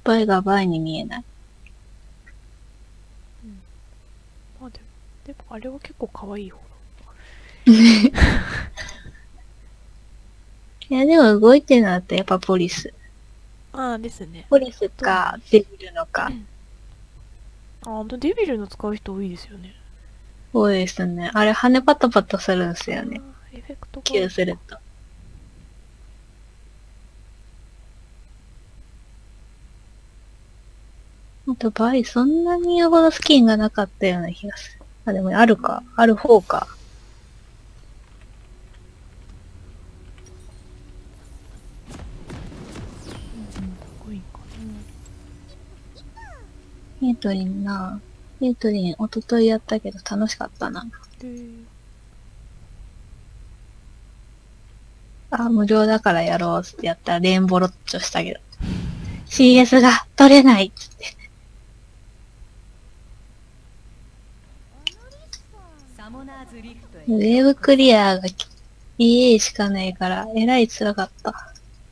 倍が倍に見えない。 うん。まあでもあれは結構可愛い方。 いや、でも動いてるのだとやっぱポリス。 ああですね。 ポリスか、デビルのか。 ああ、デビルの使う人多いですよね。 そうですね。あれ、羽パタパタするんですよね。 ああ、エフェクトが。 急すると。あと、倍、そんなに言うほどスキンがなかったような気がする。あ、でもあるか。ある方か。 コインかヘイトリンな。ヘイトリン、一昨日やったけど楽しかったな。 な。 あ、無料だからやろうってやったらレーンボロッチョしたけど。CS が取れないっつって。ウェーブクリアが EA しかないから、えらい辛かった。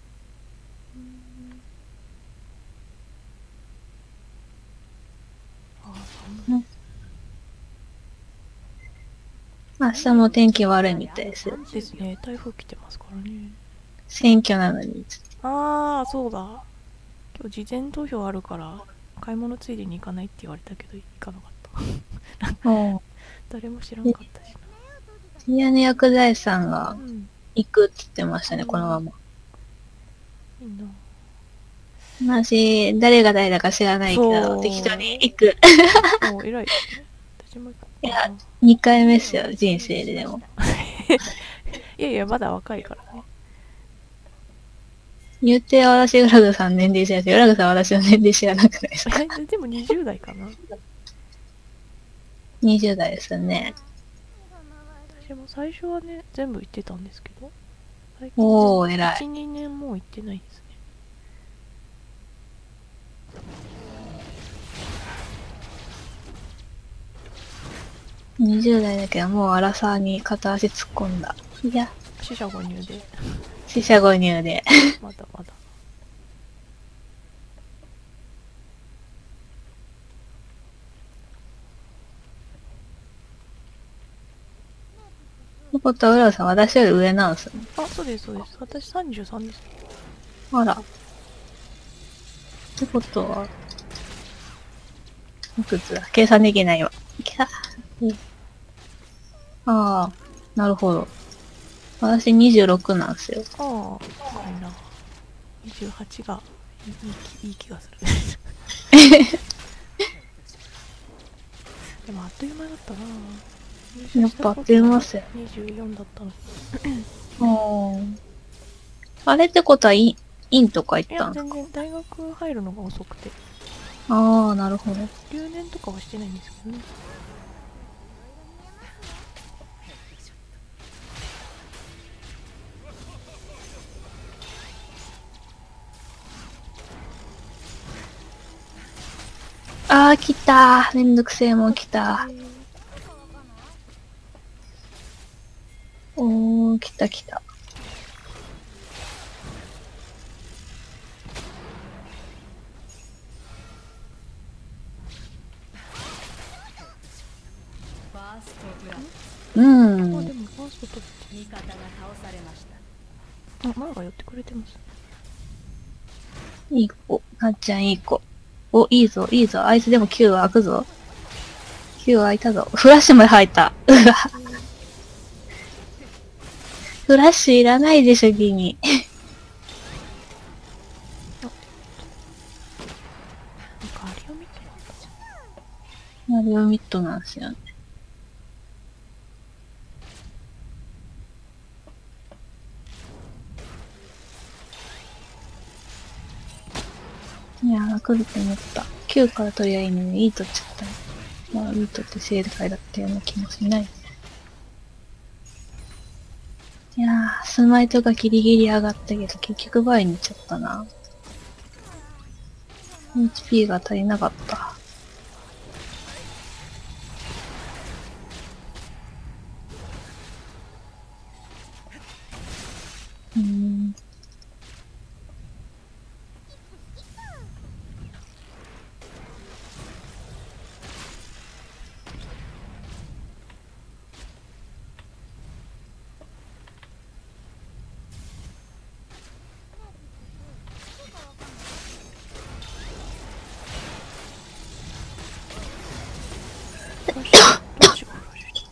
明日も天気悪いみたいですよ。 ですね。台風来てますからね。 選挙なのに。 ああ、そうだ。今日事前投票あるから買い物ついでに行かないって言われたけど行かなかった。 お誰も知らんかったしな。 宮根薬剤師さんがうん。 行くって言ってましたね、このまま。 いいな。 私、誰が誰だか知らないけど、適当に行く。 そう、偉いですね。私も行こうかな。 いや、2回目っすよ、人生ででも。 いやいや、まだ若いからね。 言うて私、浦グさん年齢知らないし、浦グさん私の年齢知らなくないですか？ でも20代かな。 20代ですよね。 私も最初はね、全部行ってたんですけど、最近おー、偉い。 1、2年もう行ってないですね。 20代だけど、もうアラサーに片足突っ込んだ。いや、 死者誤入で。 死者誤入で。 まだまだ。 ってことは、浦グさん私より上なんですね。 あ、そうです、そうです。私33です。 あら。ってことは、いくつだ？計算できないわ。ああ、なるほど。私26なんですよ。 ああ、高いな。28がいい気がする。でもあっという間だったな。 やっぱあっという間っすよ。 24だったの。 あれってことはインとか行っいや、 たんですか？ 全然大学入るのが遅くて。 ああ、なるほど。 留年とかはしてないんですけどね。 ああ、来たー。めんどくせえもん来た。おー、来た来た。うん。 あ、でもファーストと味方が倒されました。あ、マーが寄ってくれてます。 いい子。なっちゃんいい子。お、いいぞ、いいぞ。あいつでも Q は開くぞ。Q は開いたぞ。フラッシュまで入った。うわ。フラッシュいらないでしょ、ギニ。 なんかアリオミットなんだ。 マリオミットなんですよね。いやー、来ると思った。9から取りゃいいのに、いい取っちゃったね。まあ、いい取ってセール会だったような気もしない。いやー、スマイトがギリギリ上がったけど、結局倍にいっちゃったな。HP が足りなかった。 フラッシュ、どっちがフラッシュした？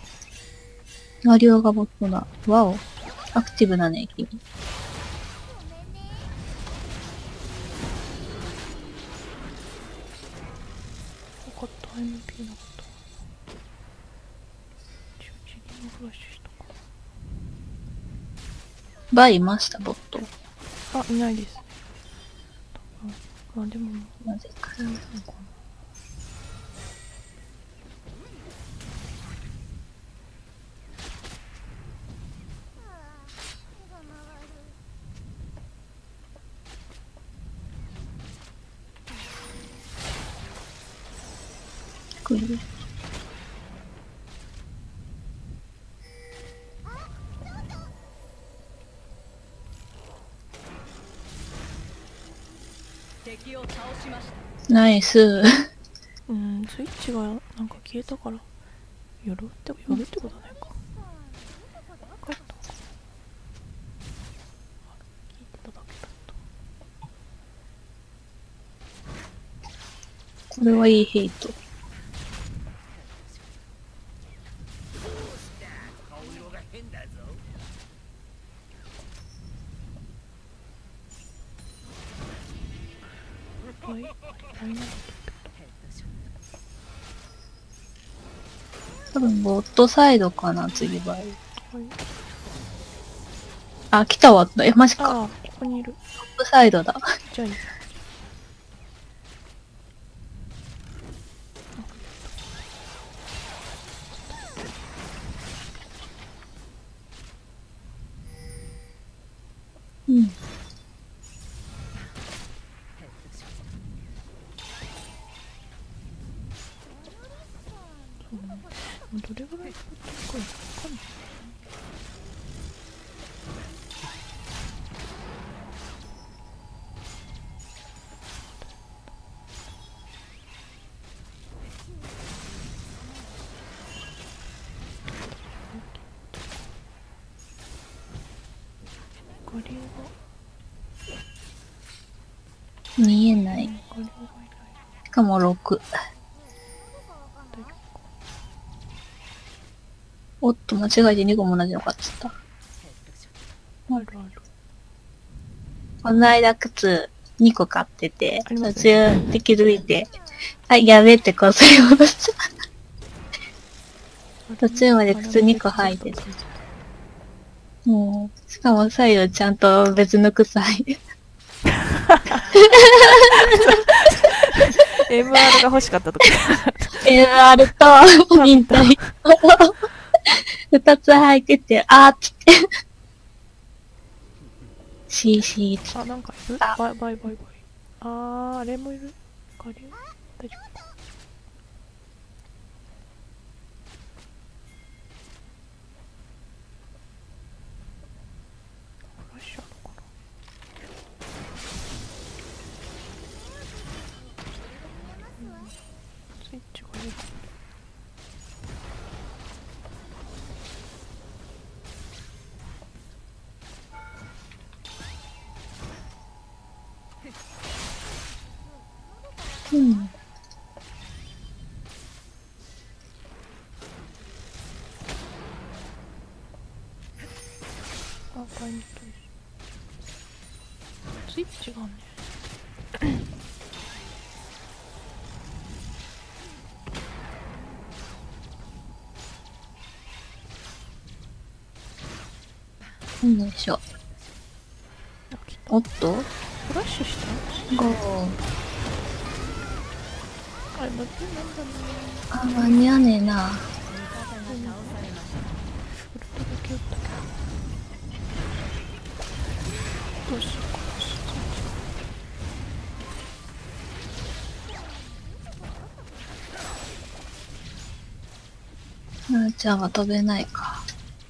マリオがボットだ。わお。アクティブだね、君。 よかった、MP なかった。中地にもフラッシュしたか。 バイいました、ボット。 あ、いないですね。多分。まあでも、 なぜか。 いいのかな。 来る。ナイス。 スイッチがなんか消えたから、夜ってことはないか。帰ったのかな。聞いてただけだった。 これはいいヘイト。 はい、 多分ボットサイドかな、次バイ。 はい。 あ、来たわ。え、マジか。 ああ、ここにいる。 ボットサイドだ。 じゃあいい。 うん。 どれぐらい使ってるかわかんない。ガリオ見えない。 が、ガリオがいない。 しかも6。 大丈夫か。 おっと、間違えて2個も同じの買っちゃった。 あるある。 この間靴2個買ってて、 ありま途すね中で気づいて、あ、やべってこうすり戻した。途中まで靴2個履いてて。もう、しかも最後ちゃんと別の靴履いて。 MR が欲しかったとか。 MR と、忍耐。2つ履いてて、あーっつって。CC つって。 あ、なんかいる？ あバイバイバイバイ。あれもいる？ガリオ大丈夫か。フラッシュあるかな。スイッチがいる。 うん。 あ、バイミットです。スイッチがね。 よいしょ。 あ、来た。 おっとフラッシュした？ ゴー。 あれ、なんだろう。 あ、間に合わねえな。 ウルトだけ打ったけど。どうしようかな。 なーちゃんは飛べないか。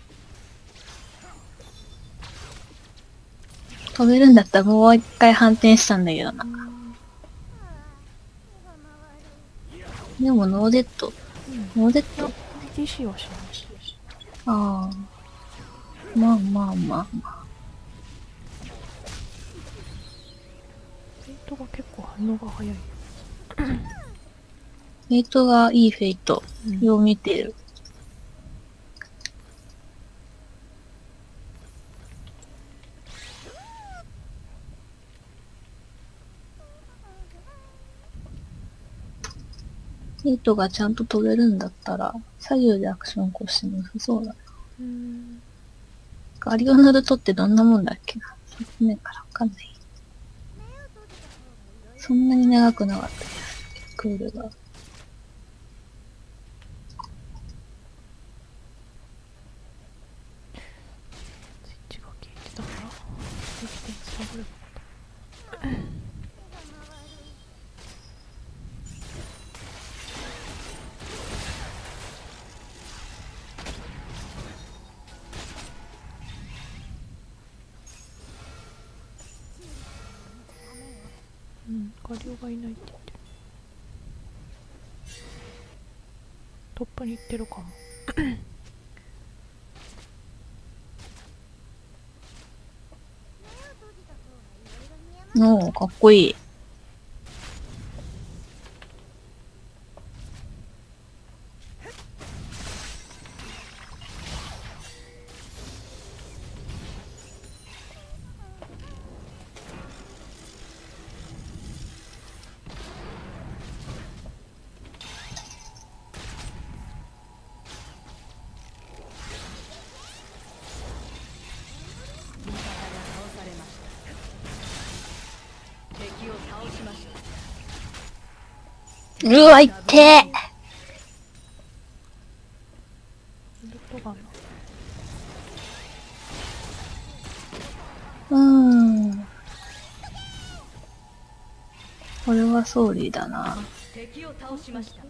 飛べるんだったらもう一回反転したんだけどな。でもノーデッド。ノーデッド TC はしない。 ああ。まあまあまあまあ。 フェイトが結構反応が早い。 フェイトがいいフェイト。 うんよう見てる。フェイトがちゃんと飛べるんだったら、左右でアクション起こしても良さそうだな。ガリオヌルトってどんなもんだっけな。説明からわかんない。そんなに長くなかったです。クールが。 スイッチが消えてたからできてつながればよかった。ガリオがいないって言ってる。トップに行ってるかも。 おー、かっこいい。うわ、いってー。 ルトガンこれはソーリーだな。 敵を倒しました。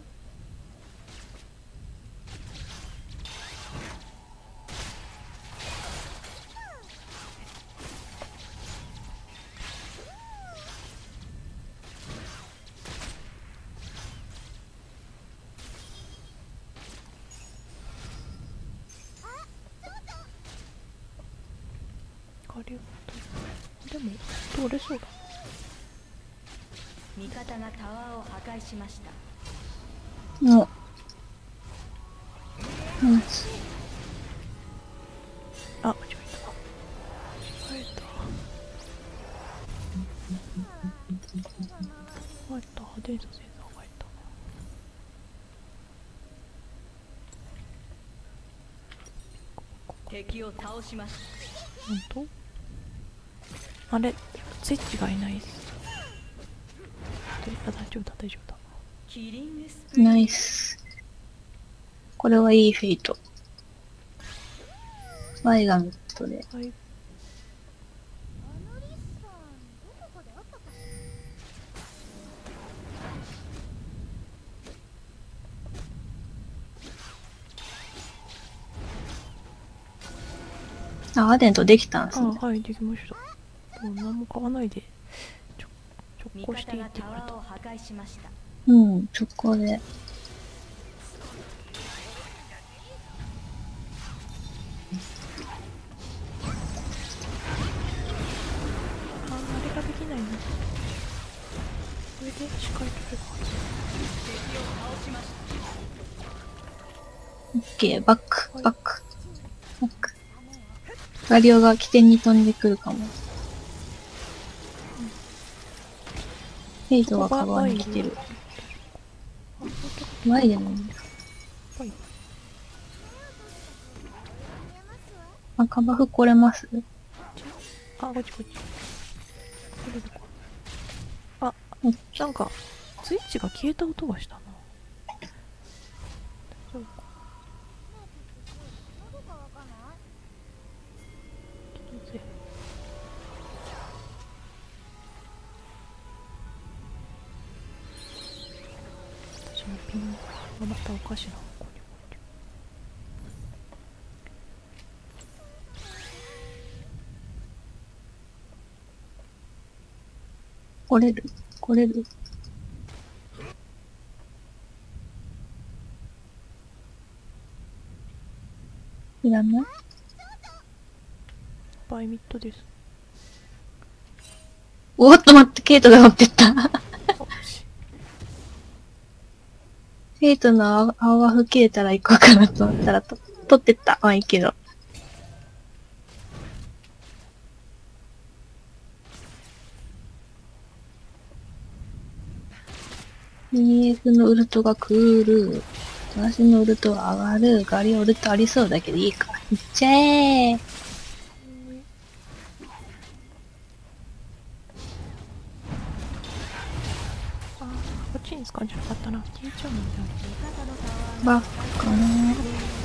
ガリオでも通れそうだ。 味方がタワーを破壊しました。 お。 あ、間違えた。間違えた。電車センサーが入った。 敵を倒しました。 本当？あれ、スイッチがいないです。大丈夫だ、大丈夫だ。 キリングスプリナイス。これはいいフェイト。ワイがミッドで。 はい。 あ、アデントできたんすね。 あ、はい、できました。もう何も買わないで直行していいって言われた。 味方がタワーを破壊しました。 うん、直行で。 あれができないの。これでしっかり取れば。 敵を倒しました。 オッケー、バック、バック。バック。ガリオが起点に飛んでくるかも。フェイトがカバーに来てる。ワイでもいいんだ。あ、カバフ来れます？ あ、こっちこっち。これでこう。あ、なんか、スイッチが消えた音がしたな。大丈夫か。私のピンがまたおかしな方向に来れる？来れる？いらない？ バイミットです。 おっと待って、ケイトが乗ってった。 フェイトの青が吹き入れたら行こうかなと思ったら取ってった。まあいいけど。EF のウルトが来る。私のウルトが上がる。ガリオルトありそうだけどいいか。いっちゃえー。 あー、こっちに使うんじゃなかったな。消えちゃうんだよ。 バッカな。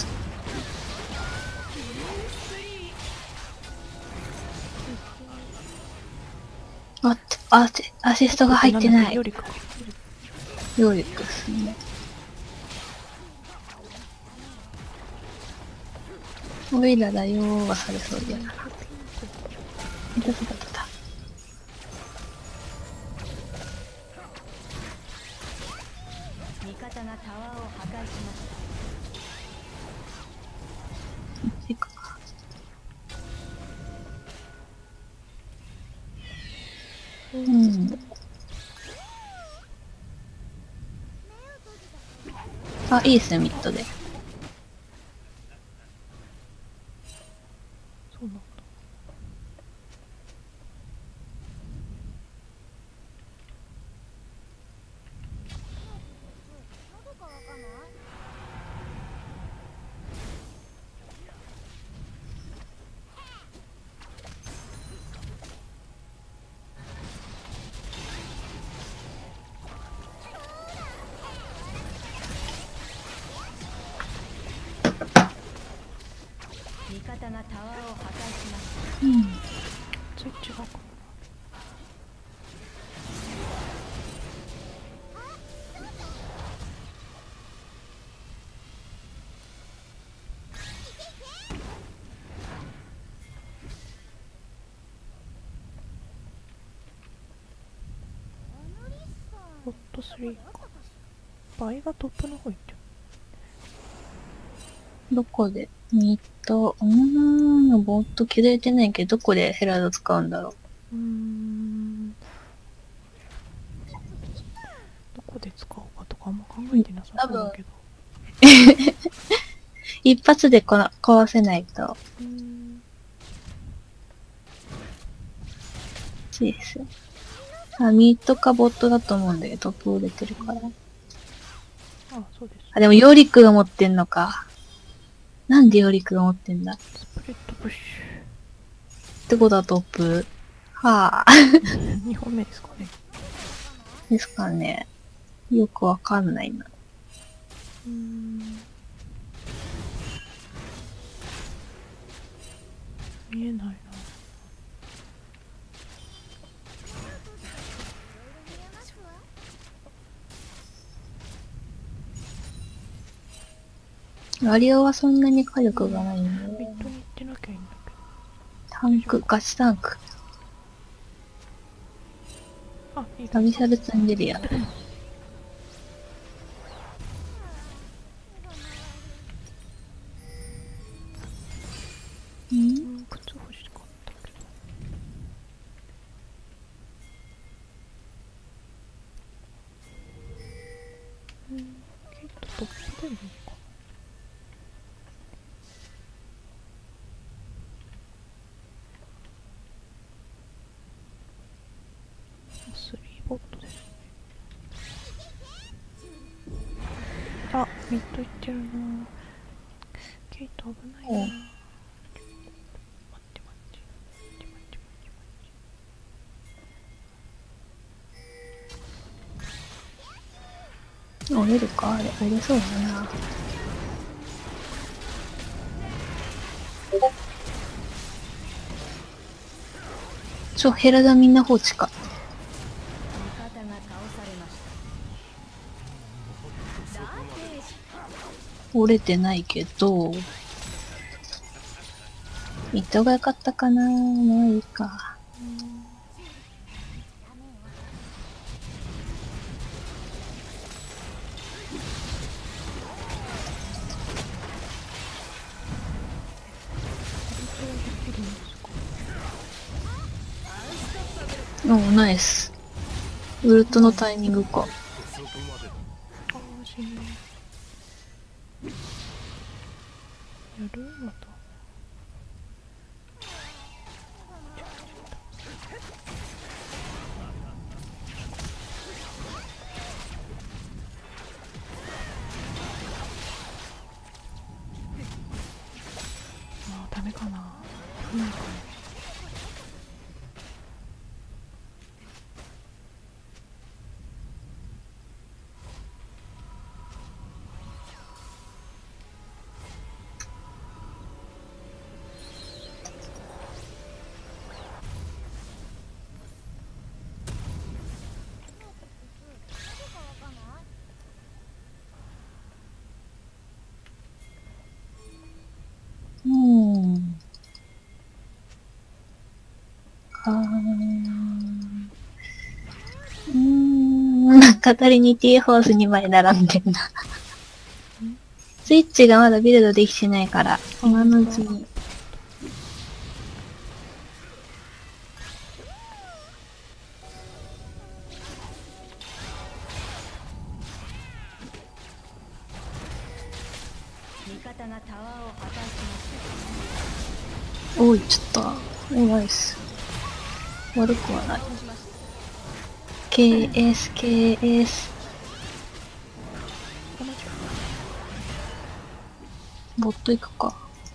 アシストが入ってない。 よりか。 ヨリックスね。オイラだよーはされそうやな。いたたたたた。 味方がタワーを破壊しました。 いいか。うん。あ、いいっすね、ミッドで。 そうなんだ。 味方がタワーを破壊しました。 うん。 スイッチがかな。ボット3か。倍がトップの方行ってる。 どこでミッド、ボット切れてないけど、どこでヘラド使うんだろう。 どこで使おうかとかあんま考えてなさそうだけど。 一発で壊せないと。そうです。あ、ミッドかボットだと思うんだけど、トップ売れてるから。 あ、そうです。 あ、でもヨーリックが持ってんのか。なんでヨーリックが持ってんだ。っスプレッドプッシてことはトップ。はあ。 ュ。2本目ですかね。 ですかね。よくわかんないな。 見えないな。 ワリオはそんなに火力がないんで。 ミッドに行ってなきゃいいんだけど。 タンク、ガチタンク。 あ、いいサビシャルツンデリア。 靴欲しかったけど。ケイトトップでいいのかな。3ボットですね。あ、ミッド行ってるな。ケイト危ないな。待って待って折れるかあれ、折れそうだな。ヘラダみんな放置か。 味方が倒されました。ダーテージ。 折れてないけど。ミッドが良かったかな。まあいいか。おー、ナイス。ウルトのタイミングか。 あー、死ぬ。 やるまた。あーダメかな。ダメかな。 うん。カタリニティホース2枚並んでんな。スイッチがまだビルドできてないから、今のうちに。 味方がタワーを破壊しました。 おい、ちょっと、ナイス。悪くはない。KS、KS。ボット行くか。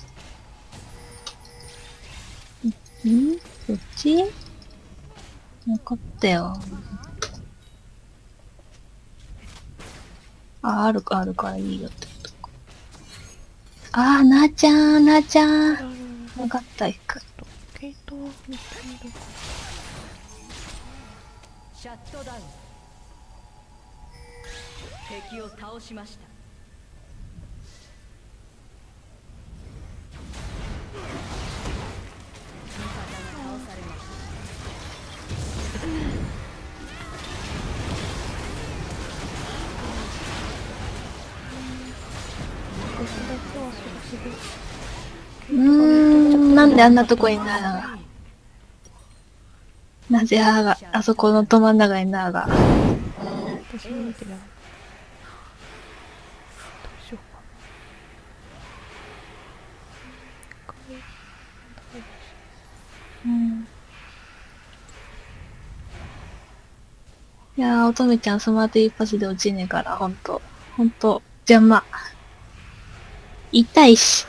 そっち分かったよ。あ、あるからいいよってことか。あー、なーちゃん、なーちゃん。分かった、行く。 ケイトミッドシャットダウン。敵を倒しました。味方が倒されました。 なんであんなとこになーが。なぜあーが、あそこのど真ん中になーが。 私も見てなかった。どうしようかいやー、乙女ちゃんスマート一発で落ちねえから、ほんと、邪魔。痛いし。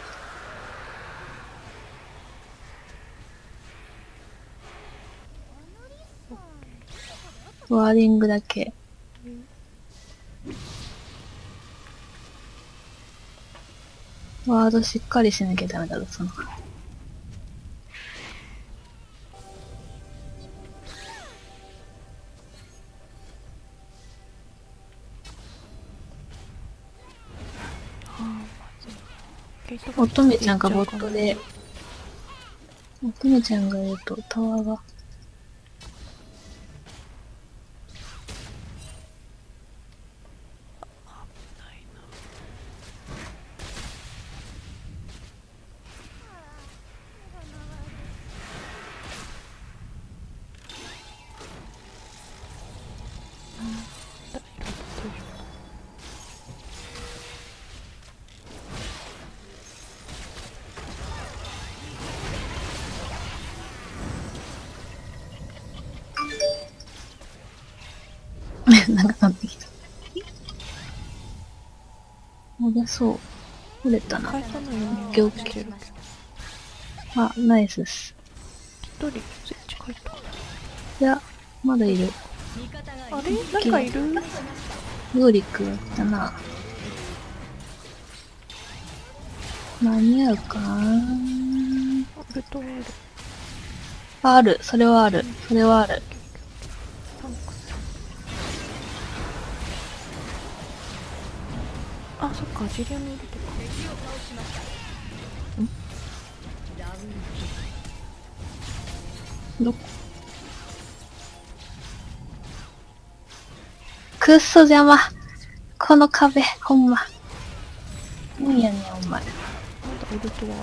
ワーディングだけ。ワードしっかりしなきゃダメだぞ、その。乙女ちゃんがボットで、乙女ちゃんがいるとタワーが。なんかなってきた。折れそう。折れたな。オッケーオッケー。あ、ナイスっす。 一人スイッチ変えた。 いや、まだいる。 あれなんかいる？ ヨーリックが来たな。間に合うかー。 ウルトワール。 ある。それはある。それはある。 タンクス。あ、そっか、ジリアムいるとか。 どこ？くっそ邪魔。この壁、ほんま。なんやねん、お前。 まだウルトワ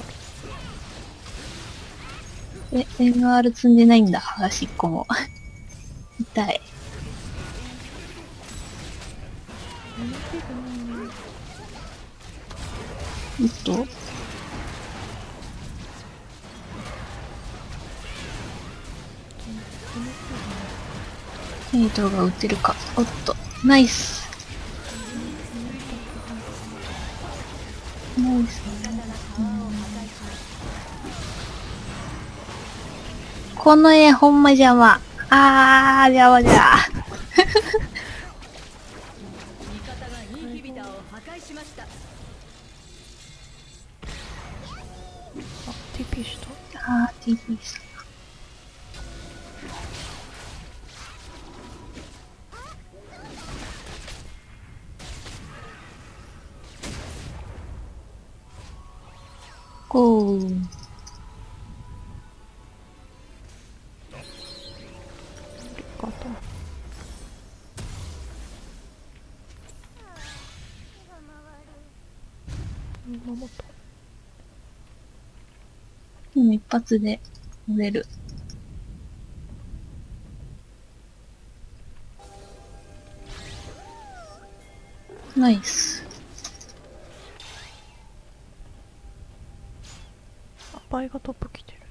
ール。 MR 積んでないんだ、端っこも。痛い。 フェイトが打てるか。おっと、ナイス。ナイス。この絵ほんま邪魔。邪魔じゃ。 味方がインヒビターを破壊しました。 TP した。 TP した。ゴー。 ガトン。守った。 でも一発で乗れる。ナイス。 倍がトップ来てる。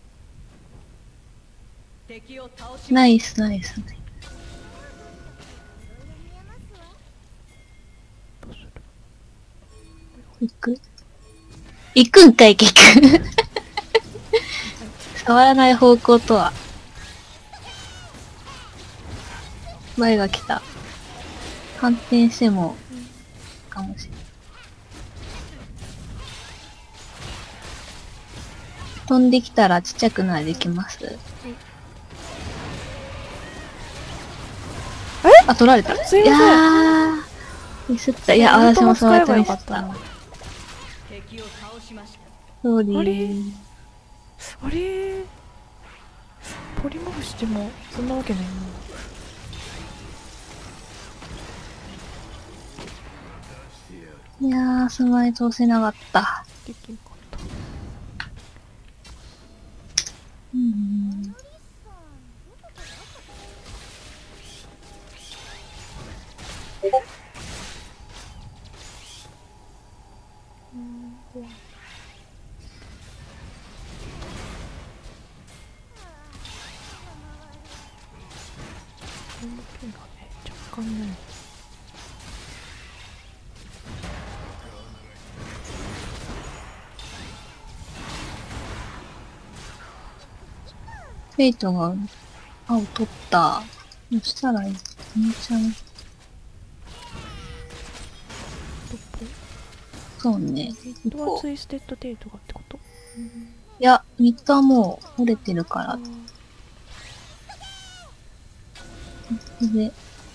敵を倒しナイスナイス。 どうする？ 行くんかい結局。触らない方向とは。前が来た。反転しても、かもしれない。飛んできたらちっちゃくないできます？取られた。 すいません。 いやー、ミスった。いや、私もそうやってミスった。 敵を倒しました。 ソーリー。 あれポリモフしてもそんなわけないな。いやー、スマイ通せなかった。 できんかった。ピンがね、若干ない。 フェイトが青取った。そしたらいいんちゃう？そうね。 ミッドはツイステッドテイトがってこと？ いや、ミッドはもう折れてるから。で、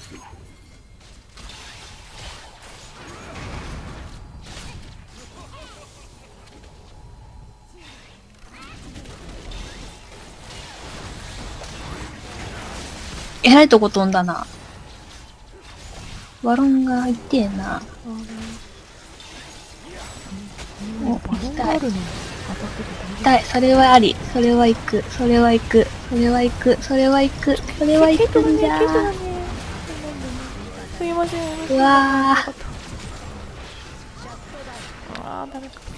えらいとこ飛んだな。ワロンが痛えな。お、行きたい。痛い。それはあり。それは行く。それは行く。それは行く。それは行く。それは行くんじゃー。 すいません。 うわー。ダメか。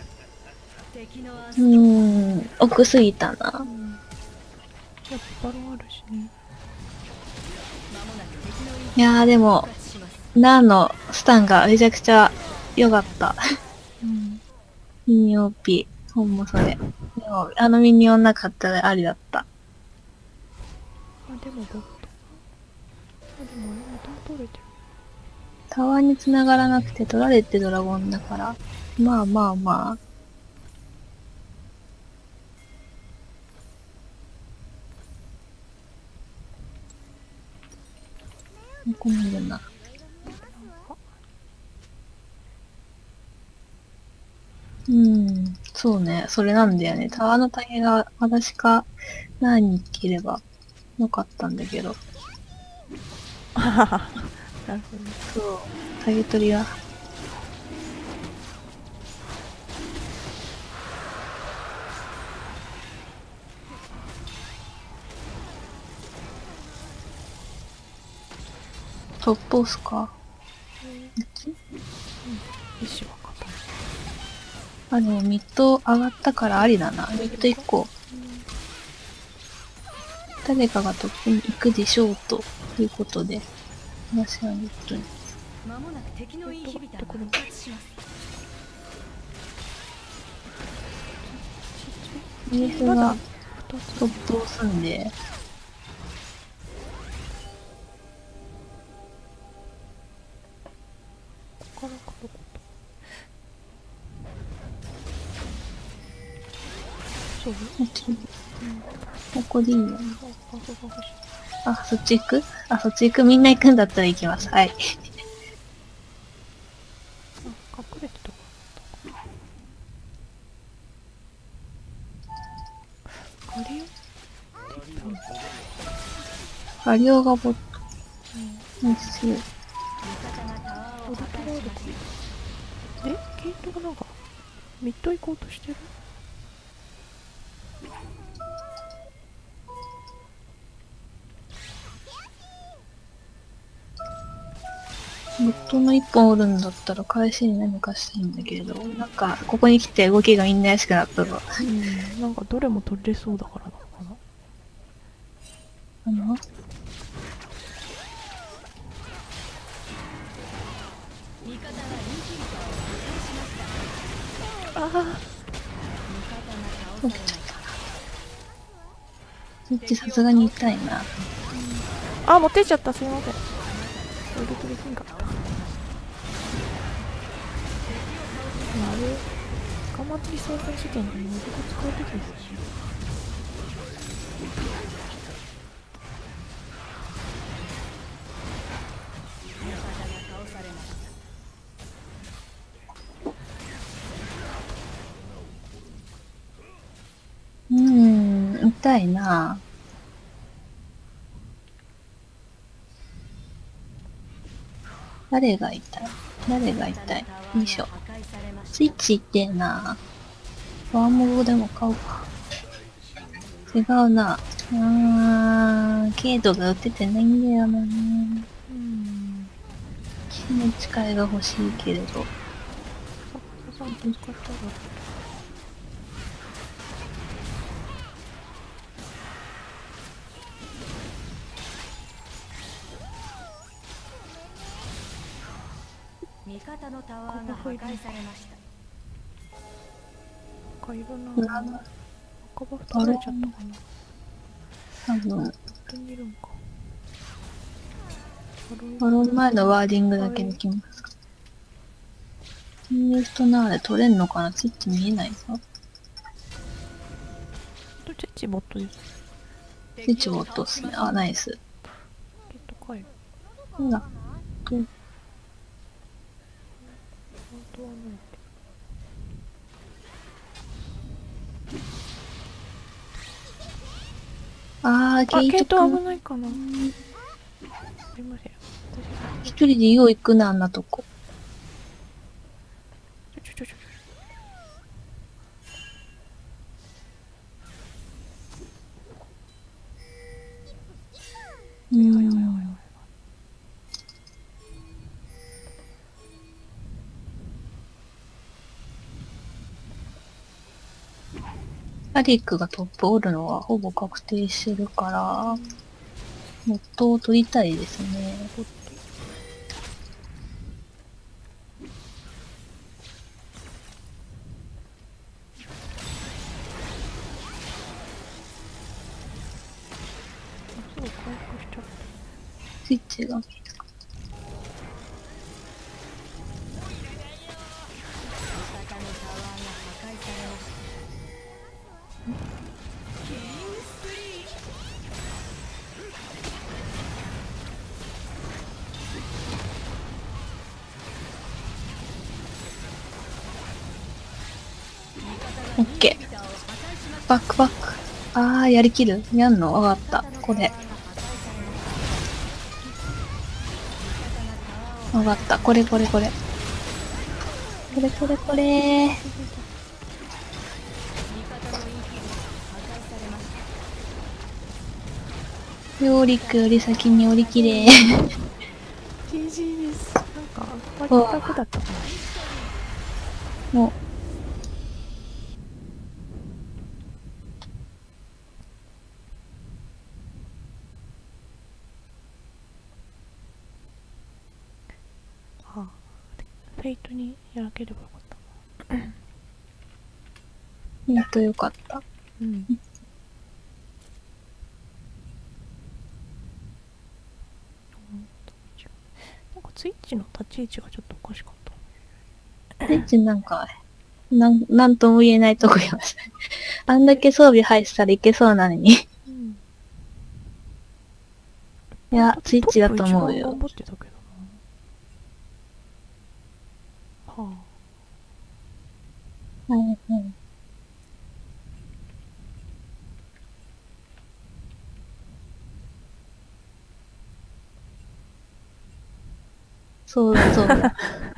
奥すぎたな。 やっぱバロンあるしね。 いやーでも、ナーのスタンがめちゃくちゃ良かった。ミニオン P。ほんまそれ。でも、あのミニオンなかったらありだった。 でもボット。でもまた取れてる。 タワーに繋がらなくて取られてドラゴンだから。まあまあまあ。ここにいるな。そうね。それなんだよね。タワーのタゲが私か何に切ればよかったんだけど。 なるほど。 そう。タゲ取りは。トップ押すか？ 石は硬い。 あ、でもミッド上がったからありだな。ミッド行こう。誰かがトップに行くでしょうということで、私はミッドに。 間もなく敵のインヒビターが復活します。 ミエフがトップを押すんで、 ここからかどこそうここでいいよね。 あ、そうか欲しい。 あ、そっち行く？あ、そっち行く？みんな行くんだったら行きます。はい。 あ、隠れてたかガリオガリオがボット。ナイス。 味方がタワーを破壊しました。 ケイトがなんかミッド行こうとしてる。 ボットの一本おるんだったら返しに何かしたいんだけど、なんか、ここに来て動きがみんな怪しくなったぞ。 なんかどれも取れそうだからなのかな。 あの味方がインヒビターを破壊しました。 あ味方が倒されました。 そっちさすがに痛いな。 あ、持ってっちゃった。すいません。それで取りきんかった。あれ捕まってそうな時点でモブが使うべきですね。 味方が倒されました。 痛いな。誰が痛い？誰が痛い？よいしょ。スイッチ痛えな。ワーモゴでも買うか。違うな。ケイトが打ててないんだよな。死の力が欲しいけれど。 味方のタワーが破壊されました。 赤色な。 裏の赤バフ取られちゃったかな。 多分、 やってみるんか。 バロン前のワーディングだけできますか。金融とナーで取れんのかな？スイッチ見えないぞ。 チェッチボットです。 スイッチボットっすね。あ、ナイス。 ゲット帰る。 ほら。ケイケイトトくん危ないかな。すいません。 一人でよう行くな、あんなとこ。 ちょ。 アリックがトップおるのはほぼ確定してるから、モットを取りたいですね。 すぐ回復しちゃった。 スイッチが見えた。 味方のタワーが破壊されました。 オッケー。バックバック。やりきる？やんの？わかった。これ。わかった。これ。これ。ヨーリックより先に降りきれ。 GG です。なんか、あんまり楽だったかな。 もう、 レイトにやらければよかったな。 よかった。 うん。なんかツイッチの立ち位置がちょっとおかしかった。 ツイッチなんか、なんとも言えないとこいました。あんだけ装備入ってたらいけそうなのに。 うん。 いや、ツイッチだと思うトップ一番よ。 頑張ってたけどな。はあ。 はいはい。そうだそうだ。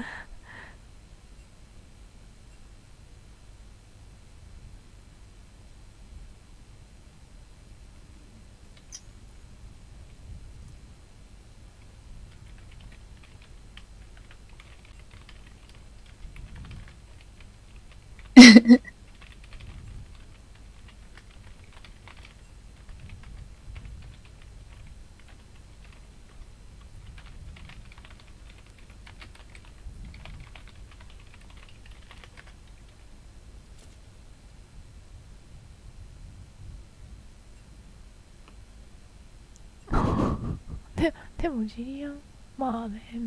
でもジリアン、まあね、うん、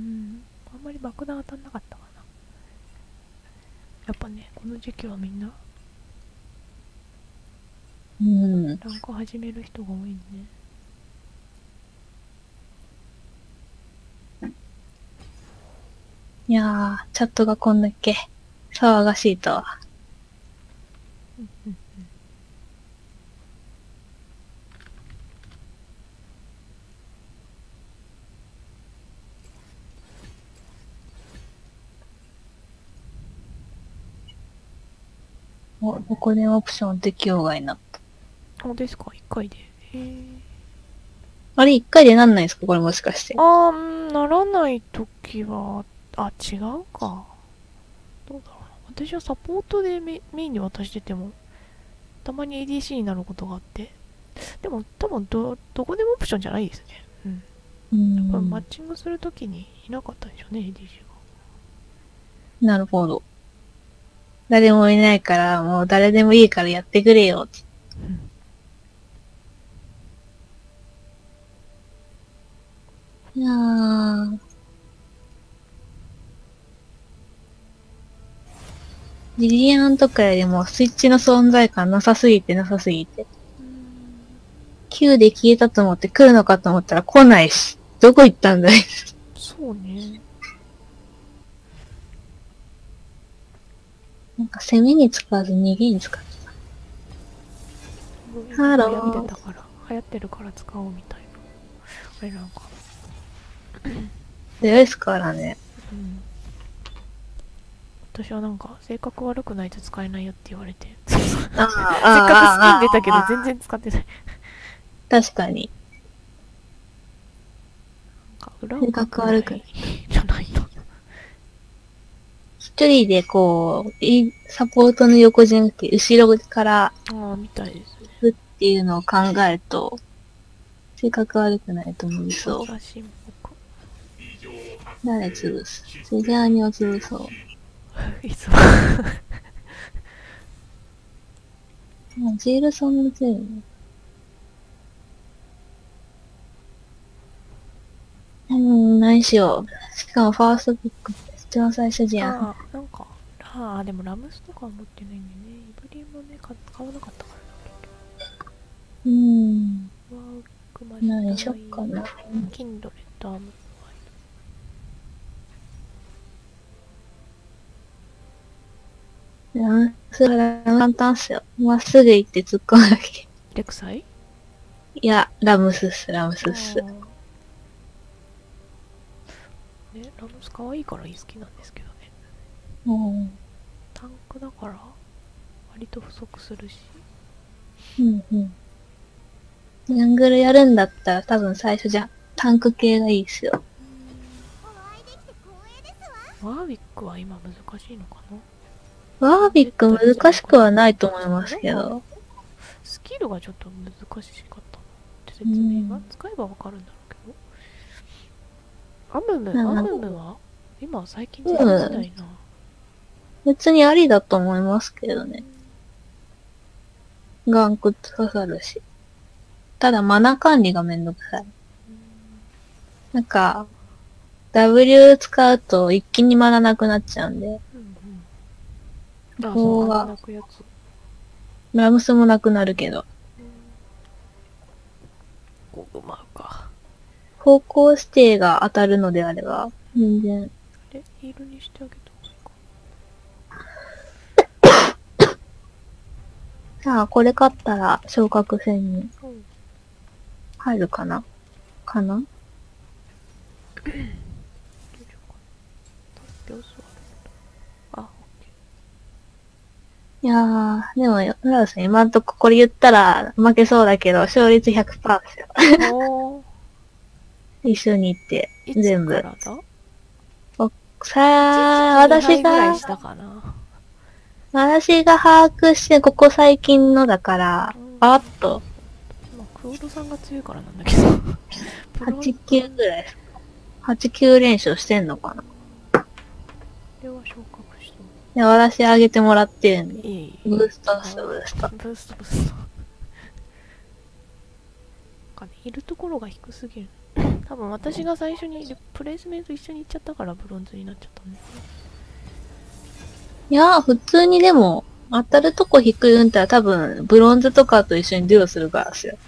あんまり爆弾当たんなかったかな。やっぱね、この時期はみんなうん。 ランク始める人が多いんでね。 いやー、チャットがこんだけ騒がしいとは。 うんうんお、どこでもオプション適用外になった。 うん。あ、ですか、1回で。へえ。 あれ、一回でなんないですかこれもしかして。 あー、うん、ならないときは、あ、違うか。どうだろうな。私はサポートでメインに渡してても、たまに ADC になることがあって、でも多分どこでもオプションじゃないですね。うん。多分マッチングするときにいなかったんでしょうね、ADC が。 なるほど。誰もいないから、もう誰でもいいからやってくれよって。いやー。ジリアンとかよりもスイッチの存在感なさすぎて。Q で消えたと思って来るのかと思ったら来ないし。どこ行ったんだいそうね。 なんか攻めに使わず逃げに使ってた。ハロー。 流行ってるから使おうみたいな。あれなんか。 強いですからね。 うん。私はなんか、性格悪くないと使えないよって言われて。せっかくスキン出たけど全然使ってない。 確かに。 性格悪くないじゃないの。 一人でこう、サポートの横じゃなくて、後ろからみたいですね。 っていうのを考えると、性格悪くないと思いそう。誰潰すセジャーニを潰そう。 いつもジェルソンの強いね。何しよう。しかもファーストピック一番最初じゃん。 なんか、でもラムスとかは持ってないんでね。イブリもね、買わなかったからな、 何しよっかな。 キンドレッドアーム。 それは簡単っすよ。まっすぐ行って突っ込むだけ。 レクサイ？ いや、ラムスっす。ね、ラムス可愛いから好きなんですけどね。タンクだから割と不足するし。 ジャングルやるんだったら多分最初じゃタンク系がいいっすよ。 ワーウィックは今難しいのかな？ ワービック難しくはないと思いますけど。 スキルがちょっと難しかったなって説明が、使えばわかるんだろうけど。アムムは今最近全然見ないな。 別にありだと思いますけどね。ガンク刺さるし。ただマナ管理がめんどくさい。なんか、W 使うと一気にマナなくなっちゃうんで。 うんうん。あ、 こそう、 こが泣くやつ。 ラムスもなくなるけど。 ゴグマか。 方向指定が当たるのであれば、全然。 で、ヒールにしてあげた方がいいか。 さあ、これ勝ったら昇格戦にうん入るかなかなどうしようかな。発表数ある。あ、 いやー、でも、村田さん今んとここれ言ったら負けそうだけど、勝率 100% ですよ。 おー。 一緒に行って、 いつ全部。 からださあ、 2杯ぐらいしたかな。 私が把握して、ここ最近のだから、パワッと、 まあ、クオードさんが強いからなんだけど。プロ 8、9ぐらいですか。8、9連勝してんのかな。 これは昇格したの。 で、私あげてもらってるんで。 いえいえ。 ブーストブーストブースト。 ブーストブースト。なんかね、いるところが低すぎる。多分私が最初にプレイスメント一緒に行っちゃったからブロンズになっちゃったんですね。 いやー、普通にでも、当たるとこ低い運転は多分、ブロンズとかと一緒にデュオするからですよ。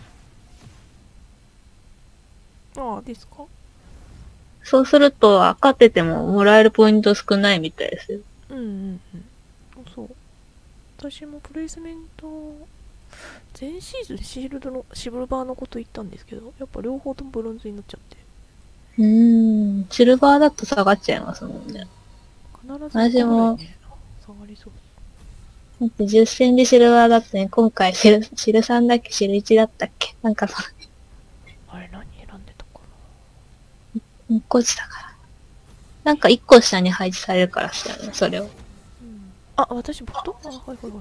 ああ、ですか。 そうすると、勝っててももらえるポイント少ないみたいですよ。 うんうんうん。そう。私もプレイスメント、前シーズンシールドのシルバーのこと言ったんですけど、やっぱ両方ともブロンズになっちゃって。 シルバーだと下がっちゃいますもんね。 必ず私もね、下がりそう。 だって10戦でシルバーだってね、今回シル3だっけシル1だったっけなんかあれ何選んでたか 1個下だから。なんか1個下に配置されるからしたよね、それを。 な。あ、私ボットあ、はいはいはいはい。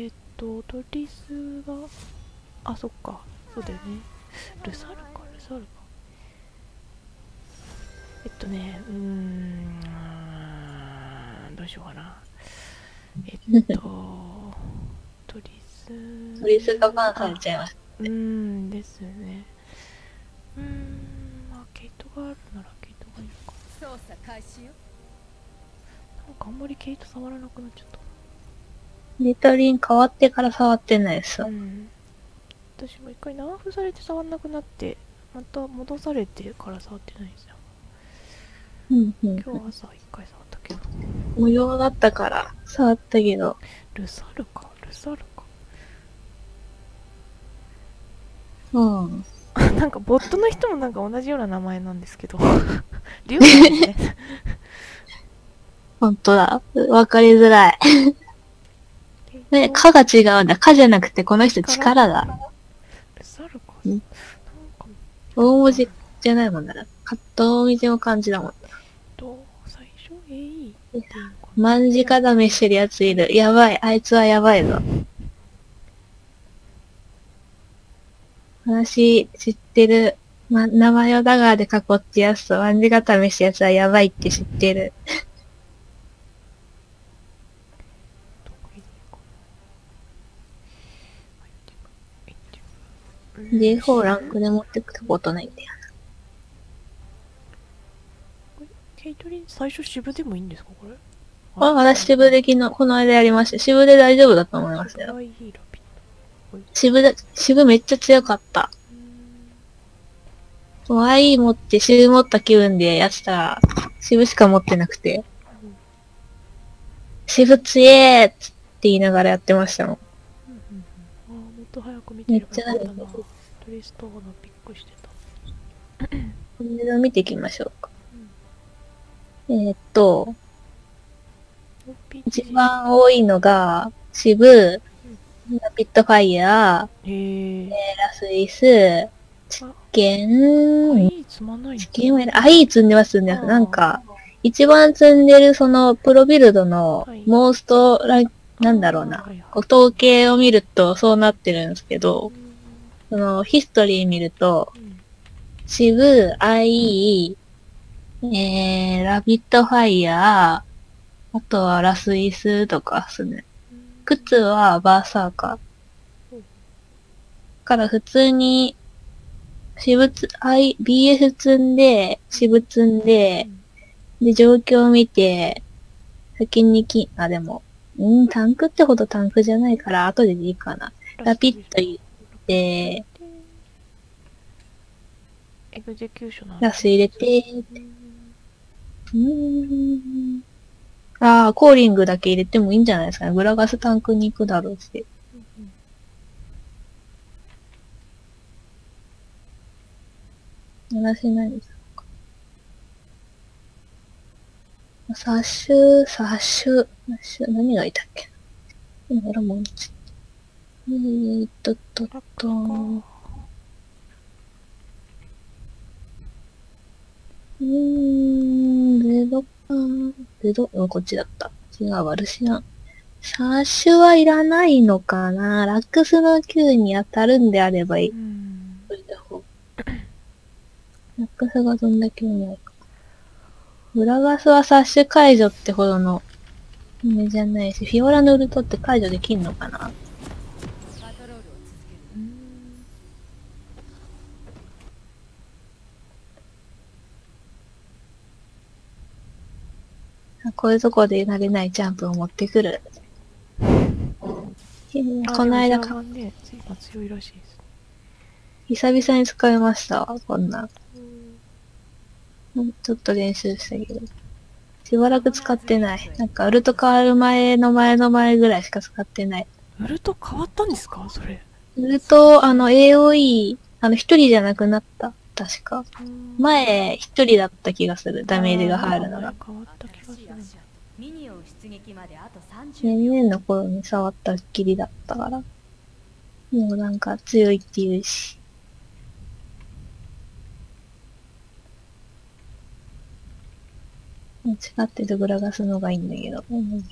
トリスが、あ、そっか。そうだよね。ルサルか、ルサルか。どうしようかな。トリス。 トリスがバンされちゃいました。 ですね。まあ、ケイトがあるならケイトがいいか。 操作開始よ。 なんかあんまりケイト触らなくなっちゃった。 リトリン変わってから触ってないですよ。 私も一回ナーフされて触んなくなって、また戻されてから触ってないんですよ。今日朝一回触ったけど。 無料だったから触ったけど。 ルサルか、ルサルか。なんかボットの人もなんか同じような名前なんですけど。リュウなんですね。 ほんとだ。わかりづらい。ね、かが違うんだ。かじゃなくてこの人力だ。 ルサルか。 なんか大文字じゃないもんだな。大文字の漢字だもん。 最初 AE 卍固めしてるやついる。やばい。あいつはやばいぞ。話知ってる。名前をダガーで囲ってやつと卍固めしたやつはやばいって知ってる。J4 ランクで持ってくことないんだよな。ケイトリン最初渋でもいいんですかこれ。 私渋でこの間やりました。渋で大丈夫だと思いますよ。渋めっちゃ強かった。IE 持って渋持った気分でやってたら、渋しか持ってなくて。渋強えーって言いながらやってましたもん。 もっと早く見てればよかったな。トリストーのピックしてた。 これを見ていきましょうか。一番多いのが、渋、ラピッドファイヤー、ラスイス、チキン、チキンは積んでます。なんか、一番積んでるそのプロビルドのモーストなんだろうな、統計を見るとそうなってるんですけど、そのヒストリー見ると、渋、IE、 ラビットファイヤー、あとはラスイスとかっすね。靴はバーサーカー。から普通に、BS 積んで、支部積んで、で、状況を見て、先にでも、タンクってほどタンクじゃないから、後でいいかな。ラピッと言って、 エグゼキューショナル。 ラス入れて、コーリングだけ入れてもいいんじゃないですかね。グラガスタンクに行くだろうし。話何ですか？サッシュ、何がいたっけ？ほらもうちこっちだった。違う、ワルシアン。サッシュはいらないのかな？ラックスの Q に当たるんであればいい。それでラックスがどんだけないか。グラガスはサッシュ解除ってほどの夢じゃないし、フィオラのウルトって解除できんのかな？こういうとこで慣れないジャンプを持ってくる。この間か、 ね、今強いらしいです。 久々に使いましたわ、こんなん。ちょっと練習したけど。しばらく使ってない。なんか、ウルト変わる前の前の前ぐらいしか使ってない。 ウルト変わったんですかそれ。 ウルト、AOE、一人じゃなくなった。確か。前、一人だった気がする。ダメージが入るのが。 変わった気がする。 年々の頃に触ったっきりだったから。もうなんか強いって言うし。間違ってるグラガスの方がいいんだけど。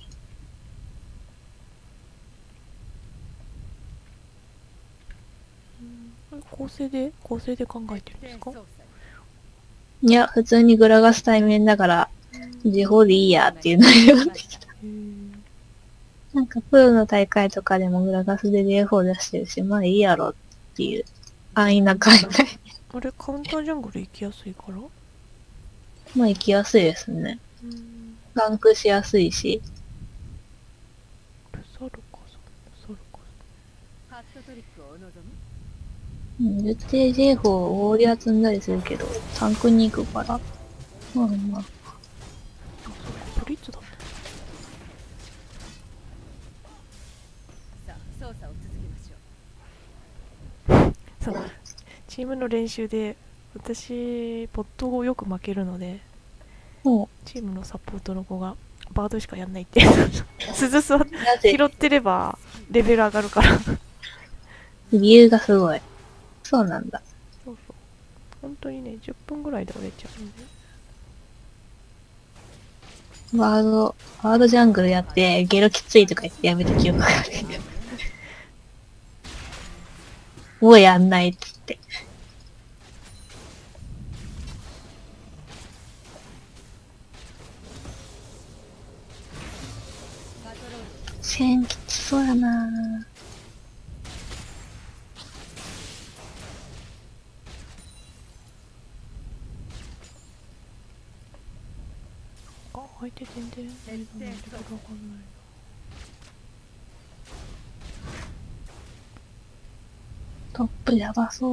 構成で考えてるんですか？ いや、普通にグラガス対面だから、時報でいいやっていう内容できた。なんかプロの大会とかでもグラガスで J4 出してるし、まあいいやろっていう安易な考え。 あれ、カウンタージャングル行きやすいから？ まあ行きやすいですね。ガンクしやすいし。絶対 J4 ウォーリア積んだりするけど、タンクに行くから。まあまあ。 ブリッツだった。そう、チームの練習で私ポットをよく負けるので、チームのサポートの子がバードしかやんないって鈴すわ拾ってればレベル上がるから理由がすごい。そうなんだ。 そうそう、本当にね、10分ぐらいで折れちゃうんで。 ワードジャングルやってゲロきついとか言ってやめた記憶がある。もうやんないっつって。シェンきつそうやなぁ。 相手全然あれだな、レベルわかんない。 トップやばそう。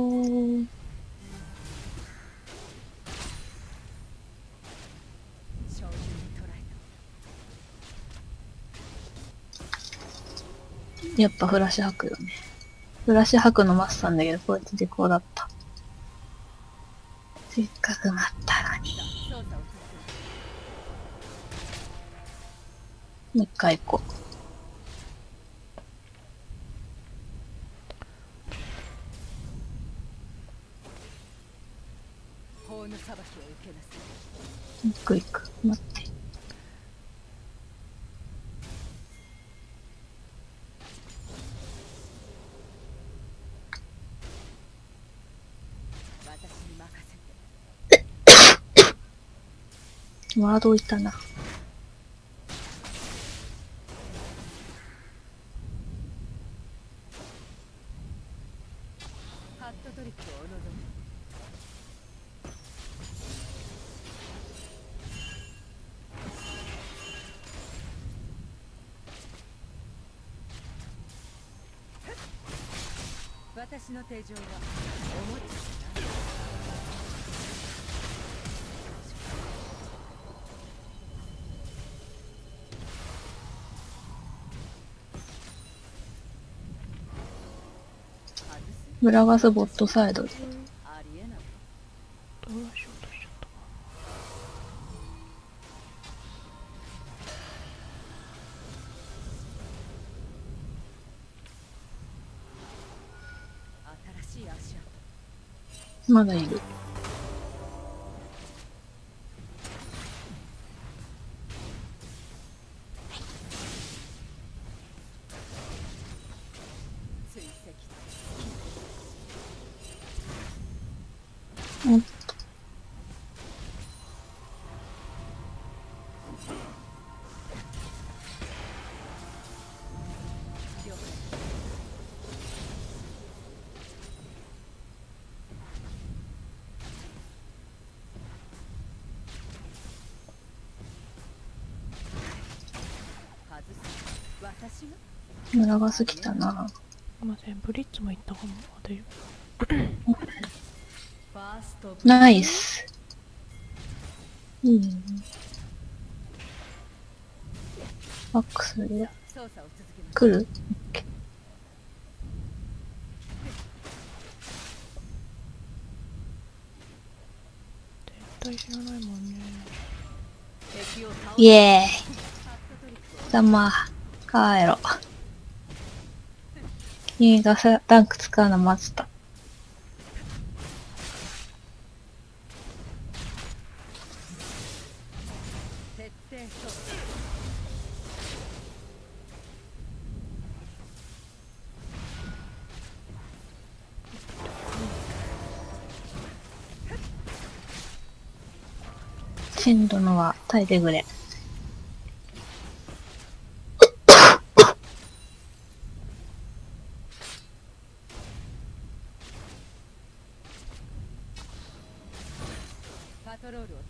やっぱフラッシュ吐くよね。フラッシュ吐くの待ってたんだけど、こうやって時効だった。せっかく待ったのに。もう一回行こう。行く行く。待って。 ワード置いたな。 ハットトリックを望む。私の手錠はおもちゃだな。 ブラガスボットサイドで。 ありえない。 どうしようとしちゃったか新しい足跡。 まだいる。 追跡。 うん。 了解。外す。私がブラガス来たな。 すいません、ブリッツも行ったかも。あ、大丈ファーストブナイス。いいね。バックするや。 操作を続けます。 来る？ 夫。絶対知らないもんね。 敵を倒す。 イエーイ。 ハットトリックをざまあ、帰ろ。君がさダンク使うの待ってた。 徹底操作。 シン殿は耐えてくれ。 パトロールを続ける。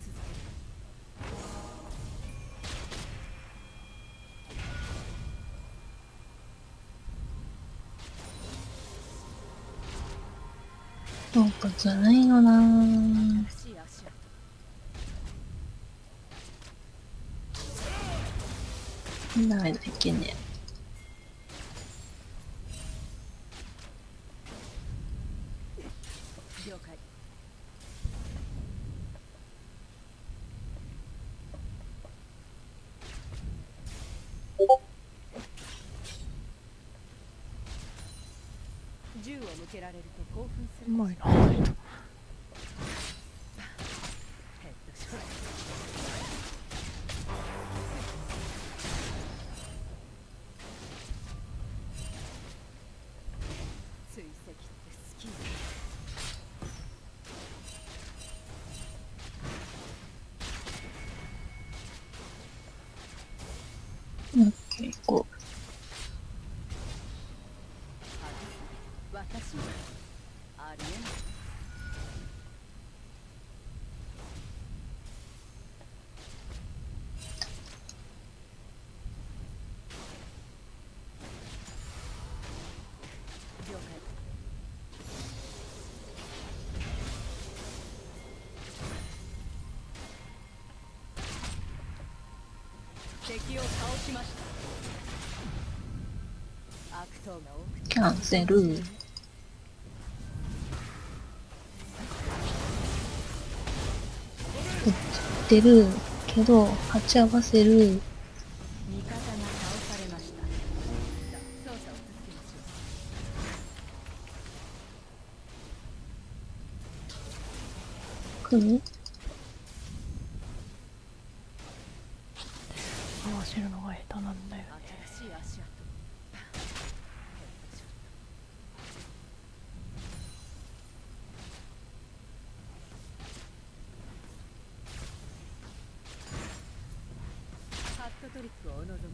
なんかずるいよなぁ。 新しい足跡。 ダメだ、いけね了解。銃を向けられると興奮する。 うまいな。 ヘッドショット。追跡って好き。 え。オッケー、行こ私はありえない。了解。敵を倒しました。悪党が多くう。キャンセル。売ってるけど、鉢合わせる。 味方が倒されました。操作を続けましょう。 来る？ 合わせるのが下手なんだよね。 新しい足跡。 クをお望む？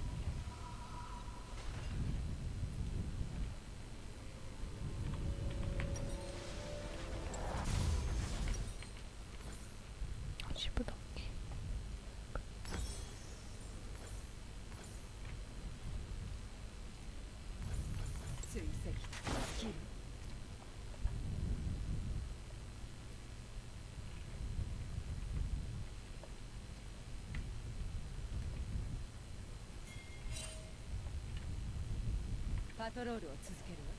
シブだっけ。 追跡スキル。パトロールを続けるわ。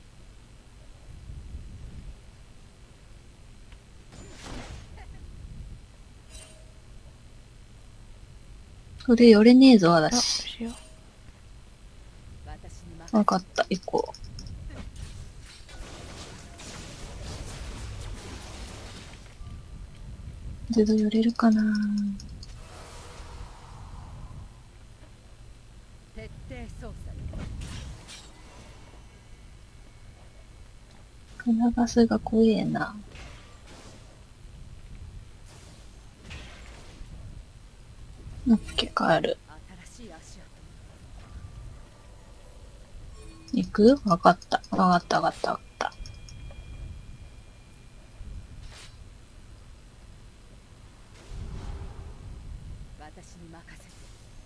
それ寄れねえぞ、 あ、 私。 しよう。 私に任せわかった、行こう。けど寄れるかな。 徹底捜査よ。 クラガスが怖えな。オッケー、帰る。 新しい足跡。 行く？わかった。わかった、わかった、わかった。 私に任せて。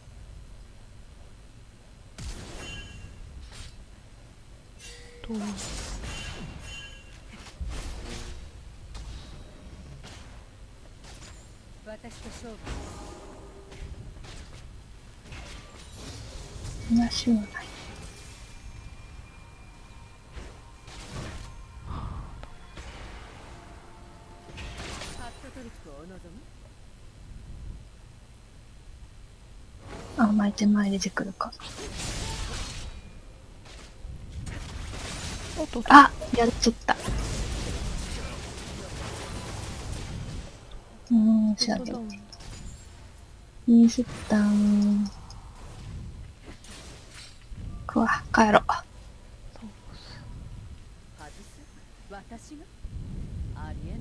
どう？ 私と勝負。 話はない。 ハットトリックをお望む？ あ、巻いて前出てくるか。 おっと、 あ、やっちゃった。しゃべだもん。 ミスったーん。くわ、帰ろう。 外す？私が？ありえない。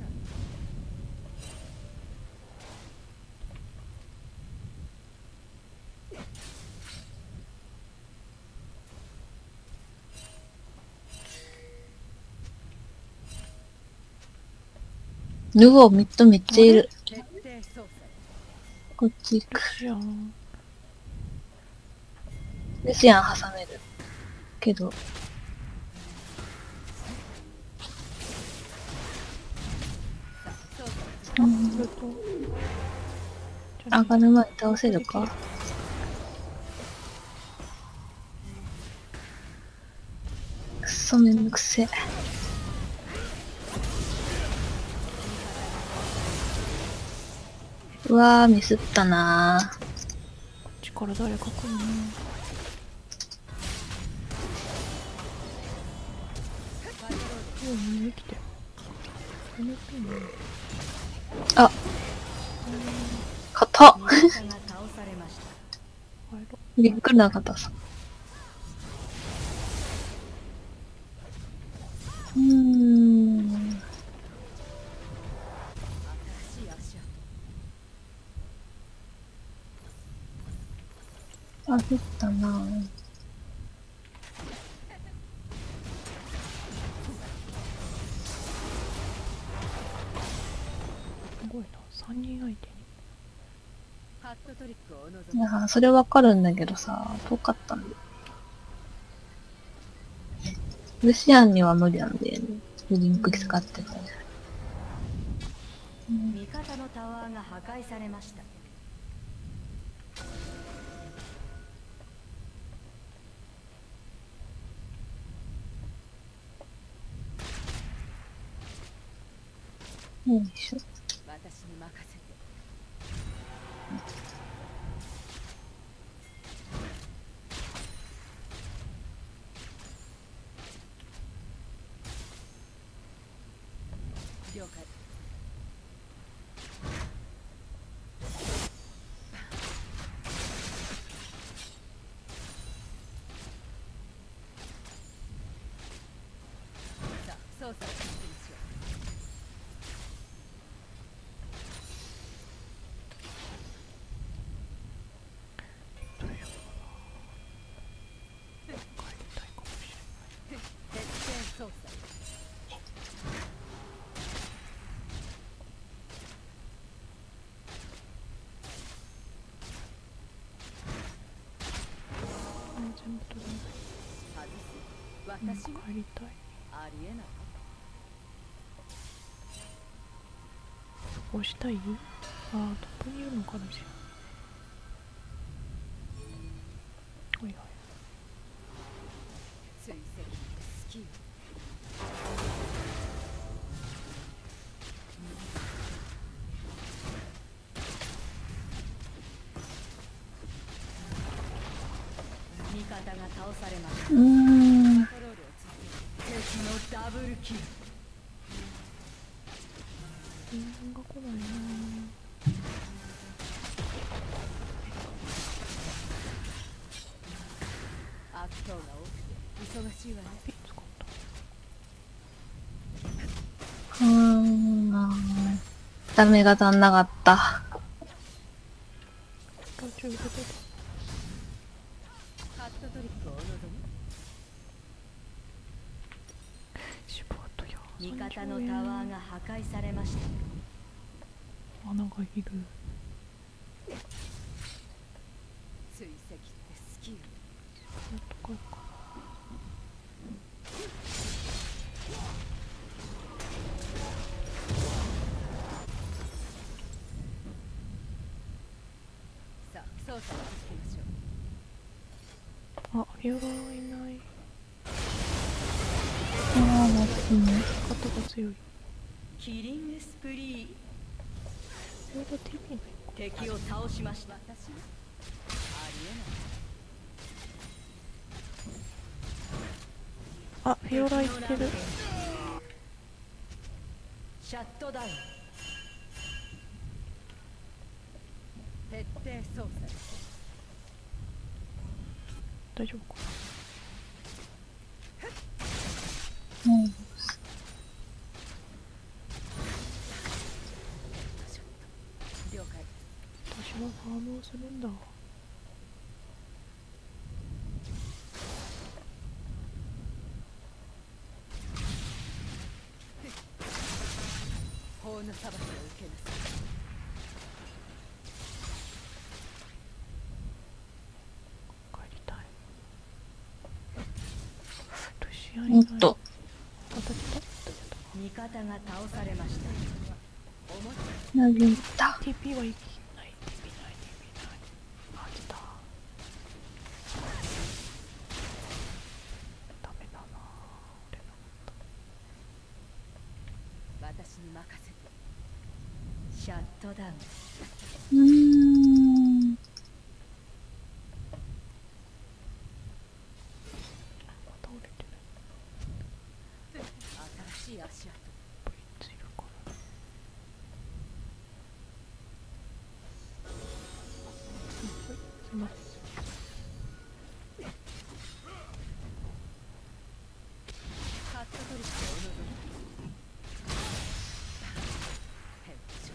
ヌゴミッドめっちゃいる。 徹底捜査よ。 こっち行く。 じゃん。 ルシアン挟める。けど、 さあ、捜査を続あ、 うんそれと。 上がる前に倒せるか？くっそめんどくせえ。うわー、ミスったなー。 こっちから誰か来るね。もうみんな来て。この人も。 あ、硬っ。 味方が倒されました。 入ろびっくりなかったさ。 新しい足跡。 焦ったなぁ。 う。すごいな。3人相手に。 ハットトリックをお望いむ？ や、それわかるんだけどさ、遠かったんだよ。ルシアンには無理なんだよね。リンク使ってたじゃん。 味方のタワーが破壊されました。 よいしょ。 私に任せて。了解。さあ、操作を続けましょう。 全部取らない。 私が帰りたい。 ありえない。 押したい？ああ、トップにいるのかもしれない。はいはい。 追跡好きよ。味方が倒されました。コントロールを続ける。敵のダブルキル。 全然が来ないな。 悪党が多くて忙しいわね。 ピッ使った。 ダメが足んなかった。 途中で出た。 ハットトリックをお望み。 シュパートや。 味方のタワーが破壊されました。 穴がいる。 追跡って好きよ。 もっと来いか。 さあ、操作を続けましょう。 あ、フィオラいない。肩が強い。 キリングスプリー。 フィオラ TV ないか。 敵を倒しました。私がありえない。 あ、フィオラ行ってる。 シャットダウン。徹底操作。 大丈夫かうん。 了解。 な。私はファームをするんだ。 法の裁きを受けなさい。 帰りたい。ルシアいない。 当たっ味方が倒されました。 投げた。 TP は生きない。TP ない。TP ない。あ、来た。ダメだな。俺の私に任せて。シャットダウン。 また折れてない。 新しい足跡。 ブリッツいるから。すいません。 ハットトリックをお望み。ヘッ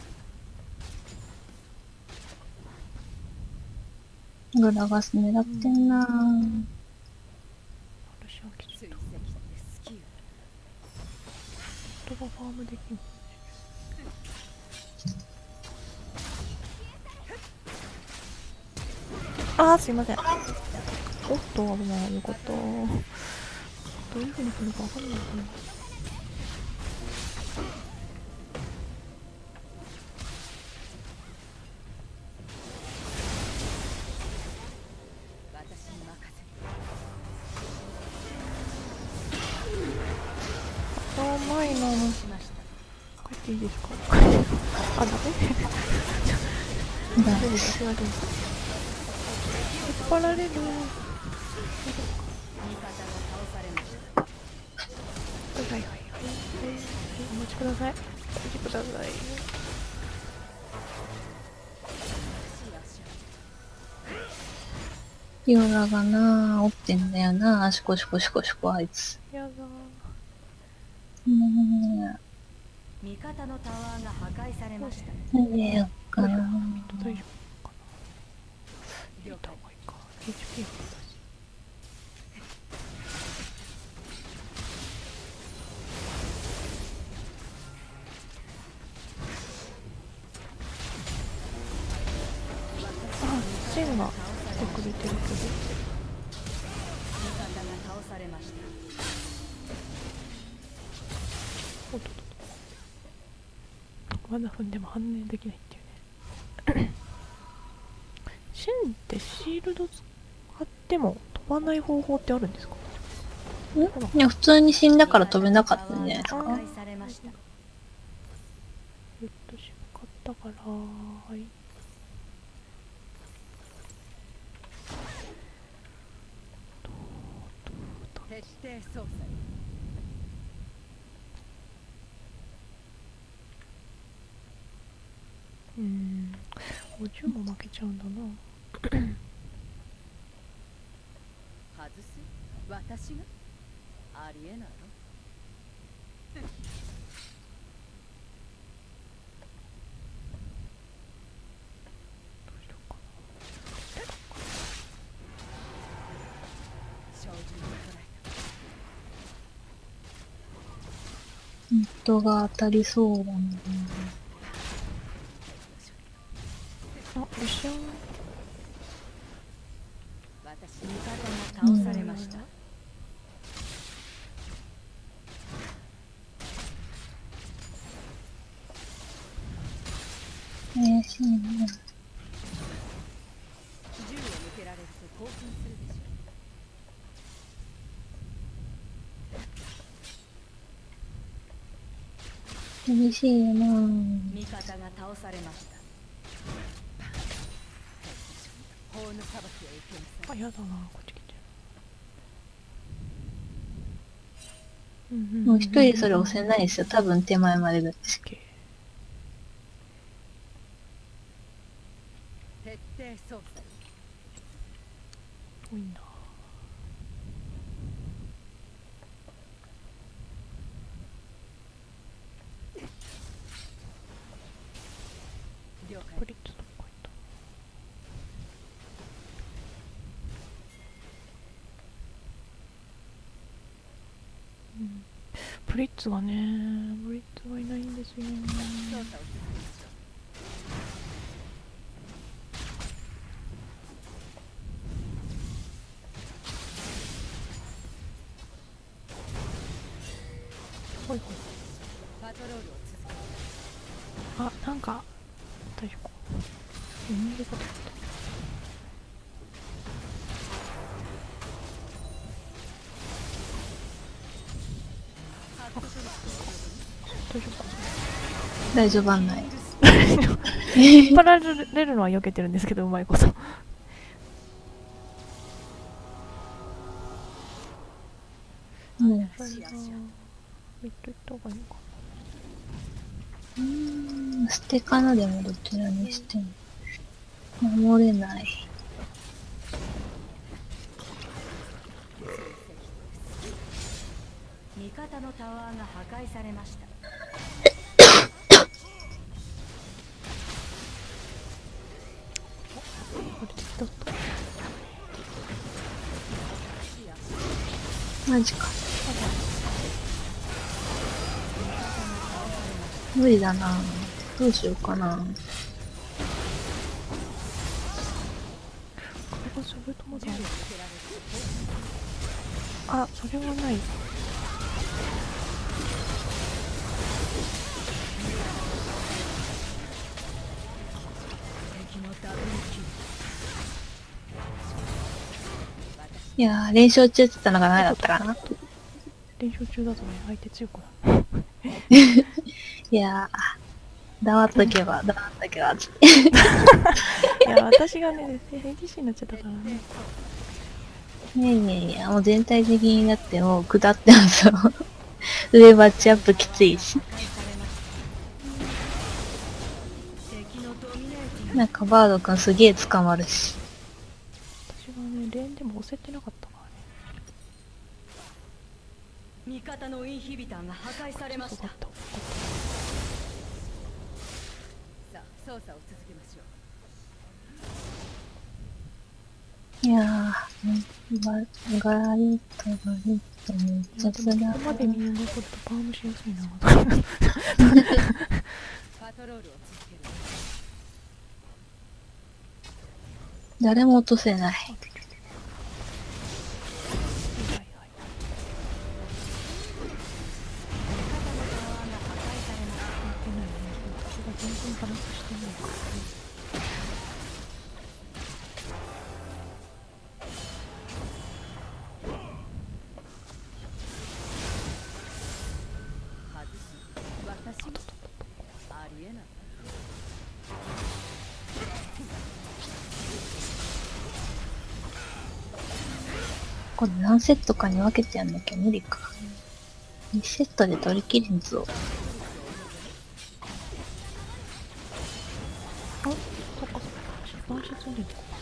ドショッグラガス狙ってんな。 ルシアン来ト。追て跡って好きよ。 た。人がファームできる。あー、すいません。おっと、危ない。よかった。どういう風に来るかわかんないかな。 私に任せて。 あ、うまいな。 しました。 帰っていいですか？あ、ダメ？ だ大丈夫です。すいません。引っ張られる。 味方が倒されました。 はいはいはいはい。お待ちください。お待ちください。 新しい足跡。 ピオラがな、折ってんだよな。シコシコシコシコあいつ。 やだ味方のタワーが破壊されました。 投げよっかな。 大丈夫かな。入れた方がいいか。HP が私。あ、シェンが来てくれてるけど。 倒されました。 おっとっと。まだ踏んでも反応できないっていうね。シンってシールド使っても飛ばない方法ってあるんですか？ いや、普通に死んだから飛べなかったんじゃないですか。 破壊されました。 渋かったから、はい。 徹底操作。 50も負けちゃうんだな。 外す？私が？ありえないの？ どうしようか照準を捉ネットが当たりそうだな。 な。あ、よっしゃー。 私、味方が倒されました。 怪しいな。 銃を向けられると興奮するでしょう。 厳しいよな。 味方が倒されました。法の裁きを受けなさあ、 い。 やだな、こっち来て。 もう一人それ押せないですよ。多分手前までだし。 徹底操作。 多いな。 了解。 プリッツどこ行った？プリッツがね、プリッツがいないんですよ。 操作を続けましょう。 ほいほい。 パトロールを続けあ、なんか大丈夫か。読み入れ方だった。大丈夫か。 大丈夫案内。 引っ張られるのは避けてるんですけど、うまいこと。 うん。 ミッド行った方がいいのか捨てかなでもどちらにしても。守れない。 味方のタワーが破壊されました。 これ敵だった。 マジか。無理だな。どうしようかな。 これがそれともだろうか。あ、それはない。 いやー、連勝中って言ったのが何だったかな。 連勝中だとね、相手強くなる。 いやー、黙っとけば、つって。 いや、私がね、ADC になっちゃったからね。 いや、もう全体的になってもう下ってますよ。上バッチアップきついし。なんかバードくんすげえ捕まるし。 私がね、レーンでも押せてなかったからね。 味方のインヒビターが破壊されました。さあ、操作を続けましょう。 いやー、ガラリットめっちゃつらい。 ここまで見残るとパームしやすいな。 パトロールを続ける。 誰も落とせない。 はいはい。 これ何セットかに分けてやんなきゃ無理か。2セットで取り切れんぞ。 あ、そっかそっか。出版して積んでるとこ。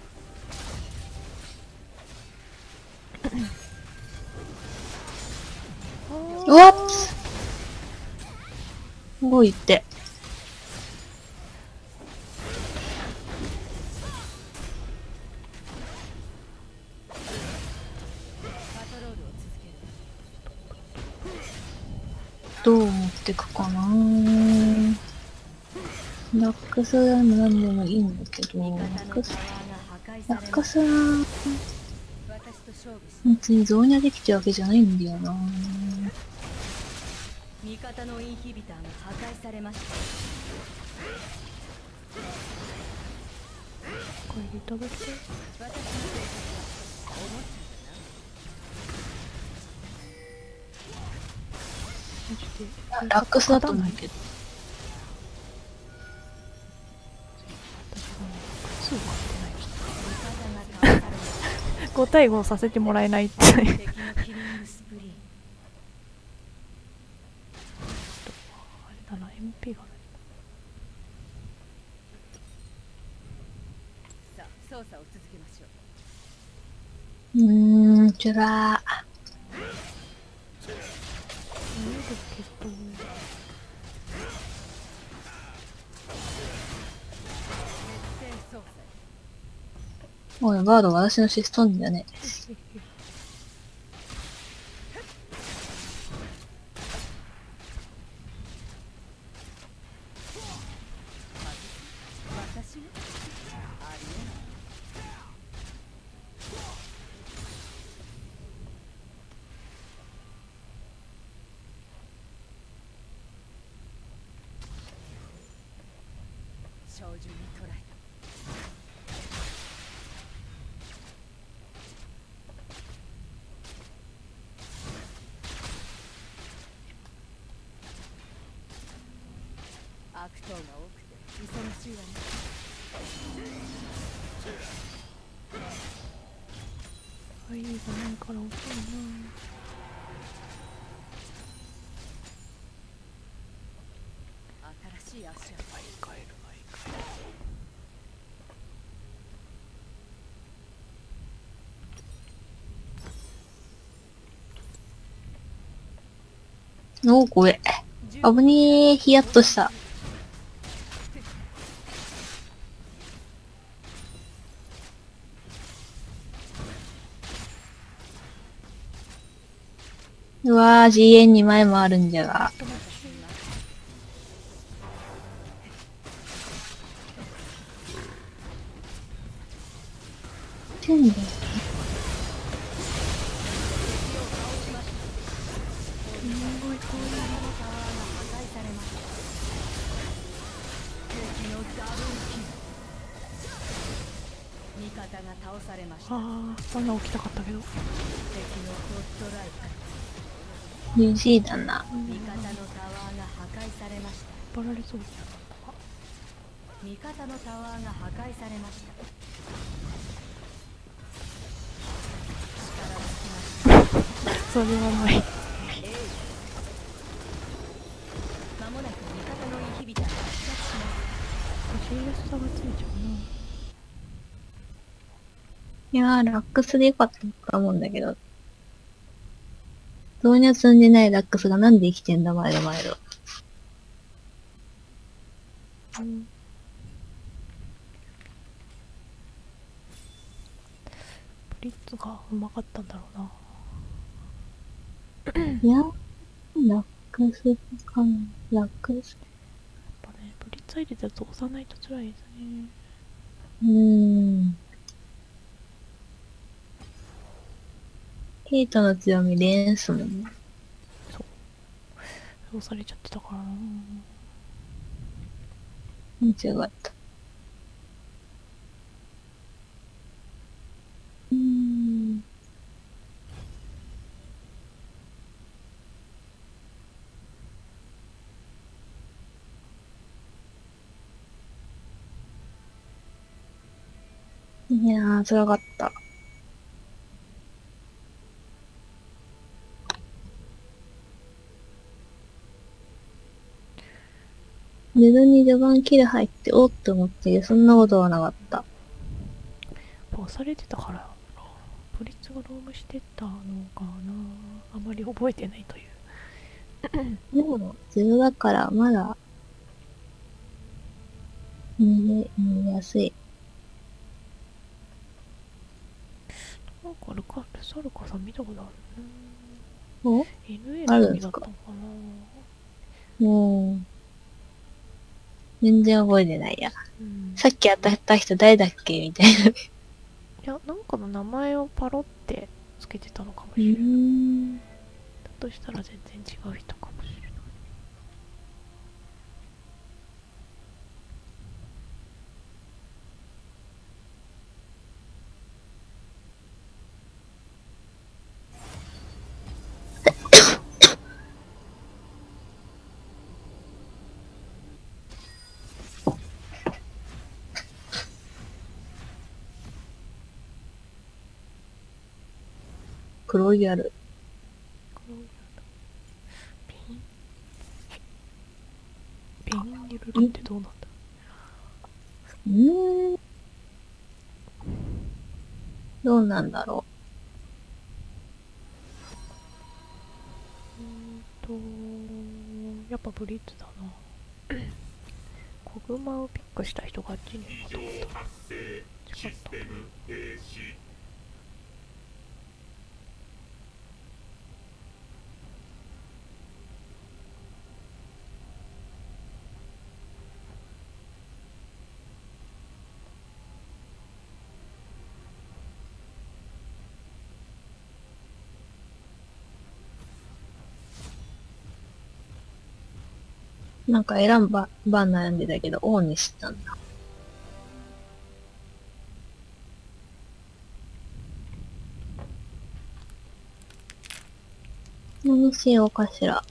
うわっすごいって。どう持ってくかなー。ラックスは何でもいいんだけど、ラックスは、別にゾーニャできてるわけじゃないんだよな。 味方のインヒビターが破壊されました。 これいただきたい。 私の性格はおもちマジで。 ラックスだと思うけど。 私がね、靴を買ってないし。 ゃだな。味方が倒されました。 5対5させてもらえないって。 敵のキリングスプリーン。 あれだな、MP がない。 さあ操作を続けましょう。 ちょらー。 何だっけと。 徹底操作。 おい、バードが私のシストンだね。 私はありえない。照準に捉えた。悪党が多くて忙しいわね。 入りがないから遅いな。 新しい足跡。 帰るおー、怖え。危ねー、ヒヤッとした。うわー、GN2 枚もあるんじゃが。てんだよ。 味方が倒されました。 あー、こんな起きたかったけど。 敵のゴッドライク。 UG だな。 味方のタワーが破壊されました。 引っ張られそうじゃなかったか。 味方のタワーが破壊されました。力をつきました。 それはない。 まもなく味方のインヒビターが復活します。 CS 差がついちゃうな。 いやー、ラックスでよかったと思うんだけど。ゾーニャ積んでないラックスがなんで生きてんだ、毎度毎度。 うん。プリッツがうまかったんだろうな。 いや、ラックスかな。ラックス。 やっぱね、プリッツ入れたやつ押さないと辛いですね。 ケイトの強み、レーンスもんね。 そう。押されちゃってたからな。 間違った。いやー、辛かった。 自分に序盤キル入っておっと思って、そんなことはなかった。 押されてたから、ブリッツがロームしてたのかな。あまり覚えてないという。 でも、ゼロだからまだ、逃げやすい。 なんかルサルカさん見たことある。 お NA あるんの時ですか？ だったのかもう、全然覚えてないや。 な。うん。 さっき当たった人誰だっけみたいな。 いや、なんかの名前をパロってつけてたのかもうしれない。 ーん。 だとしたら全然違う人かもしれない。 黒いギャル。 ビンニルルってどうなんだ。 うーん。どうなんだろやっぱブリッツだな。子グマをピックした人があっちにいると思った。違った。 う。なんか選んば、番悩んでたけど、オンにしたんだ。何しようかしら。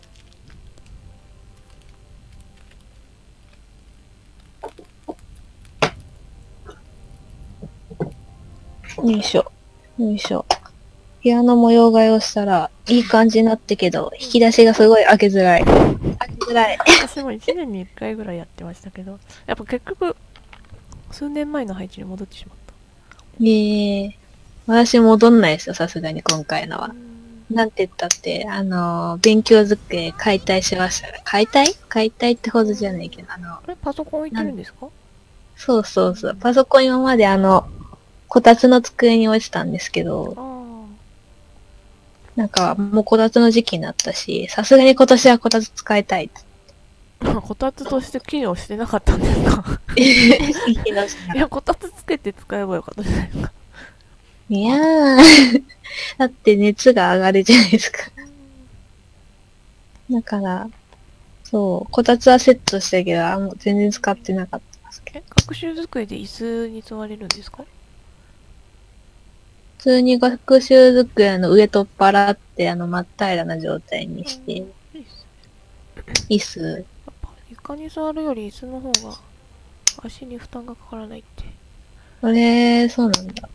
よいしょ。よいしょ。ピアノ模様替えをしたら、いい感じになったけど、引き出しがすごい開けづらい。開けづらい。 私も1年に1回ぐらいやってましたけど、やっぱ結局、数年前の配置に戻ってしまった。 私戻んないですよ、さすがに今回のは。なんて言ったって、勉強机解体しましたね。解体ってほどじゃないけど、 これパソコン置いてるんですか？ そうそうそう。パソコン今までこたつの机に置いてたんですけど、なんかもうこたつの時期になったし、さすがに今年はこたつ使いたい。 こたつとして機能してなかったんですか？いや、こたつつけて使えばよかったじゃないですか。 いやー、だって熱が上がるじゃないですか。だから、そう、こたつはセットしたけど、もう全然使ってなかったですけど。 学習机で椅子に座れるんですか？ 普通に学習机の上取っ払って、真っ平らな状態にして、 いいっす。 椅子。 やっぱ床に座るより椅子の方が足に負担がかからないって。 そうなんだ。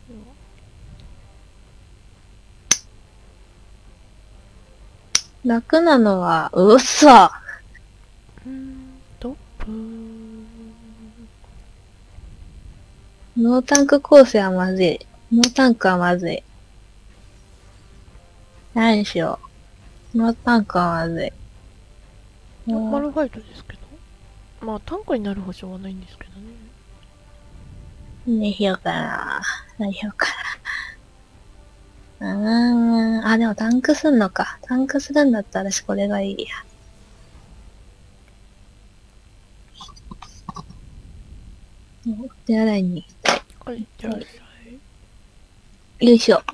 楽なのは、うっそトップノータンク構成はまずい。ノータンクはまずい。何しよう。ノータンクはまずい。 ノーマルファイトですけど。まあタンクになる保証はないんですけどね。 何しようかな。何しようかな。でもタンクすんのか。タンクするんだったら私これがいいや。手洗いに行きたい。 はい、じゃあ、 よいしょ。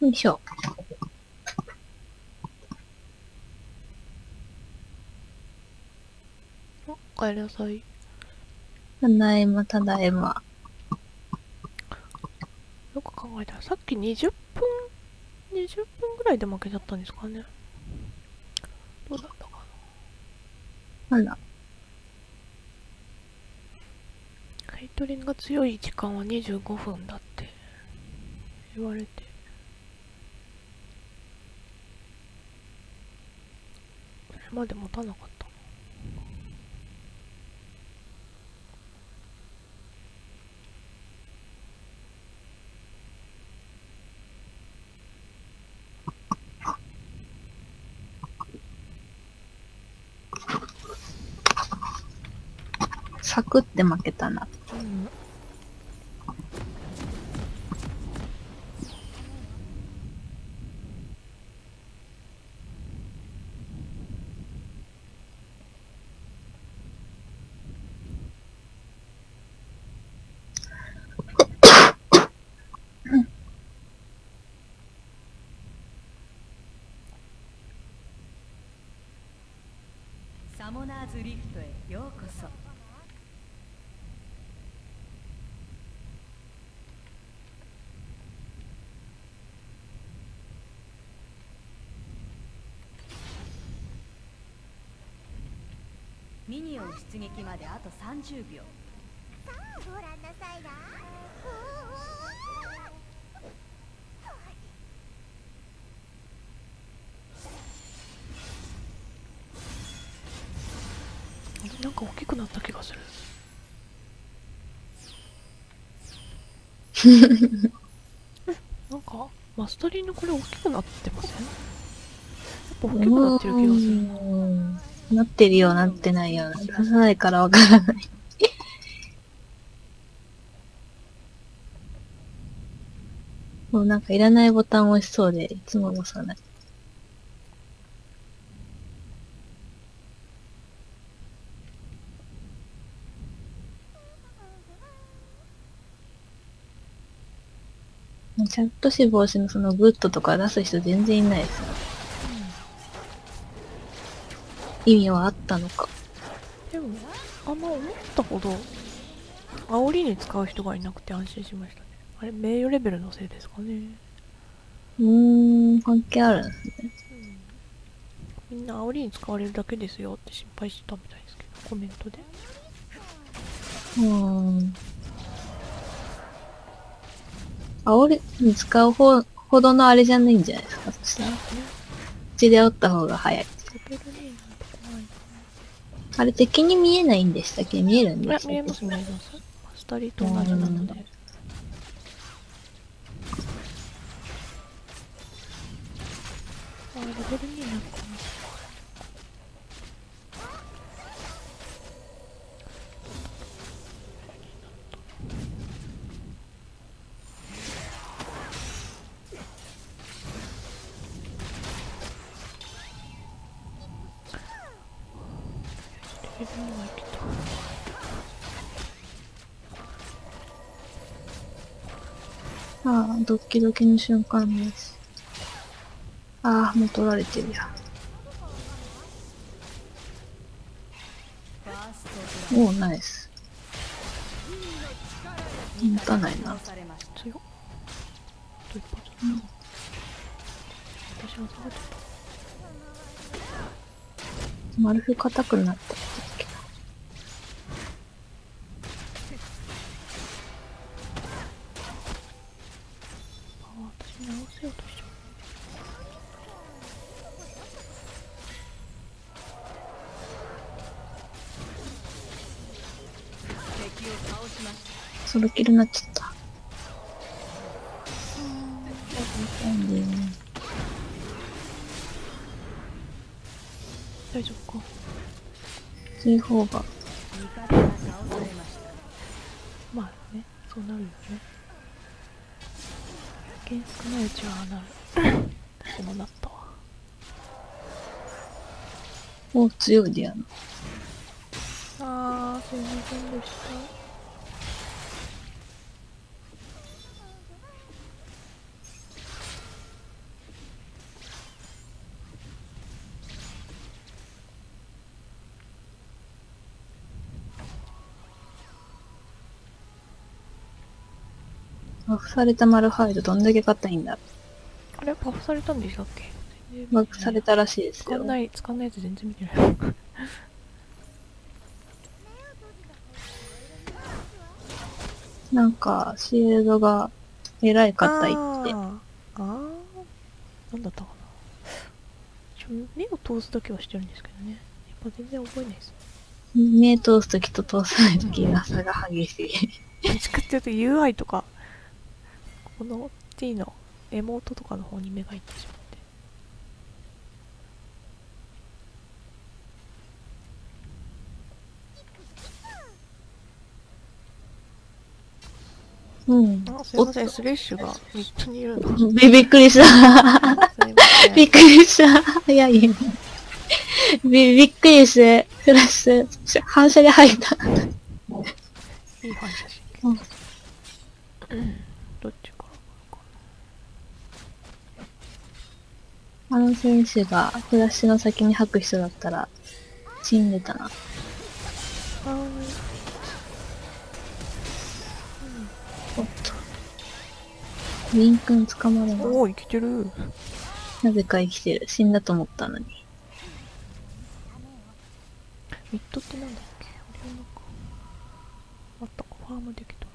よいしょ。 お帰りなさい。 ただいま、ただいま。 よく考えたらさっき20分ぐらいで負けちゃったんですかね。どうだったかな。 あら。 ヘイトリンが強い時間は25分だって言われて、それまで持たなかった。 サクって負けたな。 うん。 サモナーズリフトへようこそ。ミニオン出撃まであと30秒。 さあご覧なさいな。 なんか大きくなった気がする。なんかマスタリーのこれ大きくなってません？やっぱ大きくなってる気がする。 なってるようなってないような。出さないからわからない。もうなんかいらないボタンを押しそうで、いつも押さない。チャット死亡しのそのグッドとか出す人全然いないですよ。意味はあったのか。 でもあんま思ったほど煽りに使う人がいなくて安心しましたね。あれ名誉レベルのせいですかね。 関係あるんですね。 みんな煽りに使われるだけですよって心配したみたいですけど、コメントで。 煽りに使うほどのあれじゃないんじゃないですか、そしたら。口で折った方が早い。 レベル2なんて怖いな。 あれ敵に見えないんでしたっけ？見えるんでしたっけ？ 見えます見えます。マスタリーと同じなので。レベル2なのかな。レベル2はいけた。 ドッキドキの瞬間です。もう取られてるや。ナイス。持たないな。 強っ。と一発。私は下がっちゃった。 マルフ硬くなったっけ？ 私に合わせようとしちゃう。 ソロキルになっちゃった。 大丈夫か。 追放が。 まあね、そうなるよね。原少ないうちはなる。私もなったわ。 強いディアナ。 すいませんでした。 バフされたマルハイドどんだけ硬いんだ。 あれバフされたんでしたっけ？ バフされたらしいですよ。 使んないやつ全然見てない。 なんか、シールドがえらい硬いって。 なんだったかな。目を通すだけはしてるんですけどね。やっぱ全然覚えないです。 目通すときと通さないときが差が激しい。 どっちかっていうと UI とか、この T のエモートとかの方に目がいってしまって。 うん。 あ、すいません、スレッシュがミッドにいるの。 びっくりした。 すいません。 びっくりした。早い。びっくりして、フラッシュ、反射で入った。 いい反射神経。どっちからかあの選手がフラッシュの先に吐く人だったら、死んでたな。 な。 おっと。ウィン君捕まるな。 おー、生きてる。 なぜか生きてる。死んだと思ったのに。 ミッドってなんだっけ？あれはなんか、あったか、ファームできたら。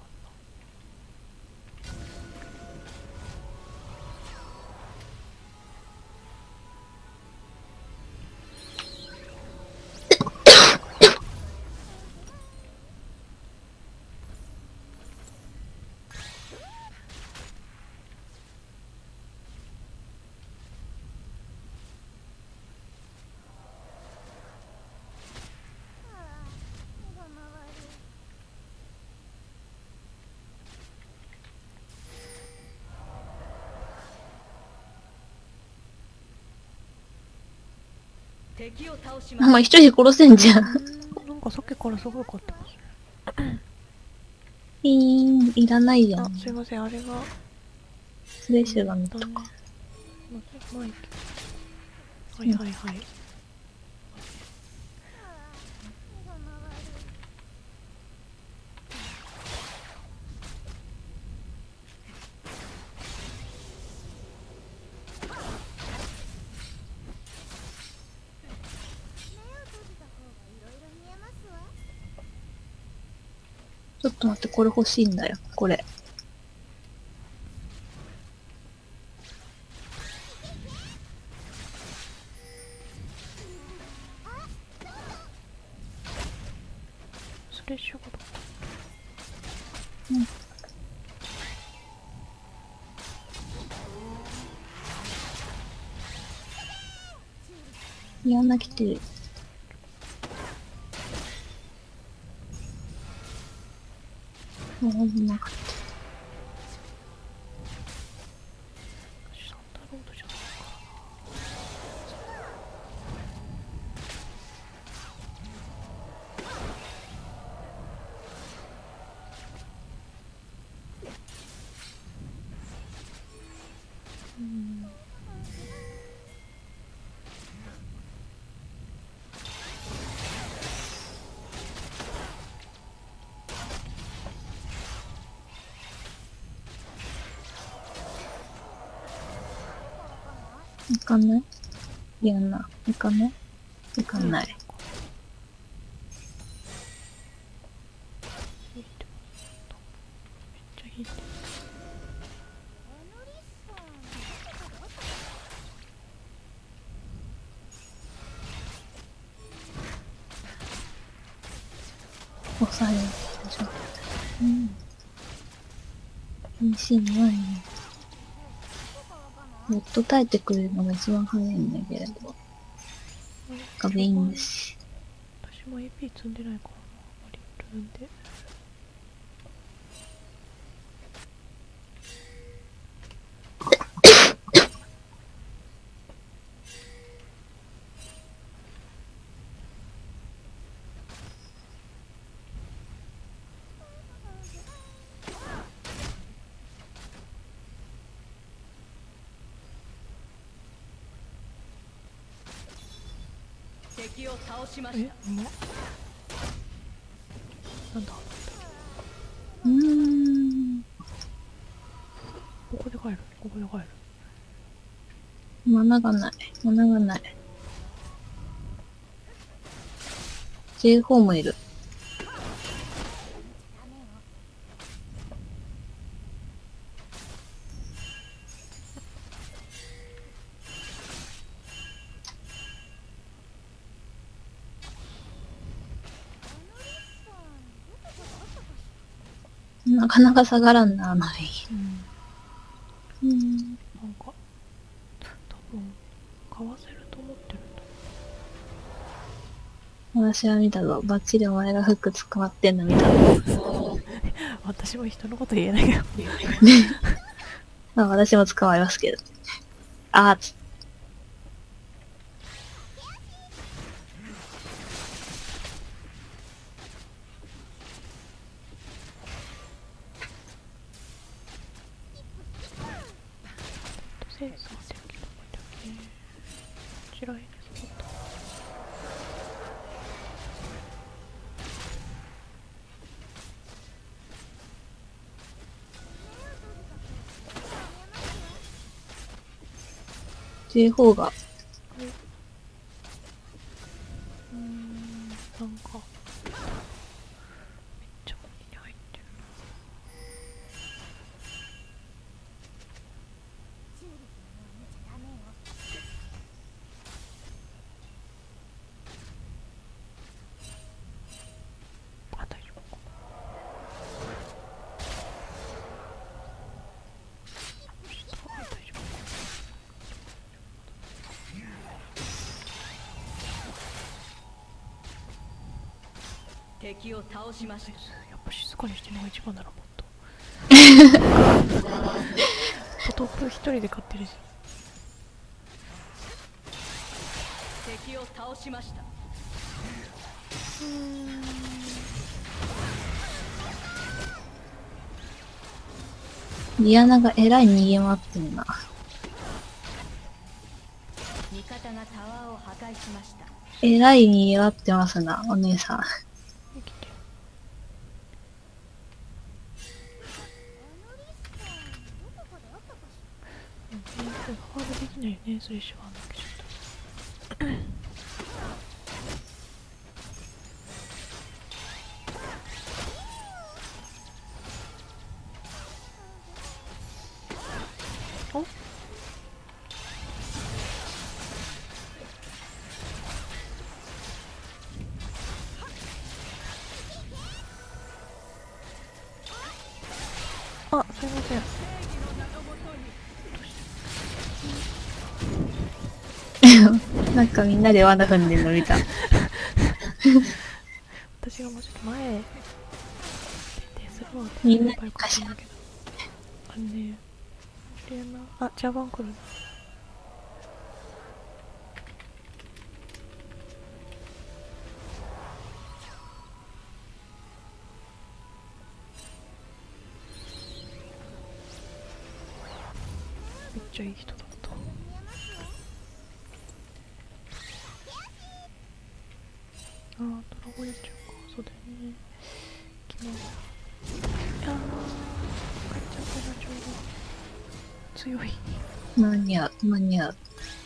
敵を倒しあ、 ます。 まあ、一人殺せんじゃん。 なんかさっきからすごい買ってますね。 ピーン、いらないじゃあ、 ん。 すいません、あれが。 スレッシュが見たか。 すいません、マイク。はいはいはい。 ちょっと待って、これ欲しいんだよ。これ。 スレッシュがどこ？ いやんな来てる。あ、危なかった。 サンダーロードじゃないか。 いかんない？いやんな。いかんない？いかんない。 めっちゃ引いてる。 抑えるでしょ。うん。PC ないね。もっと耐えてくれるのが一番早いんだけれど。壁いいんだし。 私も AP 積んでないからな。リルンで。 敵を倒しましえ、 た。 うまっ。なんだ。 これ入る。 マナがない。マナがない。J4 もいる。なかなか下がらんな、ない。 うん。 うん。 なんか、多分、買わせると思ってるんだ。 私は見たぞ。バッチリお前がフック捕まってんの見たぞ。 私も人のこと言えないけど。 まあ私も捕まりますけど。あーつ。 センサー設計とかだけ。こちらへですか。 J4 が。 なんか、めっちゃ鬼に入ってるな。あ、大丈夫か。大丈夫か。 敵を倒しました。 やっぱ静かにしてるのが一番だろ、もっと。トップ一人で勝ってるし。 敵を倒しました。 リアナがえらい逃げ回ってんな。 味方がタワーを破壊しました。 えらい逃げ回ってますな、お姉さん。 生きてる。ファールできないよね、それしかなくちゃった。おあ、すいません。 なんかみんなで罠踏んでんの見た。 私がもうちょっと前出てするわってみんなやっぱり勝ったんだけど。あのね、レーナあ、ジャバン来るな。めっちゃいい人だった。あー、ドラゴンリッチャーか。そうだよね。行きます。いやー、勝っちゃったな、ちょうど。強い。 間に合う、間に合う。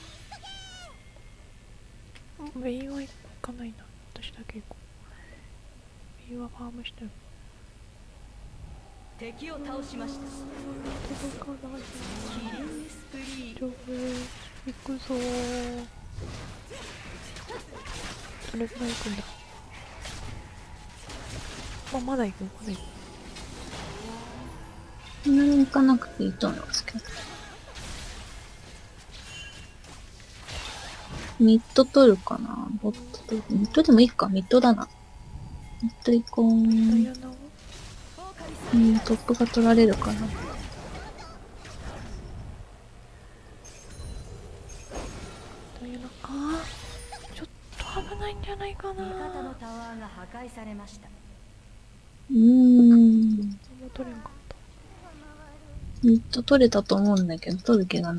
ベインは行かないな。私だけ行こう。ベインはファームしてる。 敵を倒しました。 届かない。 キリンスプリー。 丈夫。行くぞー。どれくらい行くんだ。あ、まだ行く、まだ行く。 そんなに行かなくていいと思いますけど。ミッド取るかな、ボット取る。ミッドでもいいか、ミッドだな。ミッド行こう。 ダイアナはトップが取られるかな。 ダイアナ、あー、ちょっと危ないんじゃないかな。 味方のタワーが破壊されました。 もう取れんかった。 ミッド取れたと思うんだけど、取る気が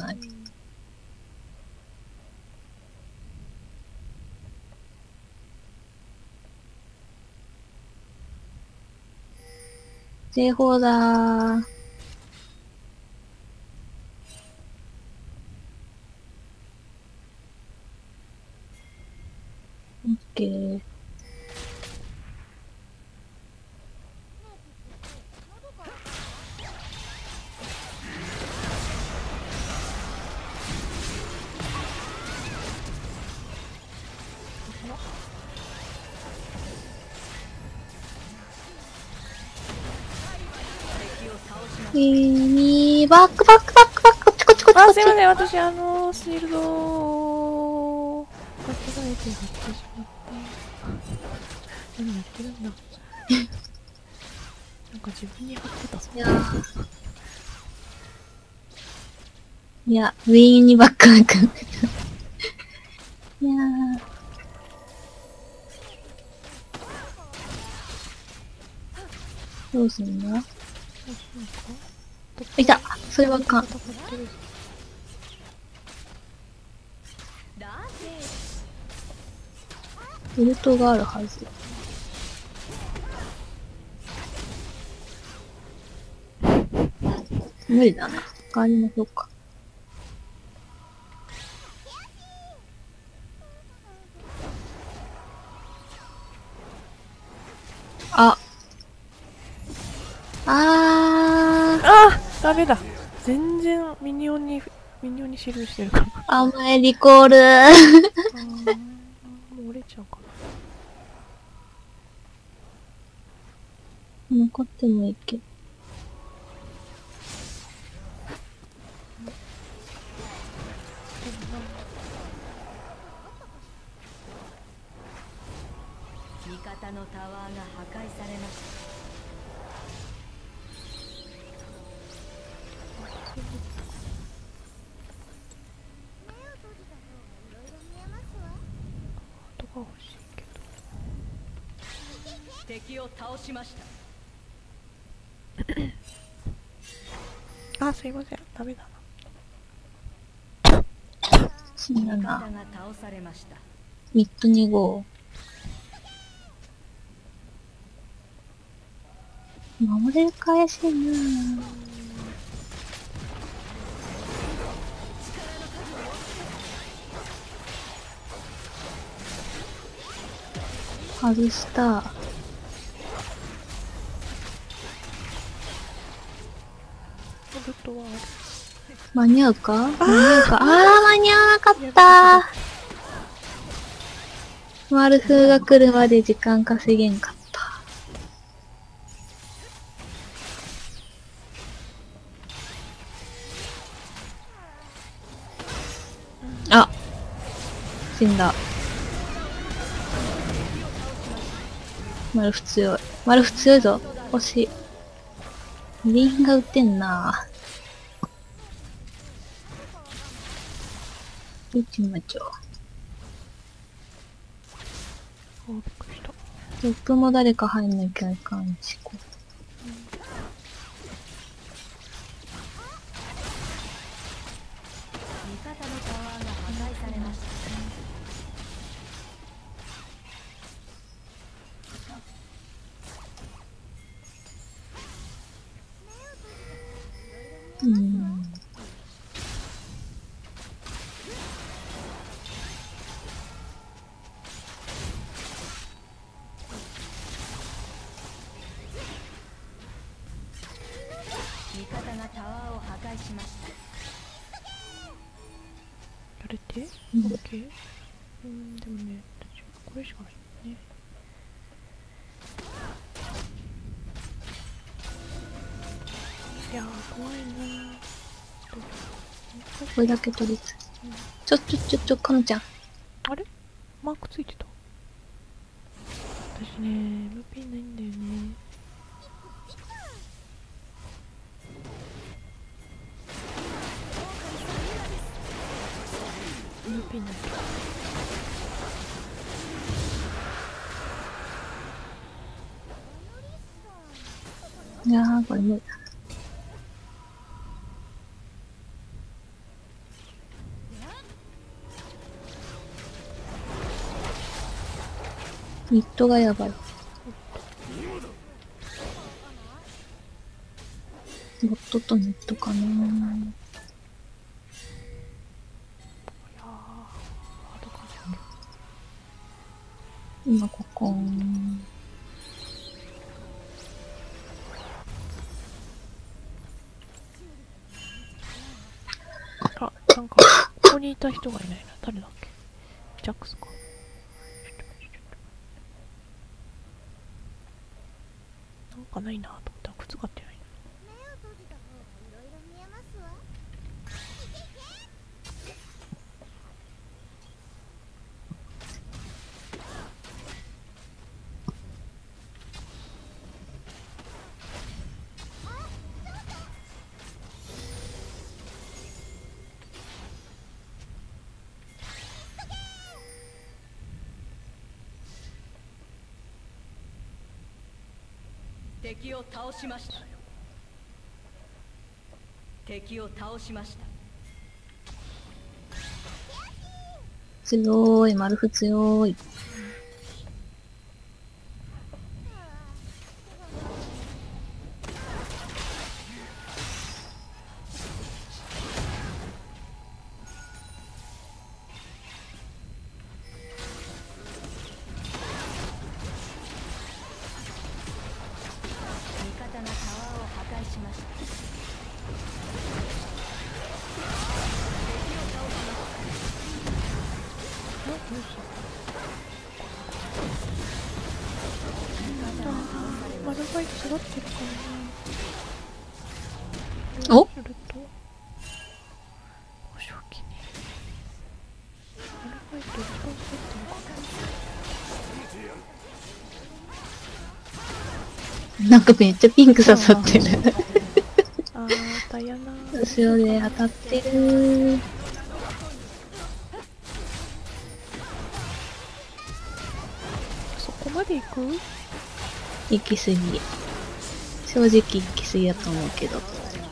ない。J4 だー。 オッケー。バックバックバックバック、こっちこっちこっちこっち。 あ、すいません、私シールドを間違えて貼ってしまって。何やってるんだ。なんか自分に貼ってたぞ。 いや、ウィーンにバックバック。いやー。どうすんの？いた！それはあかん。ベルトがあるはず。無理だな。代わりましょうか。あ。 ダメだ。全然ミニオンにシールドしてるから。 甘えリコール。 もう折れちゃうかな。残ってもいいけど。 味方のタワーが破壊されました。 とか欲しいけど。 敵を倒しました。 あ、すいません、ダメだな。死んだな。 味方が倒されました。 ミッド2号。守れるか怪しいな。外した。間に合うか？間に合うか？間に合わなかったー。マルフが来るまで時間稼げんかった。あ、死んだ。マルフ強い。マルフ強いぞ。惜しい。リンが打てんな。打ってみましょう。トップも誰か入んなきゃいかんし、こう。 味方のタワーが破壊されました。味方がタワーを破壊しました。 やれて？オッケー。でもね、これしかないね。いやー、怖いなー。 これだけ取りつつ。かのちゃん。 あれ？マークついてた。私ね、MP ないんだよね。MP ない。 いやー、これ無理だ。ミッドがやばい。ボットとネットかな。 いやー、ハードか。 今ここ。 あ、なんか、ここにいた人がいないな。誰だっけ？ジャックスか。なんかないなと思ったら靴買ってないな。 目を閉じた方がいろいろ見えますわ。 敵を倒しました。敵を倒しました。 強い、マルフ強い。 味方がタワーを破壊しました。 マルファイト育ってるからおな。すると保証機にマルファイト一番育ってるかなんかめっちゃピンク刺さってる。 な。あー、ダイアナ後ろで当たってる。 そこまで行く？ 行き過ぎ。正直行き過ぎやと思うけど。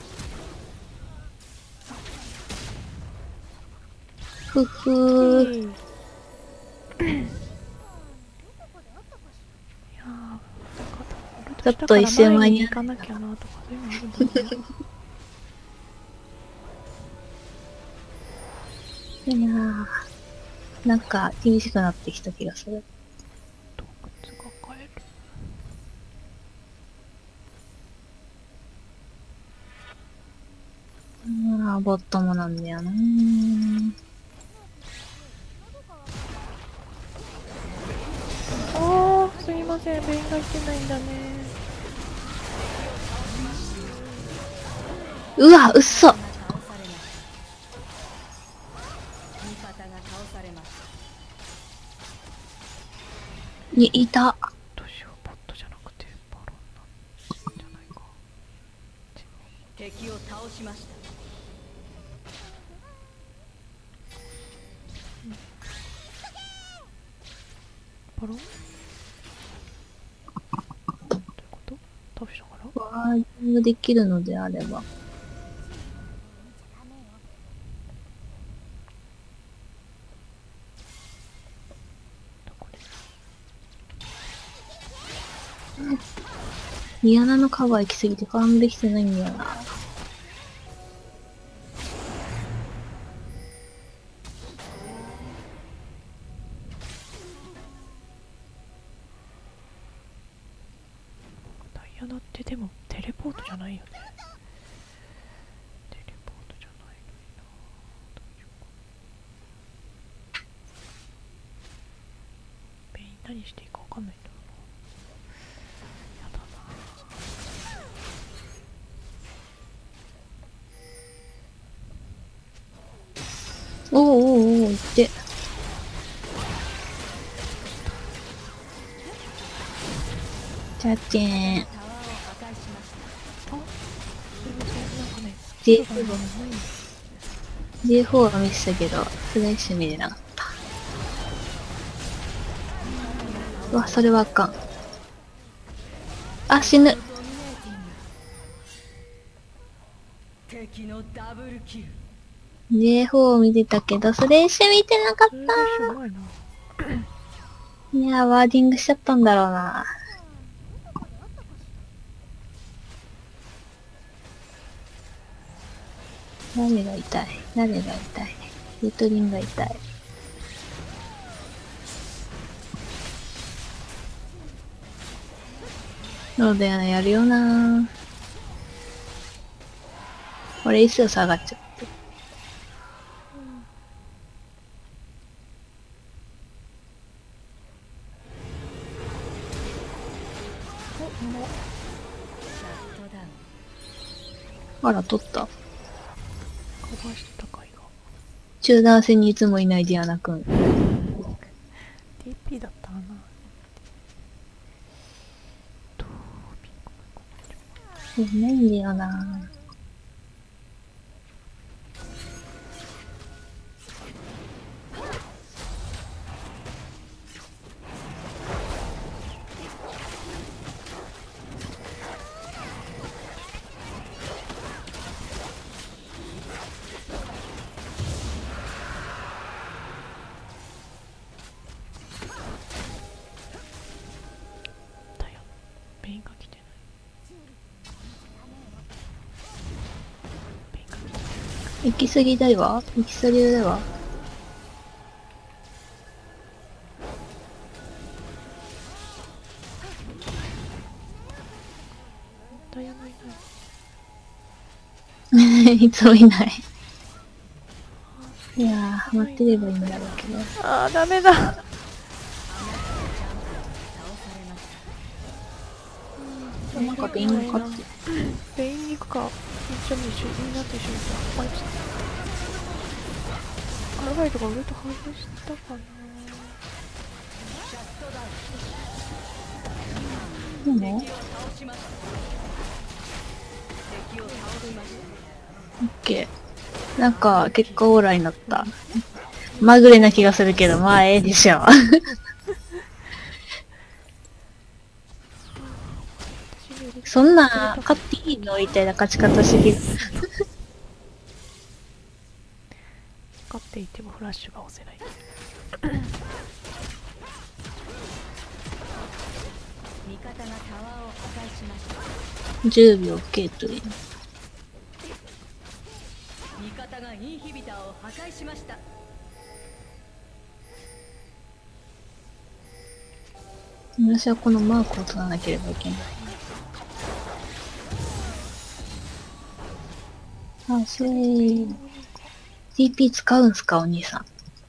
ふふー。 いやー、なんかちょっと一瞬前に行かなきゃなとかそういうのあるんだね。 いやー、なんか厳しくなってきた気がする。 洞窟が買える。 ボットもなんだよなー。 あー、すいません、ベインが行ってないんだね。 うわ、うっそ。 倒されました。味方が倒されました。 いた。 どうしよう、ボットじゃなくてバロンなんじゃないか。 敵を倒しました。 バロン？どういうこと？倒したからワーディングできるのであれば。 どこで？ リアナのカバー行き過ぎて勘できてないんだよな。 ダイアナってでもテレポートじゃないよね。テレポートじゃないのにな。どうしようか。ベイン何していいかわかんないんだろうな。やだな。 おうおうおう、行って。チャッチェーン。 タワーを破壊しました。 すいません、なんかね、 J4 がないんだ。 J4 は見せたけど、フレッシュ見れなかった。うわ、それはあかん。あ、死ぬ。 ドミネーティング。敵のダブルキル。 J4 見てたけど、フレッシュ見てなかっそれでしょうがいな。 た。いやー、ワーディングしちゃったんだろうな。誰が痛い？誰が痛い？ユトリンが痛い。 そうだよね、やるよな。俺一数下がっちゃって。あら、取った。 カバーしてたかいが。 中断戦にいつもいないディアナくん。 TP だったかな。 いないんだよな。 だよ。ベインが来てない。ベインが来てない。 行き過ぎだわ。行き過ぎだわ。 ダイヤのいない。 いつもいない。いやー、待ってればいいんだろうけど。 あー、ダメだ。 なんかベイン勝って。 ベインに行くか。一緒にみんなと一緒にさ。あ、ちょっと。アルバイトが俺と外したかな。 いいの？オッケー。なんか、結果オーライになった。まぐれな気がするけど、まあ、ええでしょ。そんな、勝っていいのみたいな勝ち方しぎる。 勝っていてもフラッシュが押せない。 味方がタワーを破壊しました。 10秒ケートリン。 味方がインヒビターを破壊しました。 私はこのマークを取らなければいけない。あ、それ、TP 使うんすか、お兄さん。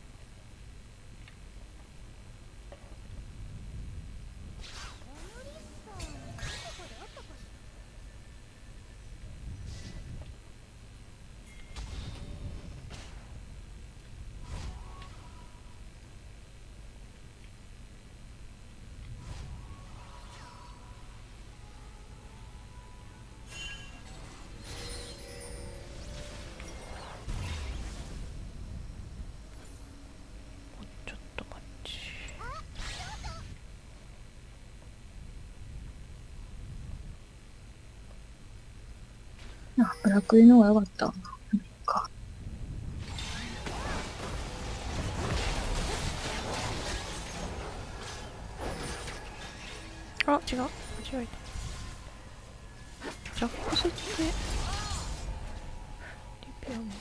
ちょっと待ち。 あ、ブラックでの方が良かった。か。 あ、違う。間違えた。ジャックスってリペアのか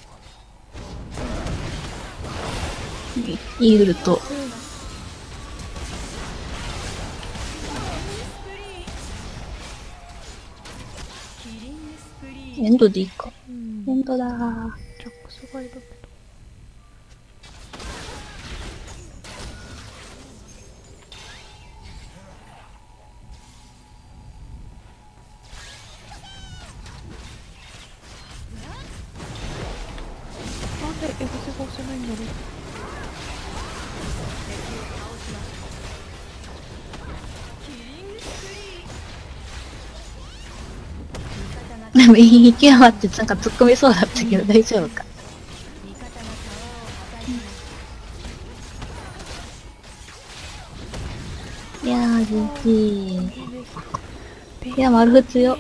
イーグルと、エンドでいいか。 うん。 エンドだー。 ジャックスがいるけど。なんでエグゼが押せないんだろう。 でも、息余ってなんか突っ込みそうだったけど、大丈夫か。いやー、GG。いや、丸普強。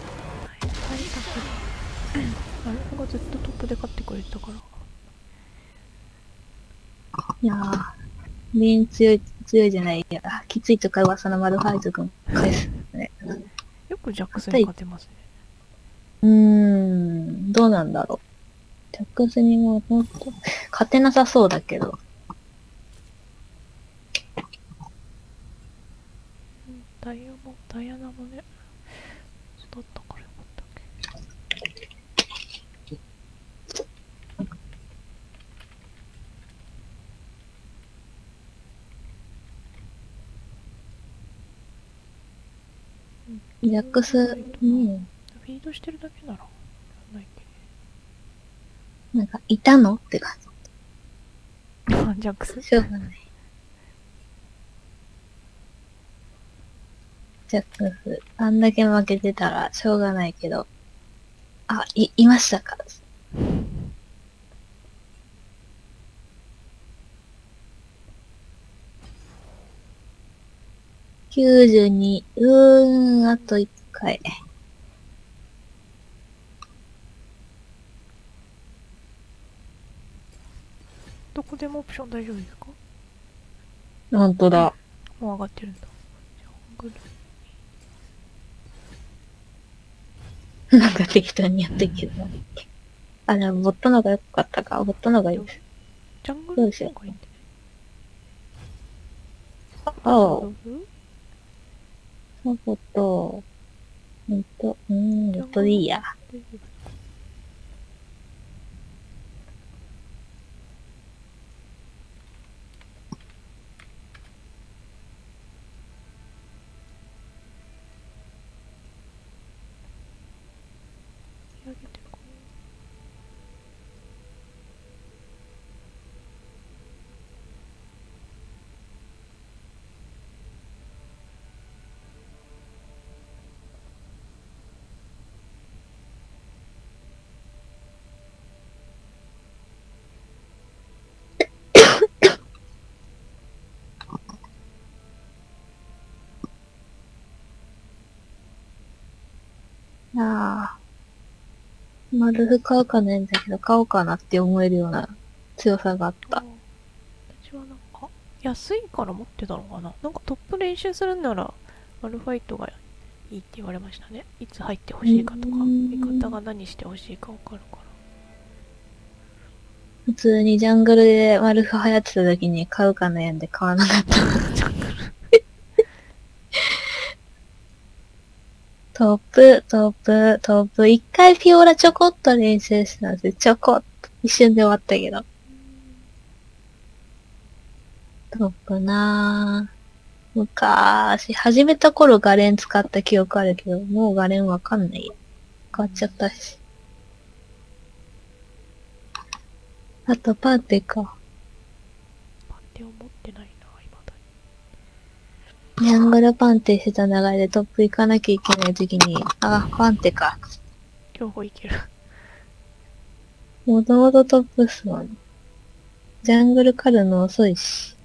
あれがずっとトップで勝ってくれてたから。 いやー、メイン強いじゃないや。きついとか噂のマルファイト君返すね。 よくジャックスに勝てますね。 どうなんだろう。ジャックスにももっと勝てなさそうだけど。 ダイヤナもね。 リラックス、ね、 フィードしてるだけなら、やんないなんか、いたのって感けど。あ、ジャックスじ。しょうがない。ジャックス、あんだけ負けてたらしょうがないけど、あ、いましたか。92、あと1回。 どこでもオプション大丈夫ですか？ ほんとだ。 もう上がってるんだ。ジャングル。 なんか適当にやってるけど。あ、でもボットの方が良かったか。ボットの方がいいです。 ジャングルどうしようがいいんでね。 ああ、 どうぞサボと、ボットでいいや。 大丈夫。上げてこああ。マルフ買うかねんだけど、買おうかなって思えるような強さがあっう。 た。 私はなんか、安いから持ってたのかな。なんかトップ練習するんなら、マルファイトがいいって言われましたね。いつ入ってほしいかとか、味方が何してほしいか分かるから。 普通にジャングルでマルフ流行ってた時に買うか悩んで買わなかった。 ジャングル。 トップ。一回フィオラちょこっと練習したんですよ。ちょこっと。一瞬で終わったけど。トップなぁ。昔、始めた頃ガレン使った記憶あるけど、もうガレンわかんないよ。変わっちゃったし。あとパンテか。 パンテを持ってないな、今だジャングルパンテしてた流れでトップ行かなきゃいけない時に、あ、パンテか。 に。両方いける。 もともとトップっすもん。ジャングル狩るの遅いし。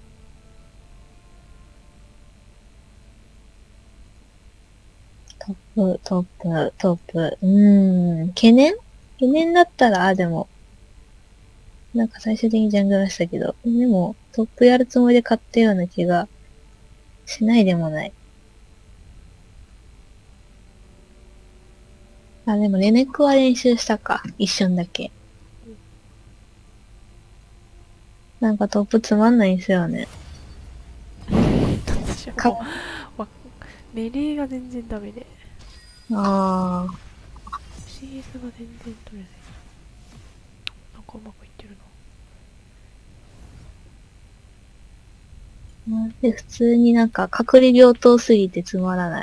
トップ。懸念だったら、でも、なんか最終的にジャングルしたけど、でも、トップやるつもりで買ったような気がしないでもない。あ、でもレネックは練習したか。一瞬だけ。なんかトップつまんないんすよね。 私はもう、メレーが全然ダメで。 あー。 CS が全然取れない。なんかうまくいってるな。 で、普通になんか隔離病棟すぎてつまらない。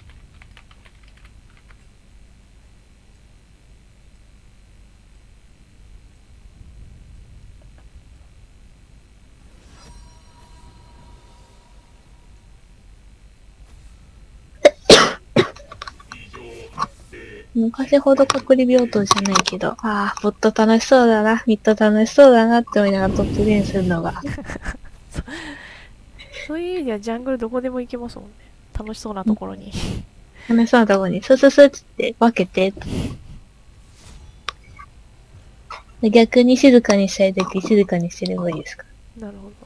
昔ほど隔離病棟じゃないけど、ああ、ボット楽しそうだな、ミッド楽しそうだなって思いながらトップゲームするのが。 そういう意味ではジャングルどこでも行けますもんね。楽しそうなところに。 楽しそうなとこに、スッって分けて。逆に静かにしたいとき静かにしてればいいですか。 なるほど。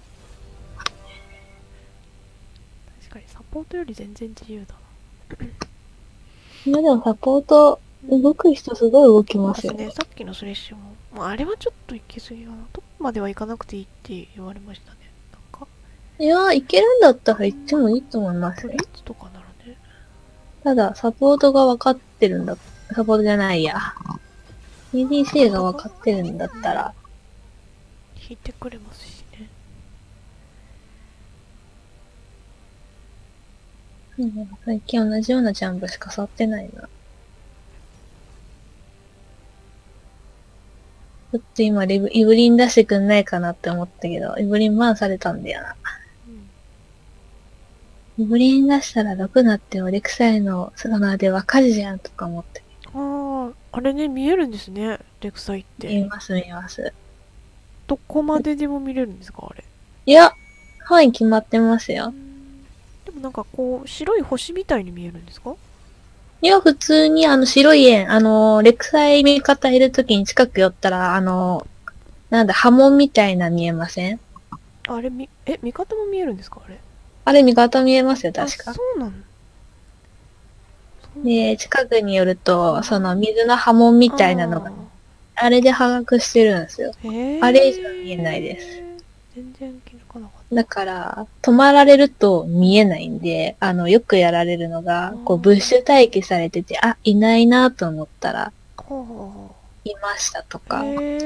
確かにサポートより全然自由だな。 今でもサポート、動く人すごい動きますよね。 さっきのスレッシュも、まあ、あれはちょっと行き過ぎかな。トップまでは行かなくていいって言われましたね。なんか。 いや、いけるんだったら行ってもいいと思いますよフリ。ッツとかならね。 ただ、サポートが分かってるんだ。サポートじゃないや。EDC が分かってるんだったら、 引いてくれますしね。 最近同じようなジャンプしか触ってないな。ちょっと今イブリン出してくんないかなって思ったけど、イブリンバンされたんだよな。イブリン出したら6なってオレクサイのソナーでわかるじゃんとか思って。 ああ、あれね、見えるんですね、レクサイって。 見ます見ます。 どこまででも見れるんですか、あれ。 いや、範囲決まってますよ。 でもなんかこう、白い星みたいに見えるんですか？ いや、普通に白い円、レクサイ味方いるときに近く寄ったら、なんだ、波紋みたいな見えません？ あれ、味方も見えるんですか、あれ。 あれ味方見えますよ、確か。 そうなの？ で、近くに寄ると、その水の波紋みたいなのが、あれで把握してるんですよ。あれ以上見えないです。 全然気づかなかった。 だから、止まられると見えないんで、よくやられるのが、こう、ブッシュ待機されてて、あ、いないなと思ったら、いましたとか。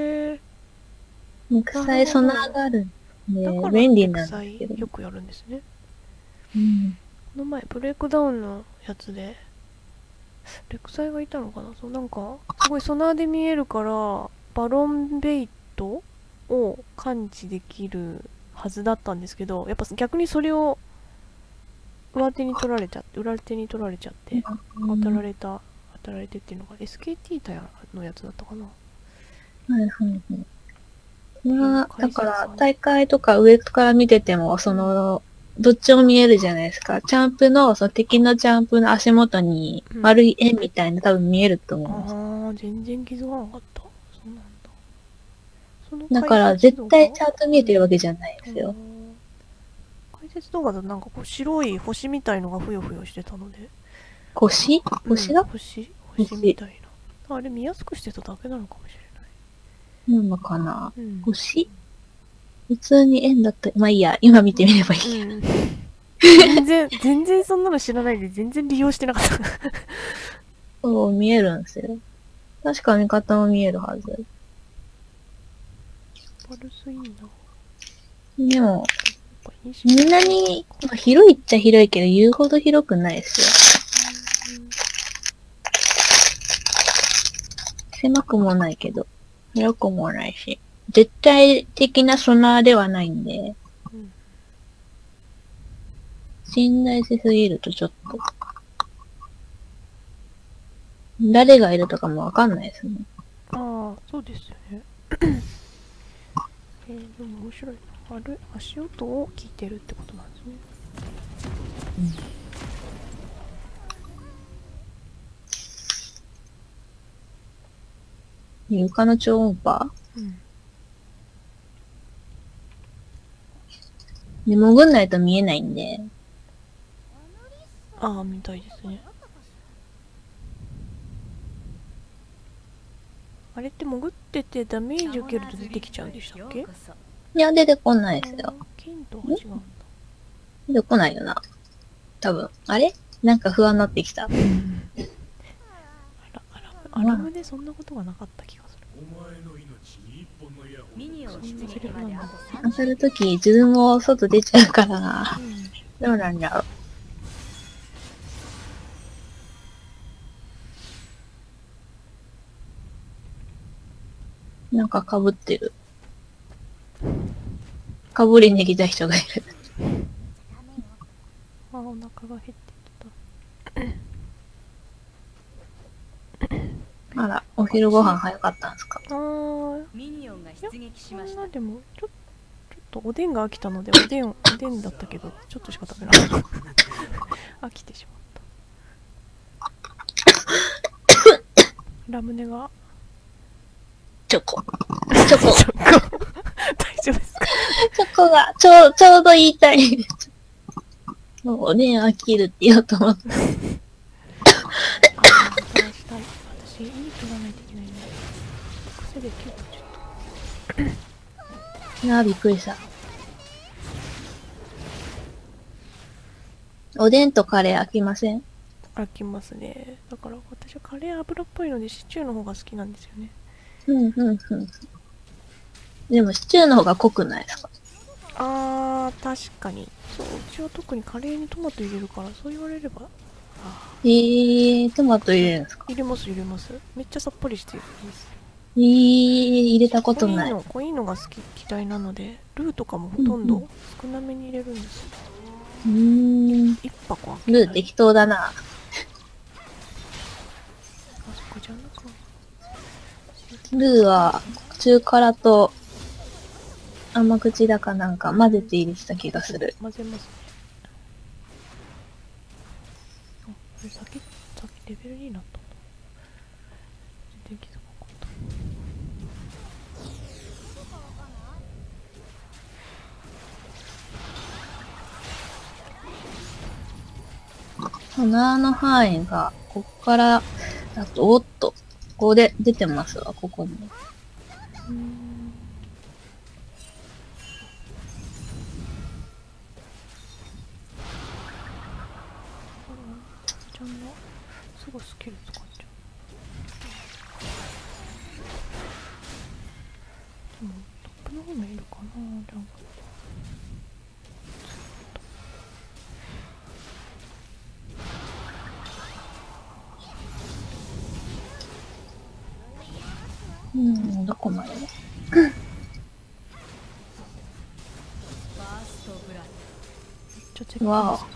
肉彩ソナーがあるんで、便利なんですけど。 よくやるんですね。 うん。 この前、ブレイクダウンのやつで、レクサイがいたのかな、そう、なんか、すごいソナーで見えるから、バロンベイトを感知できるはずだったんですけど、やっぱ逆にそれを裏手に取られちゃって、当たられてっていうのが SKT タイヤのやつだったかな。 はいはいはい。だから、大会とか上から見てても、どっちも見えるじゃないですか。ジャンプの、敵のジャンプの足元に丸い円みたいな多分見えると思うんです。 ああ、全然気づかなかった。そうなんだ。だから、絶対ちゃんと見えてるわけじゃないですよ。 解説動画だとなんかこう白い星みたいのがふよふよしてたので。 星が星みたいな。あれ見やすくしてただけなのかもしれない。 なのかな、星普通に円だった。まあいいや、今見てみればいいや。 全然そんなの知らないで全然利用してなかった。 そう、見えるんですよ。確か見方も見えるはず。 パルスいいな。 でも、みんなに、広いっちゃ広いけど言うほど広くないですよ。狭くもないけど、広くもないし。絶対的なソナーではないんで、信頼しすぎるとちょっと、誰がいるとかもわかんないですね。 ああ、そうですよね。でも面白いな。足音を聞いてるってことなんですね。床の超音波？で、潜んないと見えないんで。 ああ、みたいですね。あれって潜っててダメージ受けると出てきちゃうんでしたっけ？ いや、出てこないですよ。 金とは違うんだ。 出てこないよな。多分。あれなんか不安になってきた。 アラムでそんなことがなかった気がする。 当たるとき自分も外出ちゃうからな。どうなんだろう。なんか被ってる。被りに来た人がいる。 あ、お腹が減ってきた。あら、お昼ご飯早かったんですか？ ミニオンが出撃しました。 でもちょっとおでんが飽きたのでおでんだったけどちょっとしか食べなかった飽きてしまったラムネがチョコ大丈夫ですか？ チョコがちょうど言いたい。もうおでん飽きるって言おうと思った。 私いい取らないといけないんだ。癖でキュッとちょっと。 いやー、びっくりした。おでんとカレー飽きません？ 飽きますね。だから私はカレー油っぽいのでシチューの方が好きなんですよね。 でもシチューの方が濃くないですか？ あ確かに。そう、うちは特にカレーにトマト入れるから、そう言われれば。 トマト入れるんですか？ 入れます入れます。めっちゃさっぱりしていいです。 入れたことない。 濃いのが好き嫌いなので、ルーとかもほとんど少なめに入れるんですよ。1箱開けない。 ルー適当だな。 あ、そっか、じゃあなんか。 ルーは中辛と甘口だかなんか混ぜて入れてた気がする。 混ぜますね。あ、これさっきレベルになったんだ。全然気づかなかった。 鼻の範囲が、こっからだと、おっと、ここで出てますわ、ここに。 ちゃんのすぐスキル使っちゃう。でもトップの方もいるかな。じゃあどこまで？ ファーストブラッめっちゃチェックわです。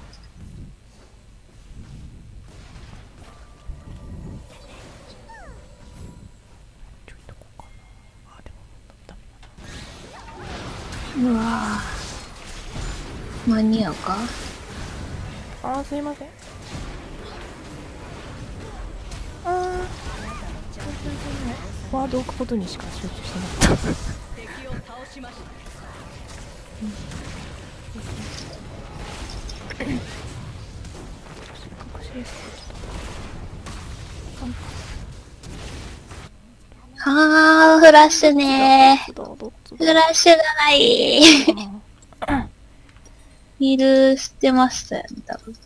ちょいとこうかな。あ、でもダメだな。 うわぁ。間に合うか？ あー、すいません。あー、ワード置くことにしか集中してなかった。 敵を倒しました。 フラッシュねー。 どっちフラッシュがないだ。 ヒールしてましたよね、多分。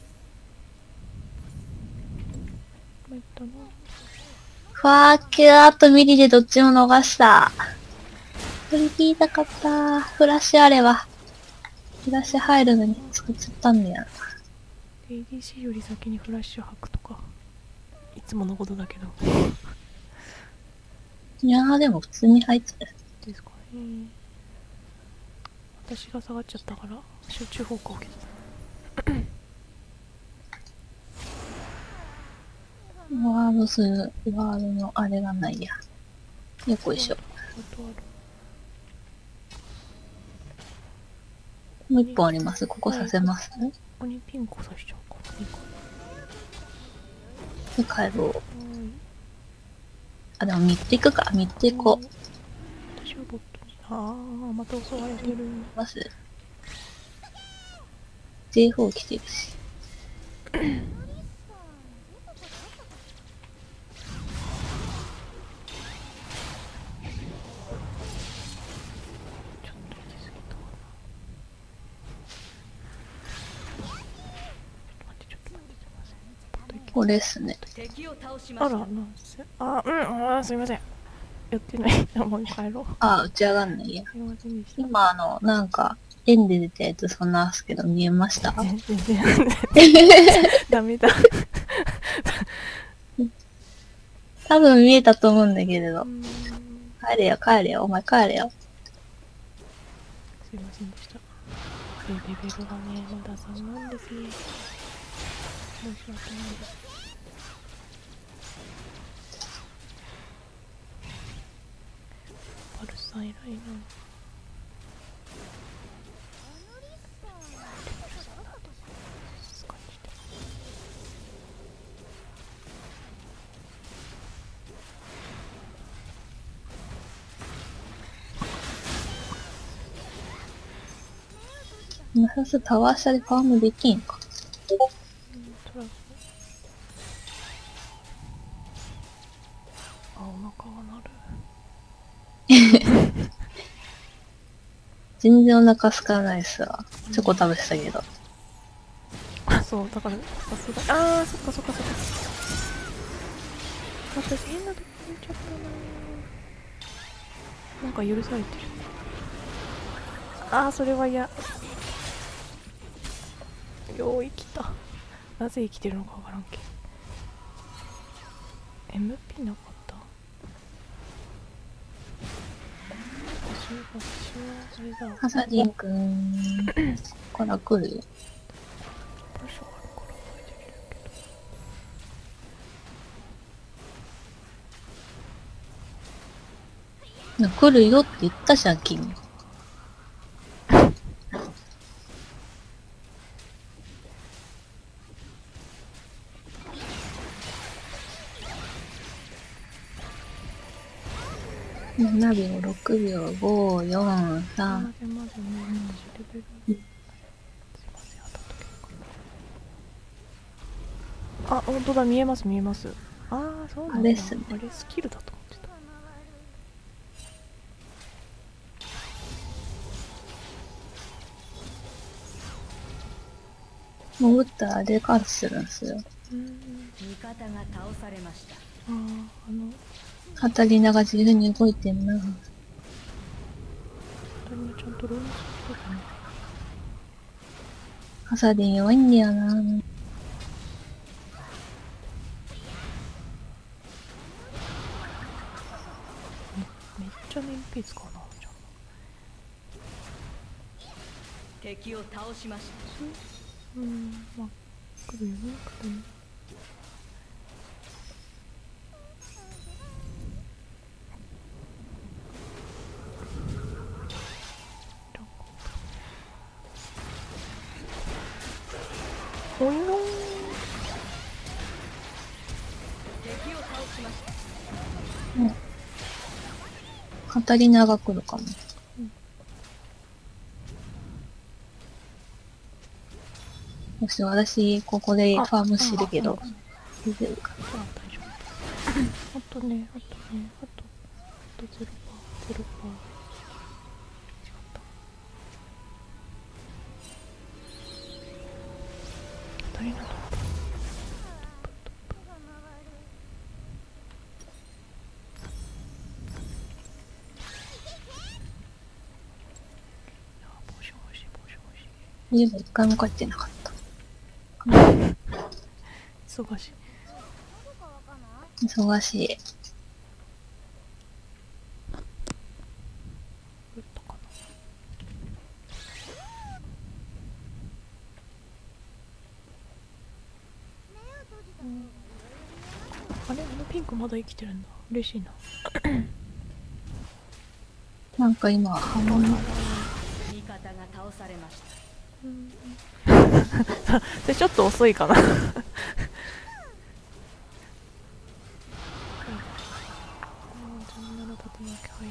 ファーキュアとミリでどっちも逃した。振り切りたかった。フラッシュあれば。フラッシュ入るのに作っちゃったんだよな。 ADC より先にフラッシュ吐くとか、いつものことだけど。 いやーでも普通に入っちゃう。 ですかね。私が下がっちゃったから集中砲火を受けてた。 ワードする、ワードのあれがないや。よっこいしょ。もう一本あります。ここさせますね。 ここにピンコ刺しちゃうか。いいかで、帰ろう。 な。 あ、でも3つ行くか。3つ行こう。 私はボットに。ああ、また襲われてる。 ます。J4 来てるし。これっすね。 敵を倒しまあら、 した。 なんせ。あ、すいません。やってない。もう帰ろう。 あ、打ち上がんないや。 すいませんでした。 今なんか、円で出たやつそんなすけど見えました？ 全然ダメだ。 多分見えたと思うんだけれど。帰れよ、帰れよ、お前帰れよ。 すいませんでした。レベルがね、まだ3なんですね。申し訳ないです。パルスさん偉いな。 なさすタワー下でファームできんか。 トラブル。あ、お腹が鳴る。 全然お腹空かないっすわ。チョコ食べてたけど。 あ、そう、だから、さすが。あー、そっかそっかそっか。私変なとこ見ちゃったな。なんか許されてる。 ああ、それは嫌。よう生きた。なぜ生きてるのかわからんけど。MP なかった。私はあれだ。 ハサディンくん、ここから来るよ。 場所あるから前できるけど。 来るよって言ったじゃん、君。7秒、6秒、5、4、3。 すいません、まずね、レベル。すいません、当たったけど。あ、本当だ、見えます、見えます。ああ、そうなんだ。 あれっすね。 あれ、スキルだと思ってた。 潜ったらデカーチするんすよ。 味方が倒されました。 ああ、 カタリナが自由に動いてんな。 誰もちゃんとロールするかな。 ハサディン弱いんだよな。 めっちゃ燃費使うな、じゃあ。 敵を倒しました。 まあ、来るよね、来るね。おいよー。 敵を倒しました。 カタリナが来るかも。もし私、ここでファームしてるけど、大丈夫かな。 あ、大丈夫。あとね、あと0%、0%。違った。当たりなと。ポーション欲しい、ポーション欲しい。 言えば一回も帰ってなかった。 忙しい。 忙しい。 打ったかな。あれ、あのピンクまだ生きてるんだ。嬉しいな。 なんか今、ハモの、 味方が倒されました。 それちょっと遅いかな。残念な竜巻早い。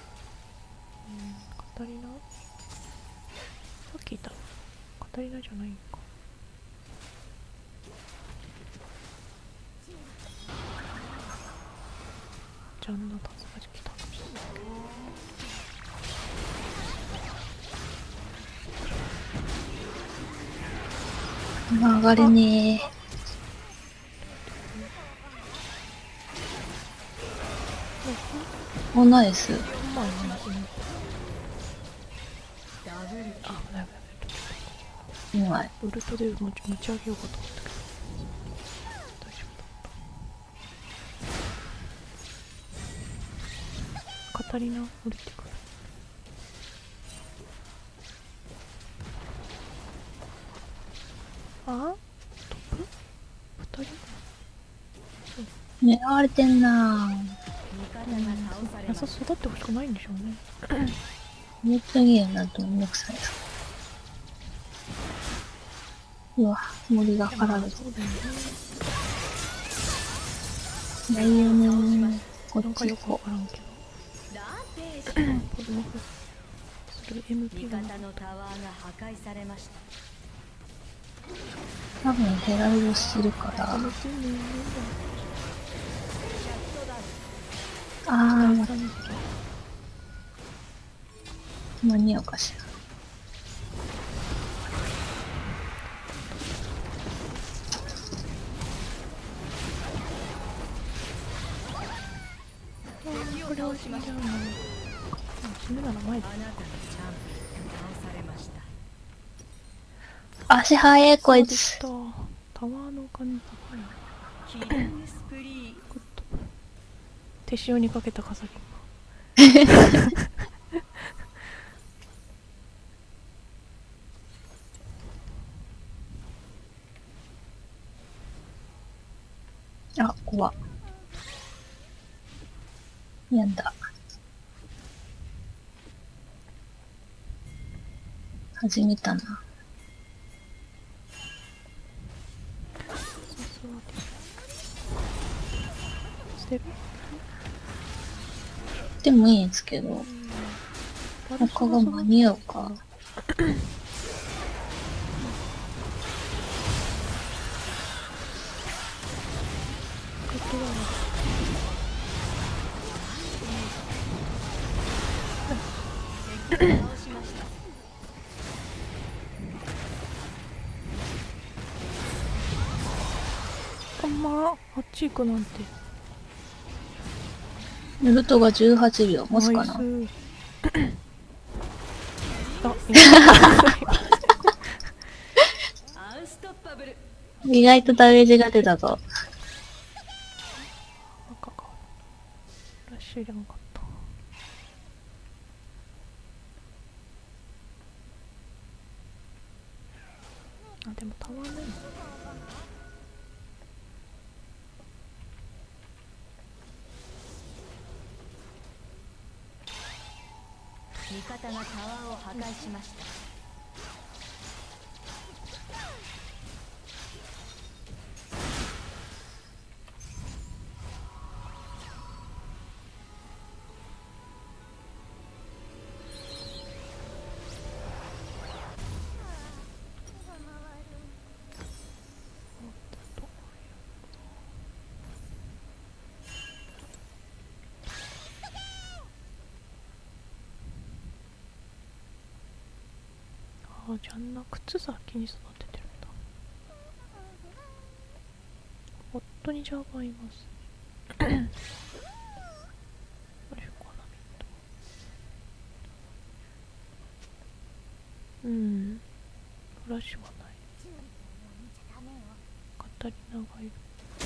カタリナ？さっきいた。カタリナじゃないんか。ジャンナ竜巻来たかもしれないけど。 上がれねー。お、ナイス。 うまいね。 ダブルあ、危ない危ない。 うまい。 ウルトで持ち上げようかと思ったけど大丈夫だった。カタリナ降りてくる。あ、トップ2人狙われてんな味方が倒されました。 優し育ってほしくないんでしょうね。 めっちゃゲームだとめんどくさいです。うわ、森がかられてそうだよね。 ないよねー。こっなんかよくわち行こからんけど。 ランページ。 ポズモフ。それ MP 味がな方のタワーが破壊されました。 う。多分ヘラルドしてるから。 めっちゃいいね。 あー、間に合うかしら。 これは死んじゃうの。死ぬなら前で。 あなたのチャンピオンを倒さ足早いこいつ。 タワーの感じ高いな。 キリングスプリ手塩にかけた飾り。 あ、怖っ。やんだ。始めたな。 捨てる？ でもいいんですけど、他が間に合うか。 あんまあっち行くなんて。 ルトが18秒持つかな。 ナイスあ、 アンストッパブル。 意外とダメージが出たぞ。 赤か。ラッシュ入れなかった。あ、でもたまんない。 味方がタワーを破壊しました。 あ、じゃあんな靴先に育ててるんだ。夫にジャガいます。よいしょかな、ミット。フラッシュはない。カタリナがいる。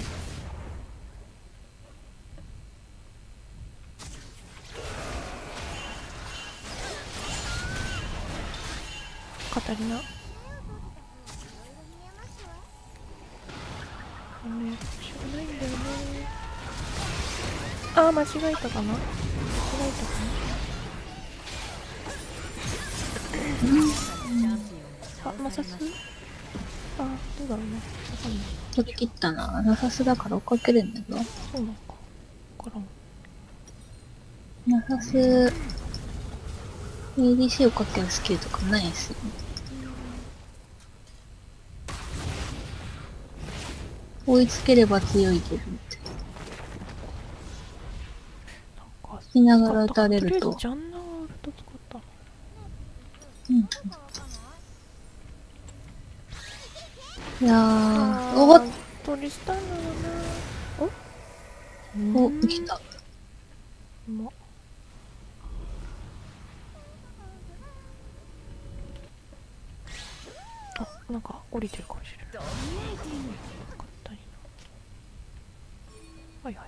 カタリナ。しょうがないんだよね。あー、間違えたかな。あ、マサス。あ、どうだろうな。わかんない。 取り切ったな。ナサスだから追っかけるんだぞ。 そうなのか。わからん。 ナサス、ADC をかけるスキルとかないんすよ。追いつければ強いけどって。 なんか聞きながら撃たれると。 とりあえずジャンナーウルト使ったの。 いやー、おっ取りしたんだろうな。 お、来た。 うまっ。あ、なんか降りてるかもしれない。かったりな。はいはいはい。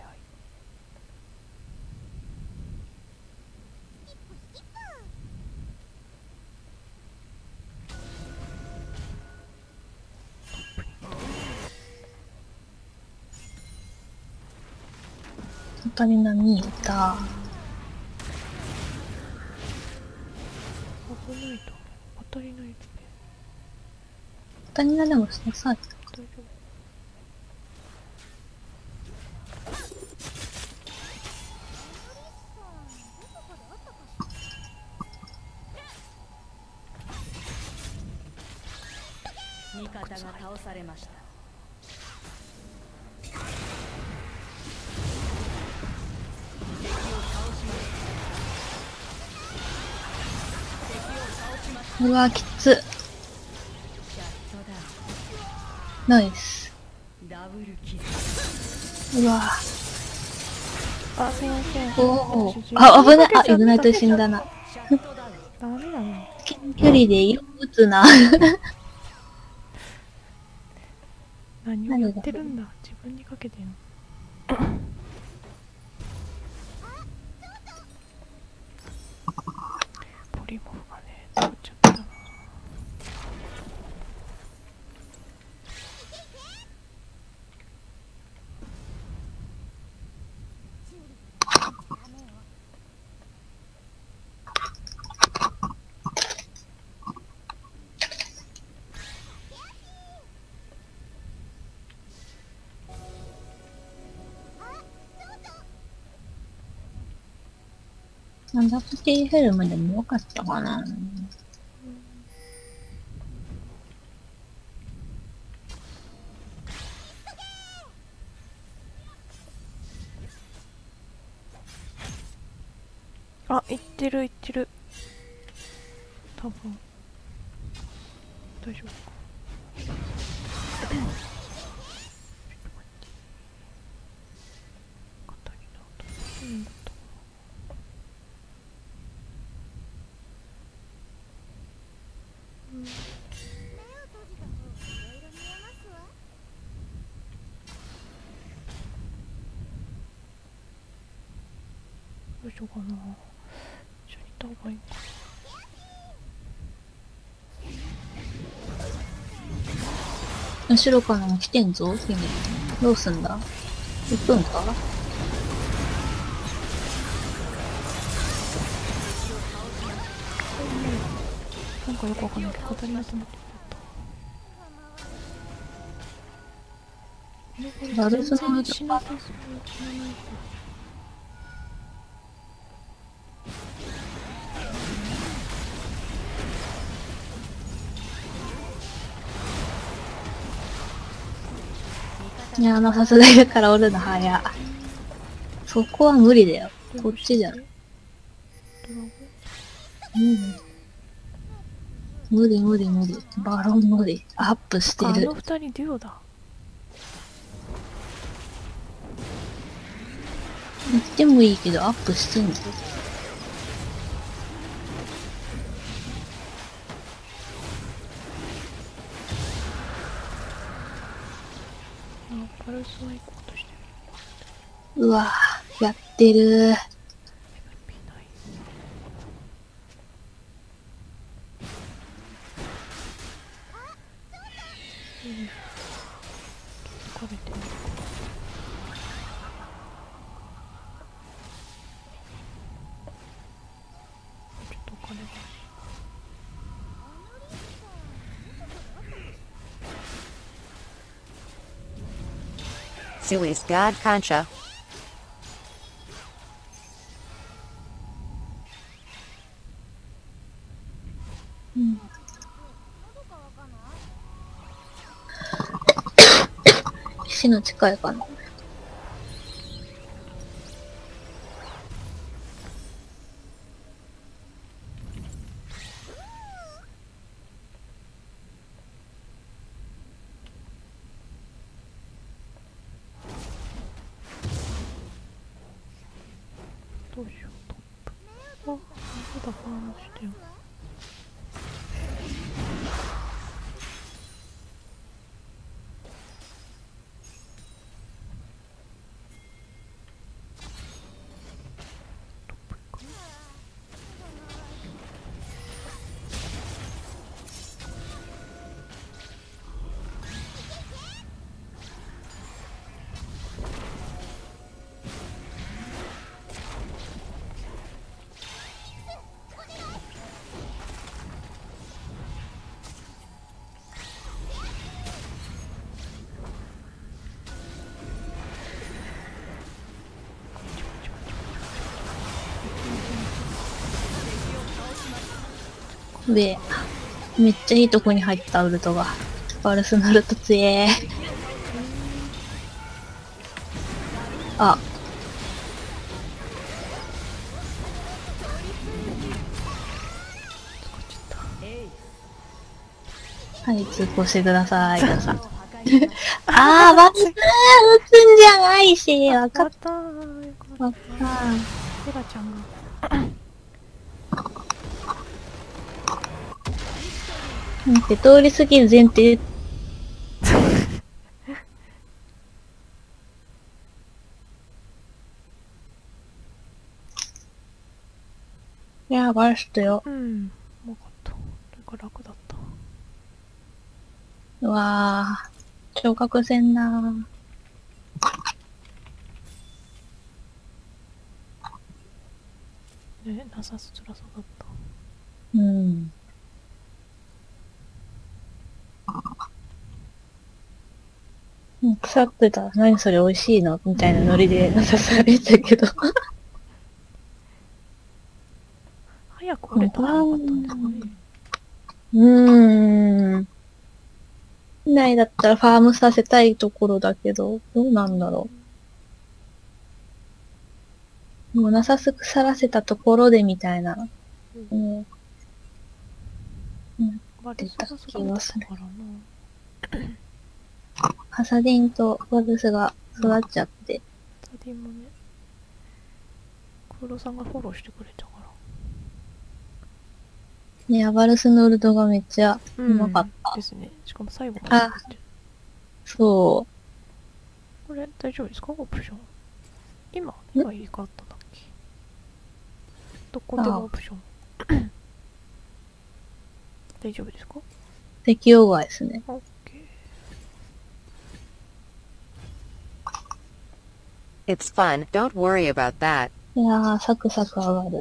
カタリナ見えた。 危ないと当たりないとね。 カタリナでもさ、 大丈夫。 味方が倒されました。 うわ、きつ。 シャットナイス。 ダウン。ダブルキル。 うわあ、すいません。 おー。あ、危ない。あ、イグナイト死んだな。 シャットダウン。 ダメだね。 近距離でよく撃つな。 何をやってるんだ。自分にかけてんの。ポリモフがね、作っちゃったな。 なんだプティフェルムでもよかったかな。 あ、いってるいってる。多分。大丈夫か。肩になった。うんだった。 目を閉じた方がいろいろ見えますわ。 どうしようかな。一緒に行った方がいいかな。 後ろからも来てんぞ、姫。どうすんだ？行くんか？ なんかよくわかんないけど、肩になってもらって。 バルスのしなさそう。 いや、さすがだからおるの早。そこは無理だよ。こっちじゃん。無理無理無理。バロン無理。アップしてる。 あの二人デュオだ。 行ってもいいけど、アップしてんの。 パルスは行こうとしてる。 うわぁ、やってるー。 MVP ない。気づかれてる。ちょっとお金が。 Sui's God Concha. 岸の近いかな。 どうしよう、トップ。あ、そうだ、ファームしてよ。トップか。 で、めっちゃいいとこに入ったウルトが。バルスのウルト強え。あ。はい、通行してください。皆さん。あー、バルス撃つんじゃないし、わかっわかったー。よかった。 わかった。 セラちゃんが。 なんて通り過ぎる前提。 あ、バラストよ。 うん。うまかった。なんか楽だった。 うわぁ、昇格戦なぁ。 ね、なさそうだった。 うん。腐ってたら何それ美味しいのみたいなノリでなさされたけど。 早く折れたらよかったんですかね。 ないだったらファームさせたいところだけど、どうなんだろう。もうなさす腐らせたところでみたいな。 バルスが育てたからな。 ハサディンとバルスが育っちゃって。 サディンもね、黒さんがフォローしてくれたから。 ね、バルスのウルトがめっちゃうまかった。 ですね。しかも最後まで残ってる。 そう。 これ大丈夫ですかオプション。今いいかったんだっけ。どこでもオプション。大丈夫ですか？ 適用外ですね。 オッケー。It's fun. Don't worry about that. いやー、サクサク上がる。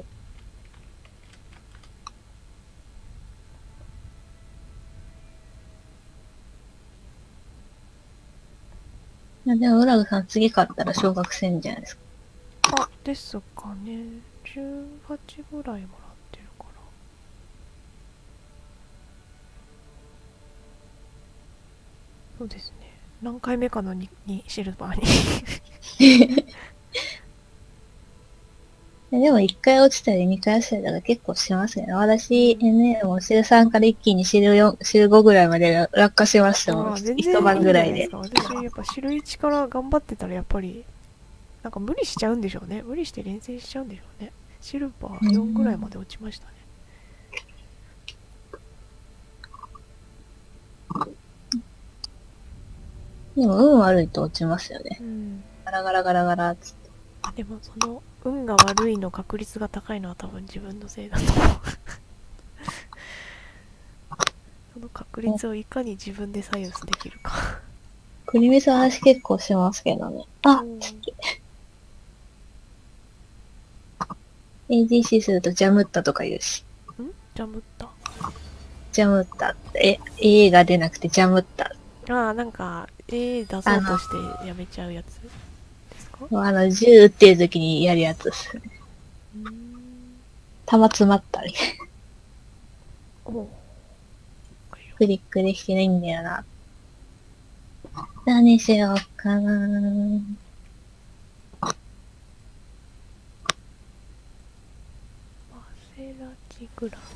いや、でも、浦具さん次勝ったら昇格せんじゃないですか。 あ、ですかね。18ぐらいもらってるから。そうですね。何回目かのにシルバーに。 でも1回落ちたり2回落ちたりとか結構しますよね。私、NA もシル3から一気にシル4、シル5ぐらいまで落下しましたもん。一晩ぐらいで。 私やっぱシル1から頑張ってたらやっぱり、なんか無理しちゃうんでしょうね。無理して連戦しちゃうんでしょうね。シルバー4ぐらいまで落ちましたね。 でも運悪いと落ちますよね。ガラガラガラガラっつって。 でもその運が悪いの確率が高いのは多分自分のせいだと思う。その確率をいかに自分で左右できるか。 クリミス話結構しますけどね。あ、好き。ADC するとジャムったとか言うし。 ジャムった。 ジャムったって、A が出なくてジャムった。 ああ、なんか、出そうとしてやめちゃうやつですか？ 銃撃ってる時にやるやつですね。弾詰まったり。クリックできてないんだよな。何しようかな。 マセラチグラ。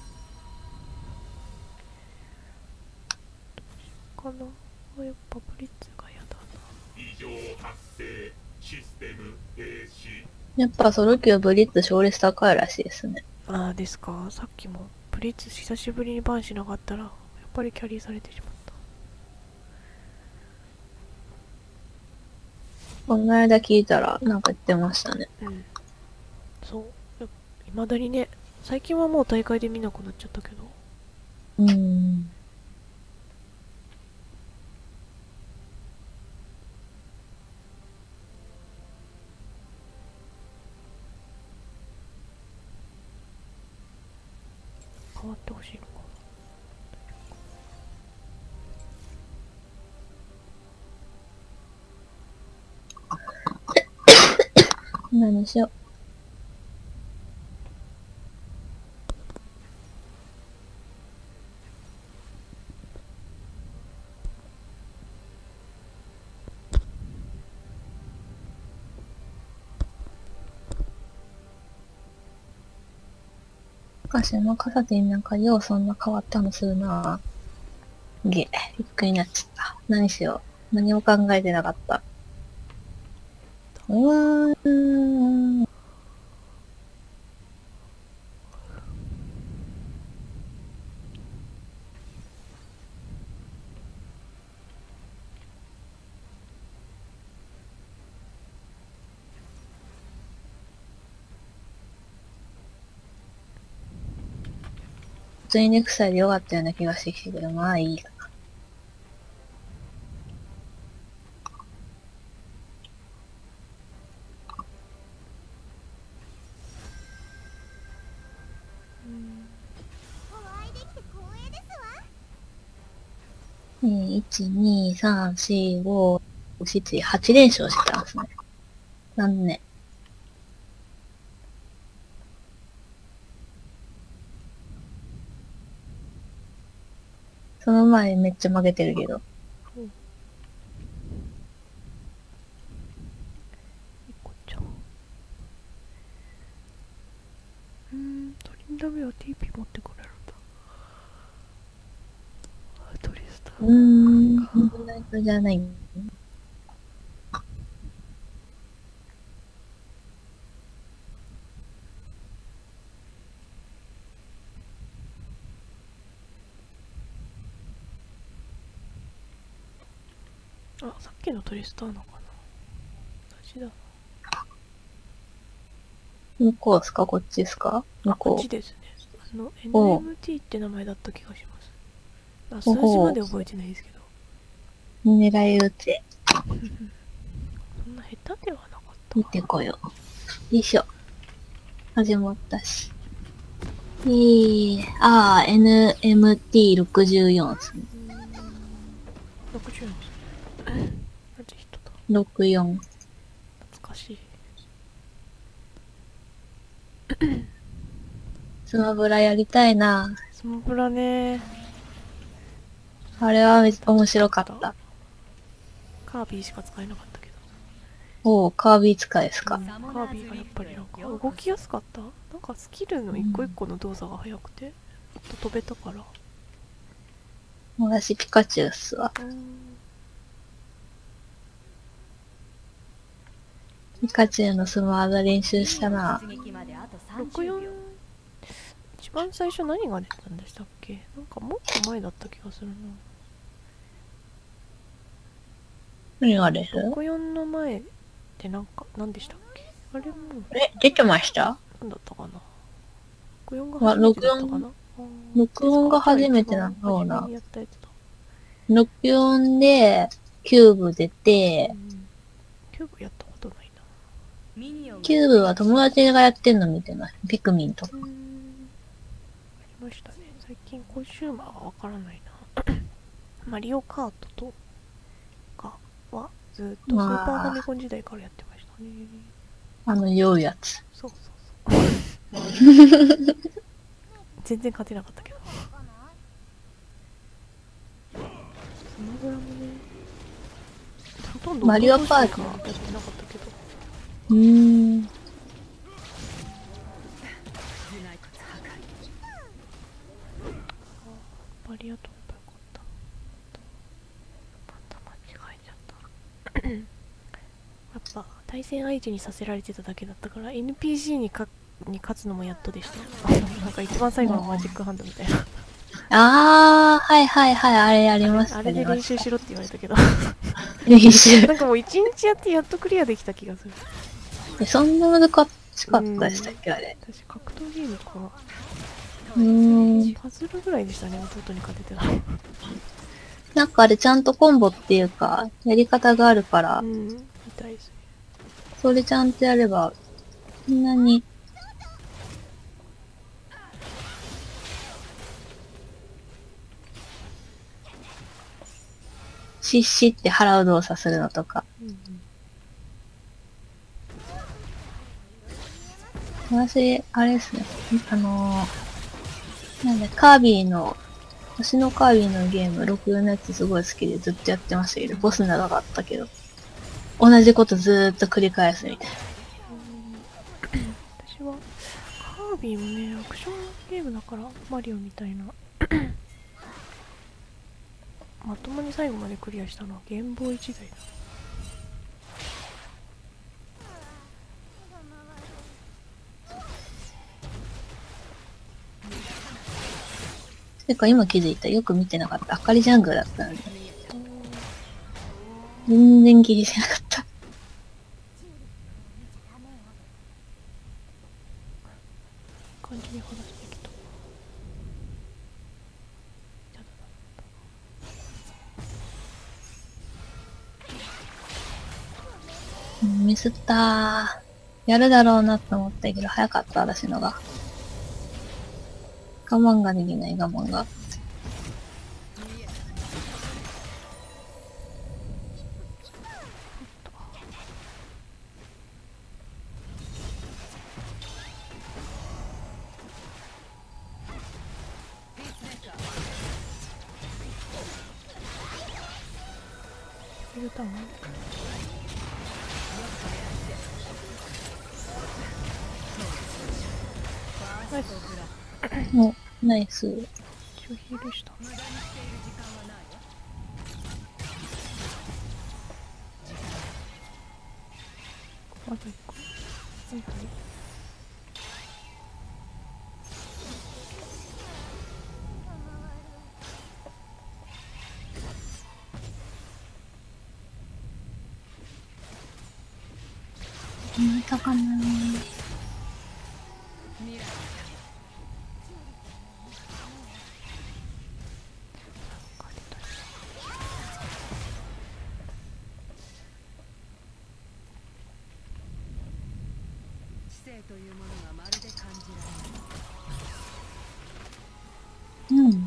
どうしようかな。やっぱブリッツが嫌だな。異常発生システム停止。 やっぱソロ級ブリッツ勝率高いらしいですね。 ああですか。さっきもブリッツ久しぶりにバンしなかったらやっぱりキャリーされてしまった。 この間聞いたらなんか言ってましたね。 そう。未だにね、最近はもう大会で見なくなっちゃったけど。変わってほしいのかな。何しよう。昔のカサティンなんかようそんな変わったのするなぁ。びっくりになっちゃった。何しよう。何も考えてなかった。 普通にネクサイでよかったような気がしてきたけど、まあいいかな。 お会いできて光栄ですわ。 1、2、3、4、5、7、8連勝してたんですね。残念。その前めっちゃ負けてるけど。 いい子ちゃん。トリンダメは TP 持ってこれるんだ。トリスター。 危ない子じゃない。 あ、さっきのトリスターなのかな。同じだ。 向こうですかこっちですか向ここっちですね。 おう NMT って名前だった気がします。数字まで覚えてないですけど。 う。狙い撃て。 そんな下手ではなかった見てこよう。よいしょ。始まったし。NMT64 ですね。 64ですね。同じ人だ。 64。 懐かしい。 スマブラやりたいな。 スマブラね。 あれは面白かった。 カービィしか使えなかったけど。 おう、カービィ使いですか。 カービィがやっぱりなんか動きやすかった。なんかスキルの一個一個の動作が速くて、あと飛べたから。 私ピカチュウっすわ。ピカチュウのスマブラ練習したな。 64一番最初何が出たんでしたっけ？なんかもっと前だった気がするな。 何がです 64の前ってなんか何でしたっけ？あれも出てましたなんだったかな。64が初めてだったかな。 録音が初めてなんだろうな初めにやったやつだ。 64で、キューブ出て、 キューブやったことないな。 キューブは友達がやってんの見てます。ピクミンとか。 ありましたね。最近コンシューマーはわからないな。マリオカートとかはずっとスーパーファミコン時代からやってましたね。 酔うやつ。 そう全然勝てなかったけど。スマブラもね、ほとんどマリオパーティーやってなかったけど。バリアとやっぱよかった。また間違えちゃった。やっぱ対戦相手にさせられてただけだったから NPC に勝つのもやっとでした。なんか一番最後のマジックハンドみたいな。 はいはいはい、あれやりましたね。 あれで練習しろって言われたけど。 練習。 なんかもう一日やってやっとクリアできた気がする。 そんな難しかったでしたっけあれ。 私格闘ゲームかな。パズルぐらいでしたね、弟に勝ててた。 なんかあれちゃんとコンボっていうか、やり方があるから、 みたいですね。 それちゃんとやれば、そんなに、シッシって払う動作するのとか。私、あれですね。なんで、カービィの、星のカービィのゲーム、64のやつすごい好きでずっとやってましたけど、ボス長かったけど、同じことずーっと繰り返すみたいな。 私は、カービィもね、アクションゲームだから、マリオみたいな。まともに最後までクリアしたのはゲームボーイ時代だ。 てか今気づいた。よく見てなかった。あかりジャングルだったので。全然気にしてなかった。 感じに話してきた。 ミスったー。やるだろうなと思ったけど、早かった、私のが。我慢ができない、我慢が。 いるたの？ナイス。 お、ナイス。 一応ヒールした。まだ行く。はいはい。 見たかなー。 知性というものがまるで感じられない。 うん。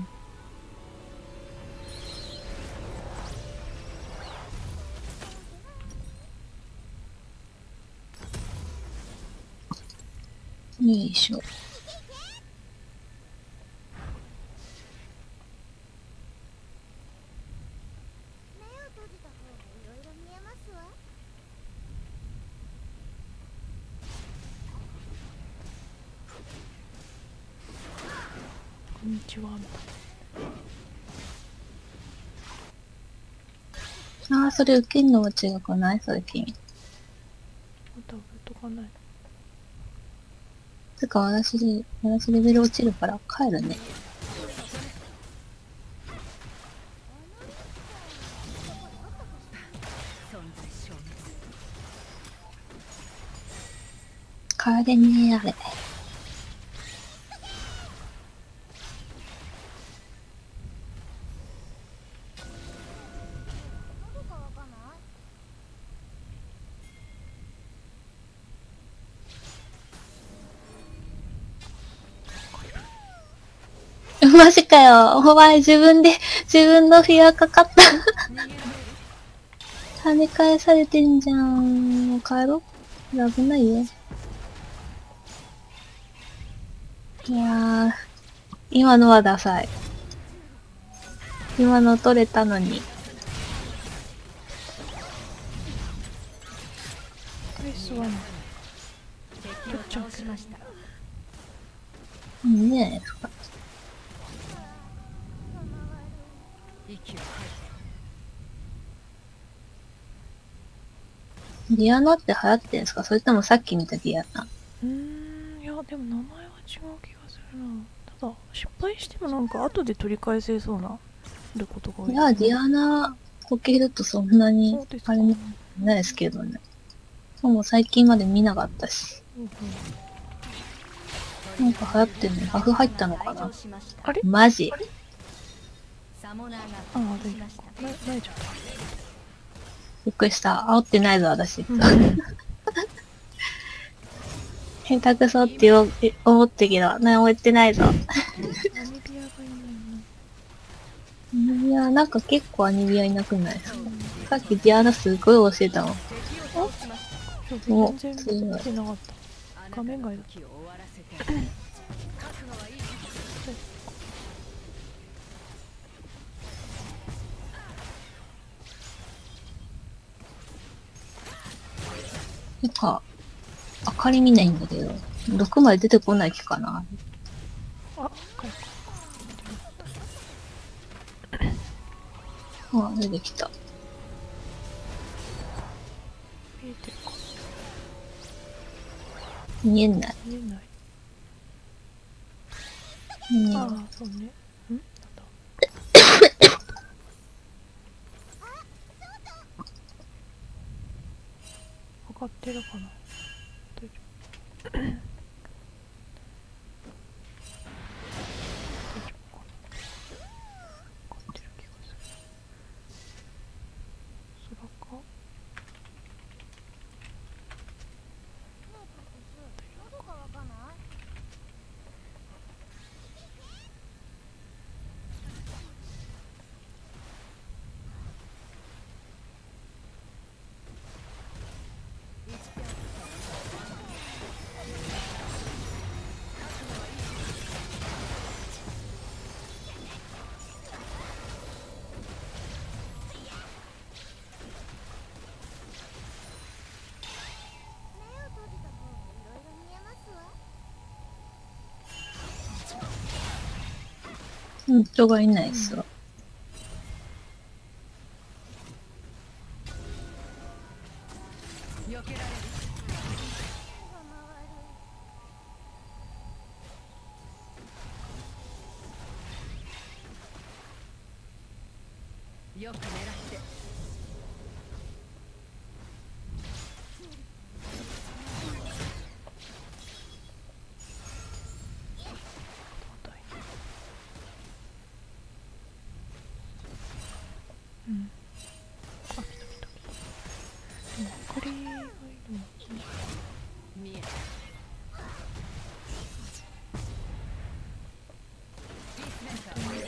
よいしょ。 目を閉じた方がいろいろ見えますわ。 こんにちは。 ああ、それ受けんのも違くない？それ君。 また売るとかないの？ つか私レベル落ちるから帰るね。帰れねえやれ。 どこかわかんない？ マジかよ。お前自分のフィアかかった。跳ね返されてんじゃん。もう帰ろう。危ないよ。いやー、今のはダサい。今の取れたのに。 ナイスワン。 敵を倒しました。 いいね。 息を吐ディアナって流行ってんすか？それともさっき見たディアナ？ いや、でも名前は違う気がするな。ただ、失敗してもなんか後で取り返せそうなることが多い。 いや、ディアナこけるとそんなにそうですか。 あれないですけどね。もう最近まで見なかったし。なんか流行ってんの？バフ入ったのかな？ あれ？ マジ？ サモナーがああ、 復活しました。 慣れちゃった。 びっくりした。煽ってないぞ、私。下手くそって思ったけど、何も言ってないぞ。 ナミビアがいないな。 アニビア、なんか結構アニビアいなくないですか？さっきディアナすごい教えたもん。お、 全然強い。 見てなかった。画面外だ。 時を終わらせて覚悟はいい？ なんか、明かり見ないんだけど、6まで出てこない気かな。 あ、 あ、出てきた。 見えてるか。 見えない。 見えない。ああ、そうね。なんだ。分かってるかな。大丈夫。大丈夫かな。分かってる気がする。空か。 人がいないっすわ。 避けられる。よく狙って。 うん。あ、来た来た来た。でも明かりがいるの。 見えた。ピースメーカー。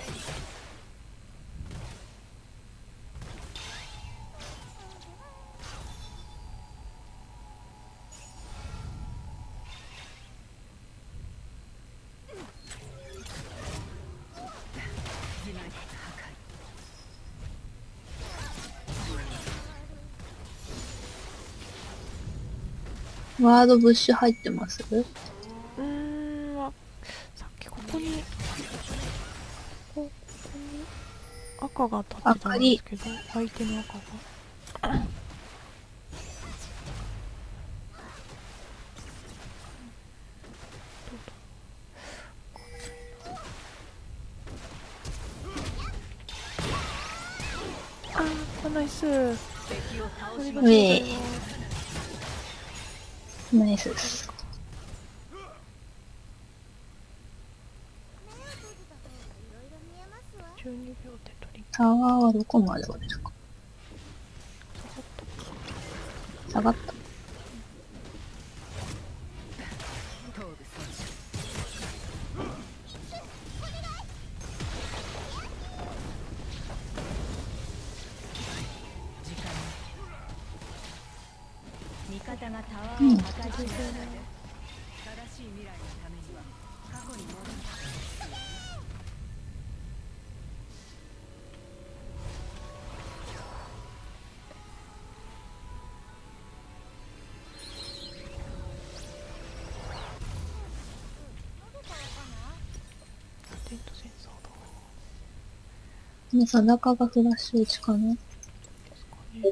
自前破壊。 ワードブッシュ入ってます？ あ、さっきここに赤が立ってたんですけど、相手の赤が。ナイス。 敵を倒しウましェイ。ナイスです。 12秒で取りタワーはどこまで降りるか。下がった。 頭部損傷。時間ない。味方がタワーを破壊しました。正しい未来のためには過去に戻る。 テントセンサーだ。 この定かがフラッシュ打ちかな。 ですかね。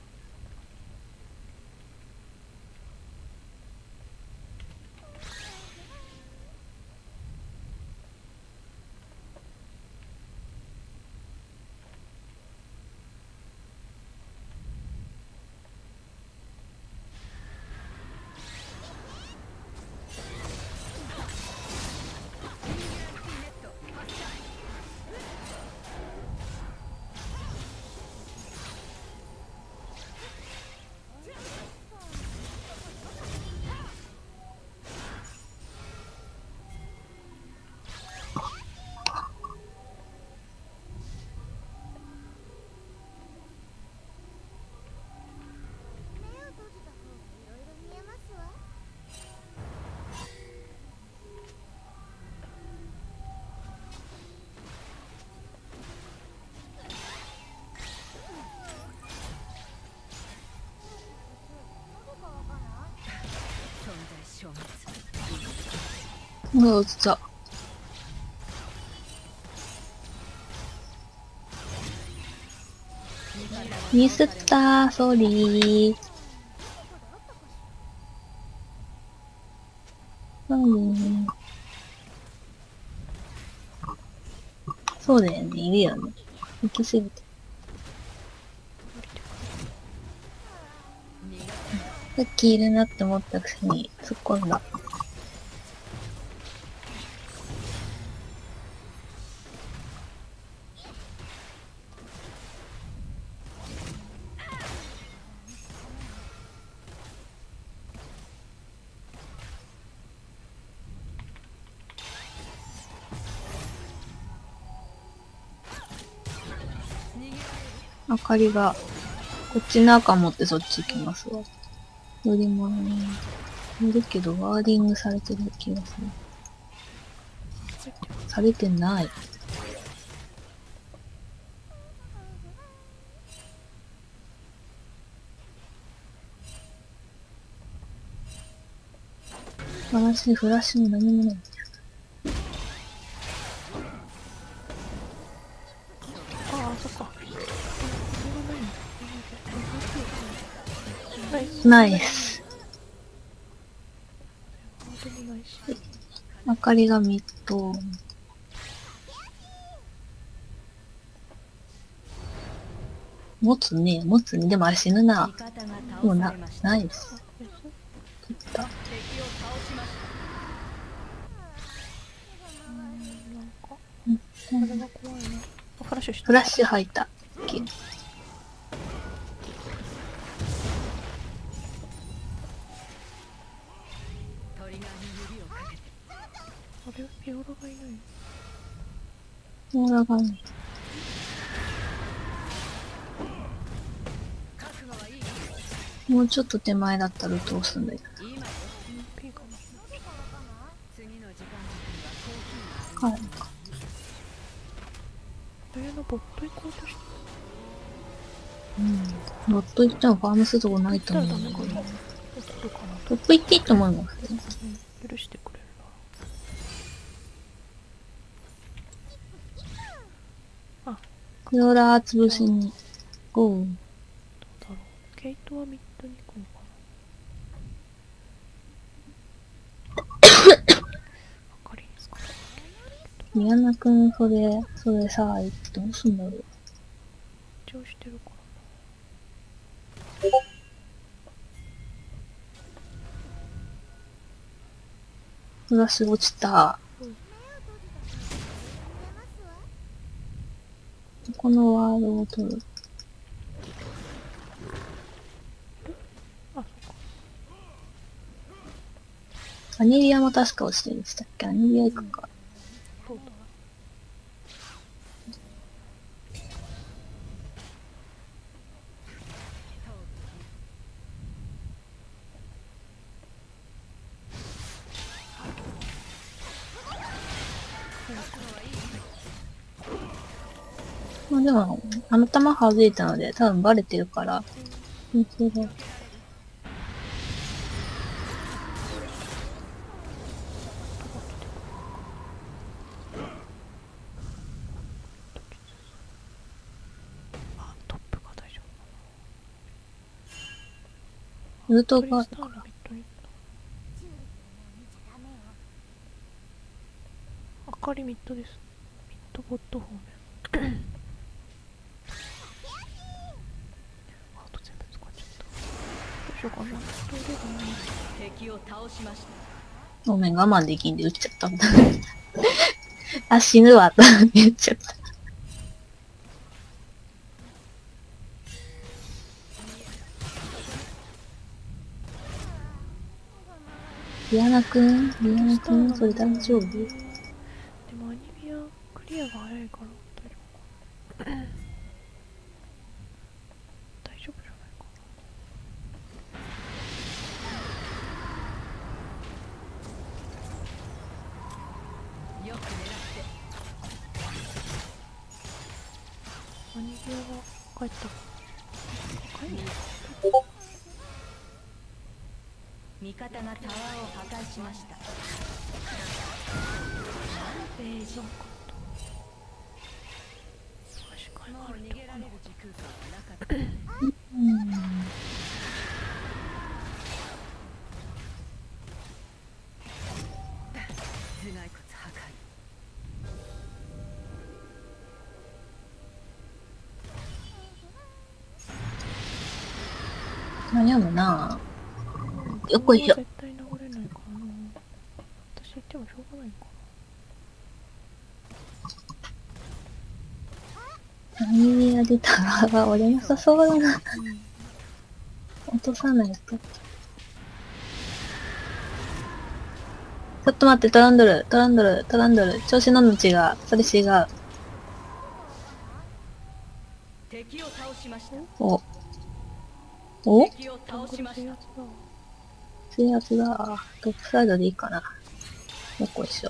うわ、落ちた。ミスったー、ソーリー。そうだよね、いるよね。行き過ぎて。さっきいるなって思ったくせに突っ込んだ。明かりが、こっちの赤持ってそっち行きますわ。よりもね、いるけどワーディングされてる気がする。されてない。私、フラッシュも何もない。 ナイス。 でもないし。 明かりがミッド。持つね、持つね。でもあれ死ぬな。 味方がも倒さうなれまし、た。 ナイス。 ナイス。 切った。 敵を倒しましなんか、 うんこれが怖いな。あ、フラッシュした。 フラッシュ入った。 た。トリガーに指をかけて。 あれピオラがいない。 オーラがね。 覚悟はいい？ もうちょっと手前だったらどうすんだよ。 今よ。 ピーかな。 次の時間軸にはコーヒーがある。 はいか。 ダイアナボット行こうとして。 ロット行ってもファームするとこないと思うんだけど。 ダメかな。落ちるかな。 トップ行っていいと思います。 うん、許してくれるな。あ、 ピオラ潰しに。ゴー。 どうだろう。ケイトはミッドに行くのかな。わかりですかね。 宮野くん、それさ、どうすんだろう。 一応してるからフラッシュ落ちた。このワードを取る。 な。あ、そっか。 アニリアも確か落ちてるんでしたっけ？アニリア行くか。 そうだな。 まあでも、あの弾弾いたので、多分バレてるから。本当だ。 あ、トップが大丈ウルト夫。トリがス、ターのミッドに行った。明かりミッドです。ミッドボット方面。あと全部使っちゃった。どうしようかな。人いればない。 敵を倒しました。 ごめん、我慢できんで撃っちゃったんだ。あ、死ぬわ、と言っちゃった。リアナくん、それ大丈夫？ でもアニビアクリアが早いから大丈夫かな。大丈夫じゃないかよく狙って。 な。アニビアが帰った。帰る？ 味方がタワーを破壊しました。ページ。 なんか視界がもうあるって逃げられる時空間はなかった。頭蓋骨破壊。 悩むなぁ。よっこいしょ。 絶対流れないからな。私行ってもしょうがないかアニリア出たら、俺良さそうだな。落とさないと。ちょっと待って、トランドル。調子乗るの違う。それ違う。 敵を倒しました。 お敵をな。 倒しました。 制圧だわ。 制圧だ。トップサイドでいいかな。よっこいしょ。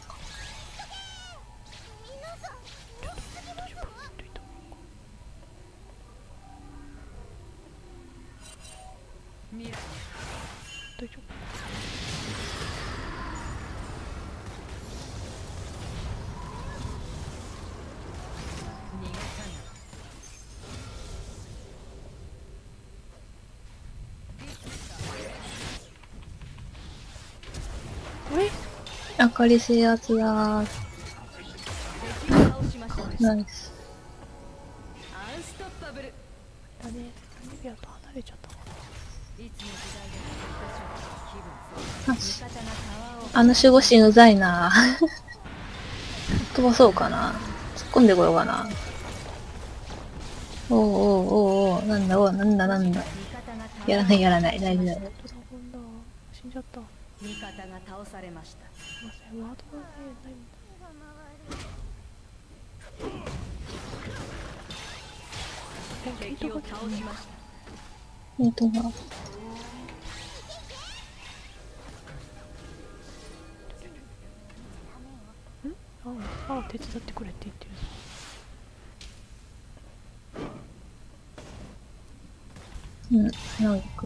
大丈夫。といた方がいいか。 未来大丈夫。 逃がさない。 あかり制圧だー。 敵を倒しました。 ナイス。 アンストッパブル。 だね。ニビアと離れちゃったかな。 いつの時代でも気分あし味方がタワーをあの守護神うざいな飛ばそうかな。突っ込んでこようかな。おうおうおうおう、なんだおう、なんだなんだ。 味方がタワーやらないやらない、大丈夫だよ。 ドラゴンだ。死んじゃった。す味方が倒されました。 いません。ワードがね、ないんだ。 敵を倒しました。 手伝ってくれって言ってる。 なんか。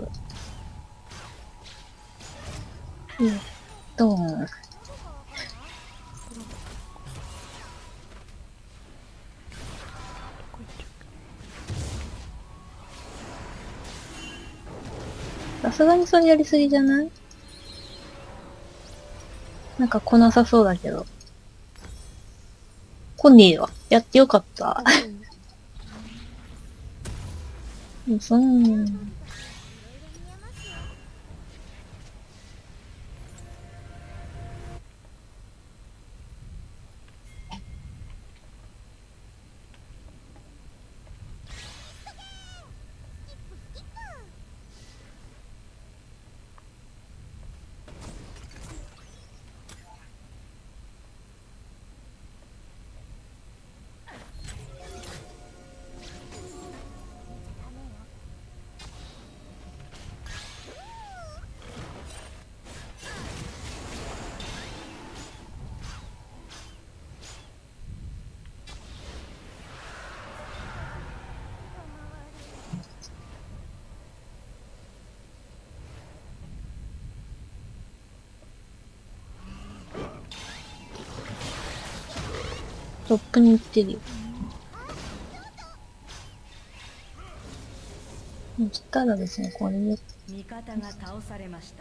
ドーン。 どこ行っちゃう。 さすがにそれやりすぎじゃない？なんか来なさそうだけど。来ねえわ。やってよかった。そん。トップに行ってるよ。そしたらですね、これで。 味方が倒されました。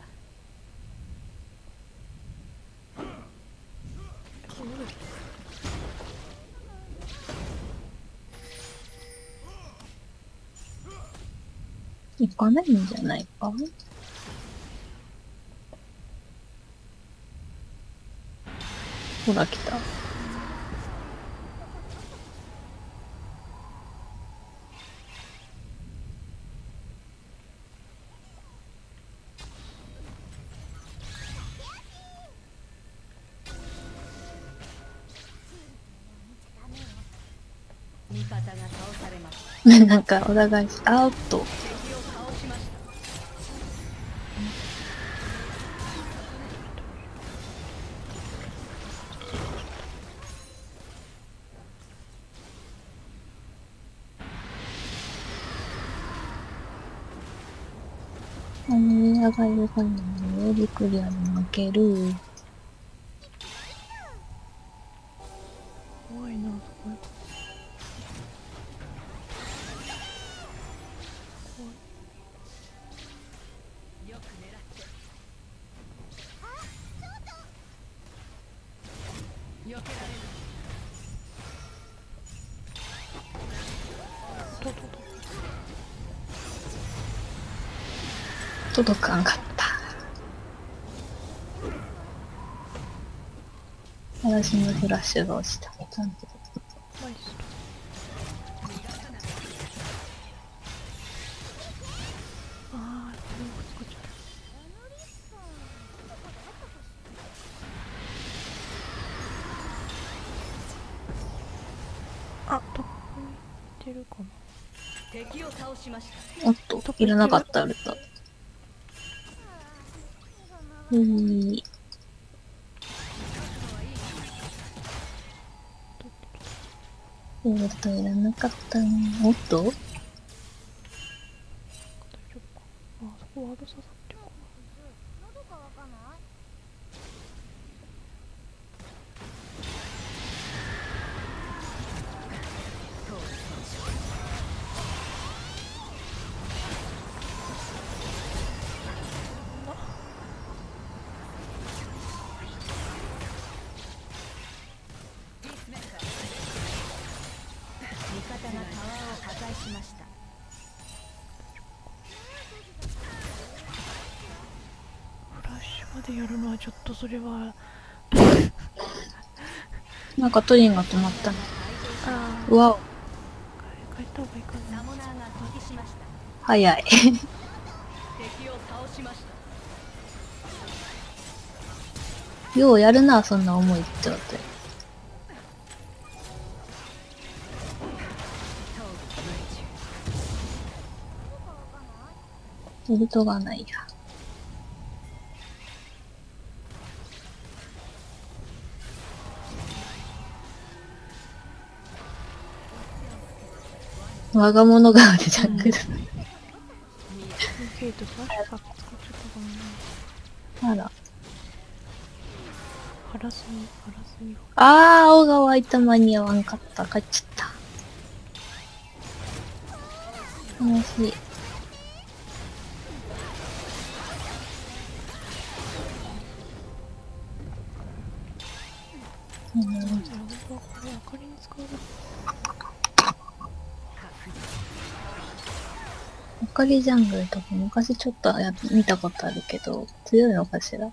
行かないんじゃないか？ほら来た。 味方が倒されました。 なんかお互い、あーっと。 敵を倒しました。 上がるかな。リクリアに負ける。 怖いな、そこ。 よく狙って避けられる。 届かんかった。私のフラッシュが落ちた。ちゃんと。 ナイス。あー、これを使っちゃった。あ、どこに行ってるかな。 敵を倒しました。 おっと、いらなかった、ウルト。ウルトいらなかったね。おっと、 大丈夫か。あ、そこワード刺さってるか。 喉乾かない？ 方がタワーを破壊しました。 フラッシュまでやるのはちょっとそれは。 なんかトリンが止まったね。 あうわお、 帰った方がいいかな。 サモナーが突起しました。 早い。 敵を倒しました。 ようやるな、そんな重いって言って。ベルトがないや。我が物顔でジャングル。 ケイトフラッシュパック使っちゃったかな。 あら。 ハラスミ青が湧いた間に合わんかった。勝っちゃった。悲しい。 これ明かりに使う。 あかりジャングルとか昔ちょっと見たことあるけど、強いのかしら。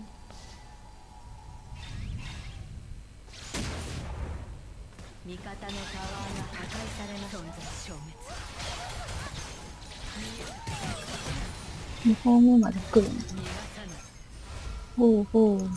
味方のタワーが破壊されました。存在消滅。 2本目まで来るね。ほうほう。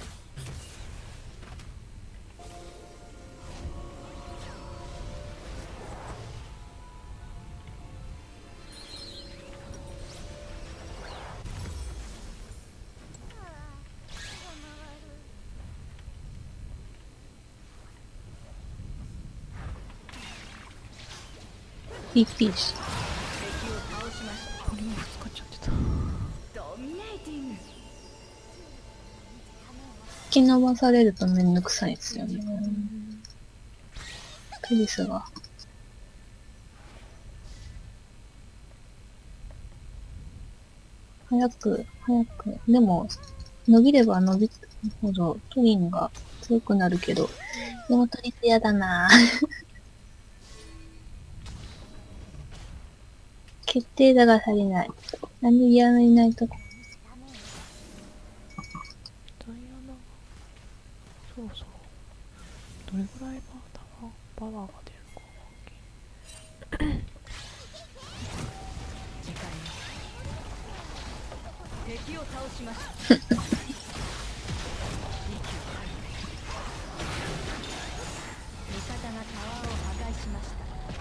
ピーピーし。 これも使っちゃってた。 ドミネーティング。 引き伸ばされるとめんどくさいですよね。クリスが。早く。でも、伸びれば伸びるほどトリンが強くなるけど、でもトリス嫌だなぁ。決定打が足りない。なんで嫌のいないとこ。 ダイアナそろそろどれぐらいパワーが出るか。 次回敵を倒しました。息を吐いて味方がタワーを破壊しました。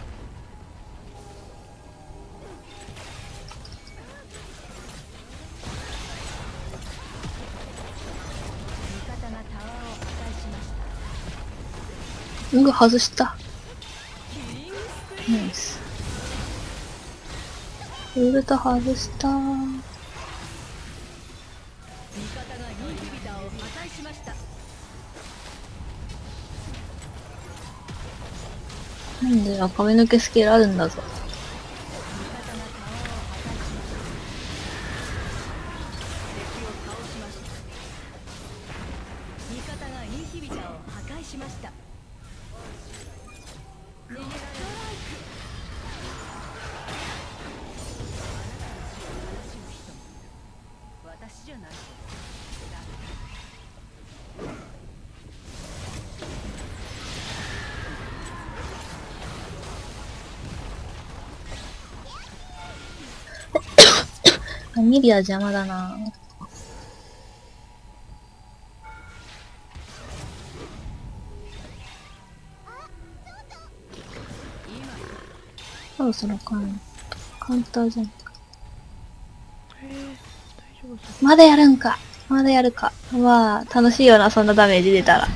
外した。ナイス。ウルト外した。 味方がインヒビターを破壊しました。 なんでよ、髪の毛スケールあるんだぞ。 味方がインヒビターを破壊しました。私じゃない。 ミリア邪魔だな。そろそろカウンターじゃん。 大丈夫そう。 まだやるんか。まだやるか。まあ、楽しいよな、そんなダメージ出たら。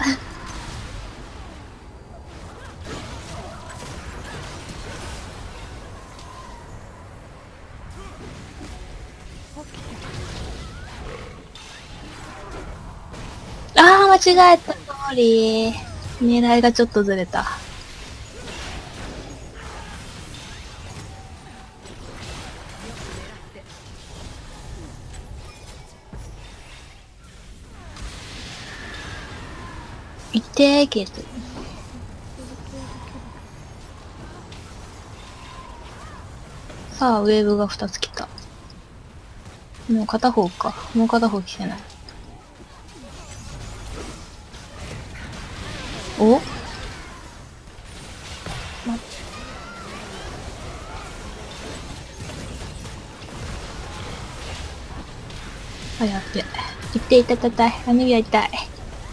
あー、間違えた。ソーリー。狙いがちょっとずれた。いってー、ケース。 さあ、ウェーブが2つ来た。もう片方か。もう片方来てない。おあ、やっべ。痛い痛い痛い痛い。羽指は痛い。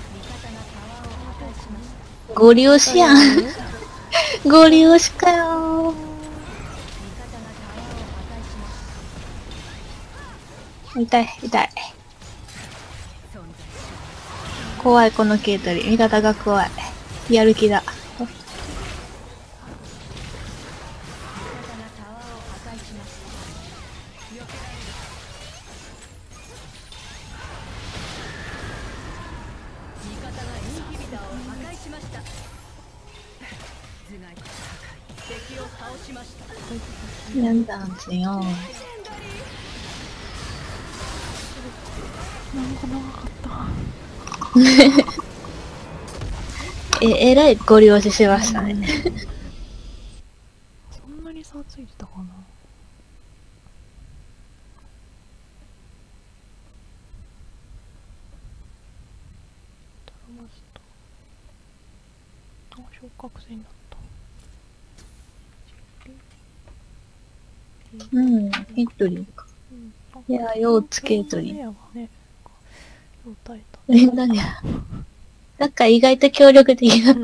ゴリ押しやん。ゴリ押しかよー。痛い痛い。怖いこのケイトリ。味方が怖い。やる気だ。なんだんすよ。 なんか長かった。 えらいゴリ押ししましたね。 そんなに差ついてたかな。昇格戦だった。 うん、ケイトリンか。いや、ようつケイトリン。みんなで。なんか意外と協力的だった。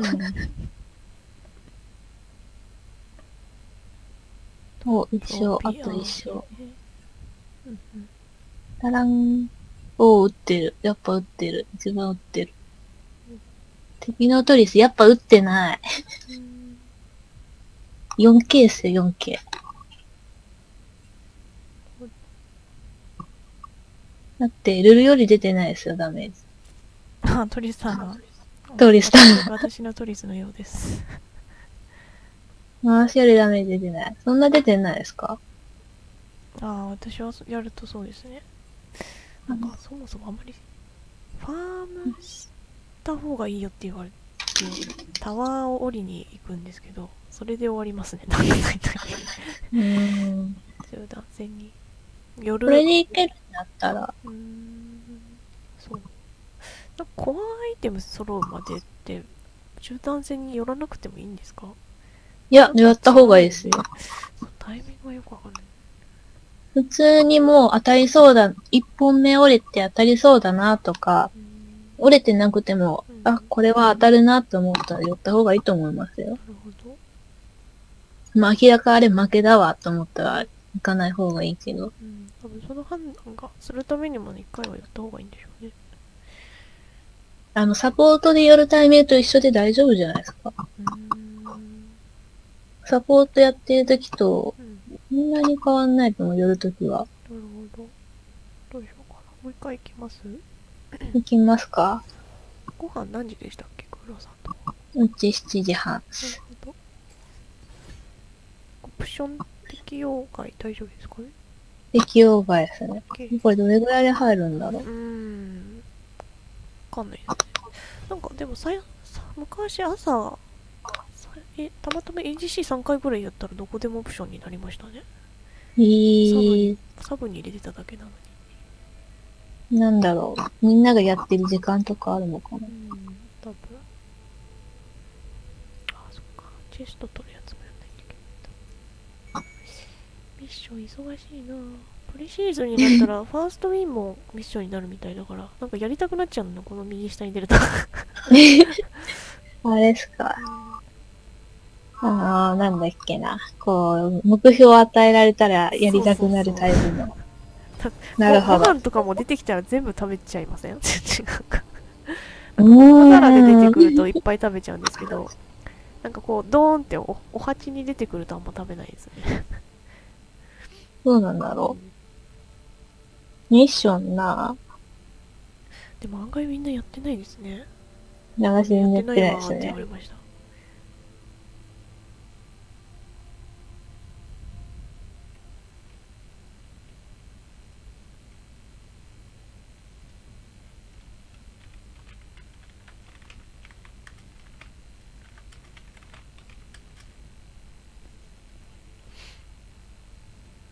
お、一生、あと一生。タラン。おー、撃ってる。やっぱ撃ってる。一番撃ってる。敵のトリス、やっぱ撃ってない。4K っすよ、4K。だって、ルルより出てないですよ、ダメージ。 あ、トリスさんが。 トリスさん。 私のトリスのようです。 私よりダメージ出てない。そんな出てないですか？ ああ、私はやるとそうですね。なんか、そもそもあんまり、ファームした方がいいよって言われて、タワーを降りに行くんですけど、それで終わりますね、なんか大体。集団戦に。夜。 これでいけるんだったら。 そう。なんかコアアイテム揃うまでって、集団戦に寄らなくてもいいんですか？ いや、やった方がいいですよ。 タイミングがよくわかんない。 普通にもう当たりそうだ、一本目折れて当たりそうだなとか、折れてなくても、あ、これは当たるなと思ったら寄った方がいいと思いますよ。 なるほど。 まあ明らかあれ負けだわと思ったら行かない方がいいけど。 多分その判断がするためにも一回は寄った方がいいんでしょうね。 サポートで寄るタイミングと一緒で大丈夫じゃないですか。サポートやってる時と、そんなに変わんないと思う、寄る時は。 なるほど。どうしようかな。もう一回行きます？ 行きますか？ ご飯何時でしたっけ、黒さんと。 うち7時半。 なるほど。オプション適用外大丈夫ですかね？ 適用外ですね。これどれぐらいで入るんだろう。 わかんないですね。なんかでも昔朝、たまたま AGC3 回ぐらいやったらどこでもオプションになりましたね。サブに入れてただけなのに。なんだろう。みんながやってる時間とかあるのかな。 多分。あ、そっか。チェスト取るやつもやんないといけない。ミッション忙しいな。プレシーズンになったらファーストウィンもミッションになるみたいだから、なんかやりたくなっちゃうの、この右下に出ると。 あれですか。なんだっけな。こう、目標を与えられたらやりたくなるタイプの。なるほど。 ご飯とかも出てきたら全部食べちゃいません？全然なんか。小皿で出てくるといっぱい食べちゃうんですけど、なんかこう、ドーンってお鉢に出てくるとあんま食べないですね。 どうなんだろう。ミッションな。 でも案外みんなやってないですね。 流しにやってないですやってないわーって言わね。 れました。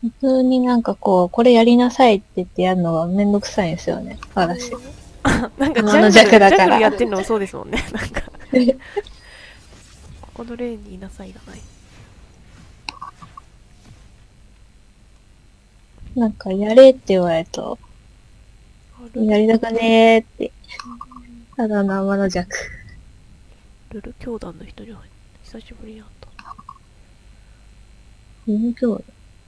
普通になんかこう、これやりなさいって言ってやるのがめんどくさいんですよね、私。 なんか天の弱だからジャングルやってるのもそうですもんね。なんか、ここのレーンにいなさいがない。 なんか、やれって言われると、 ルやりたくねーって。ただの天の弱。 ル教団の人には久しぶりに会った。 人形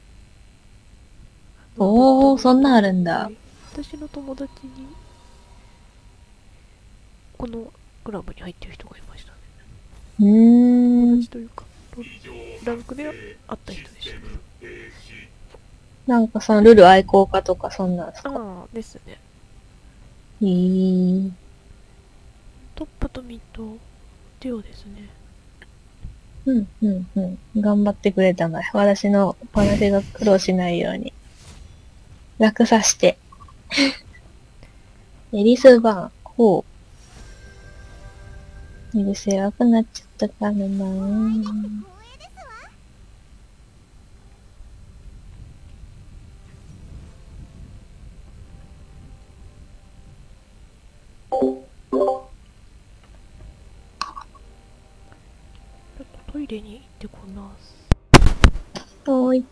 おー、そんなんあるんだ。 私の友達に、このクラブに入ってる人がいましたね。友達というか、ランクで会った人でした。 なんかそのルル愛好家とかそんなんですか？ ああ、ですね。トップとミッド、デュオですね。 頑張ってくれたまえ。私の話が苦労しないように。楽さして。エリスバーン。ほう。許せなくなっちゃったからなぁ。 ちょっとトイレに行ってこます。 おーい。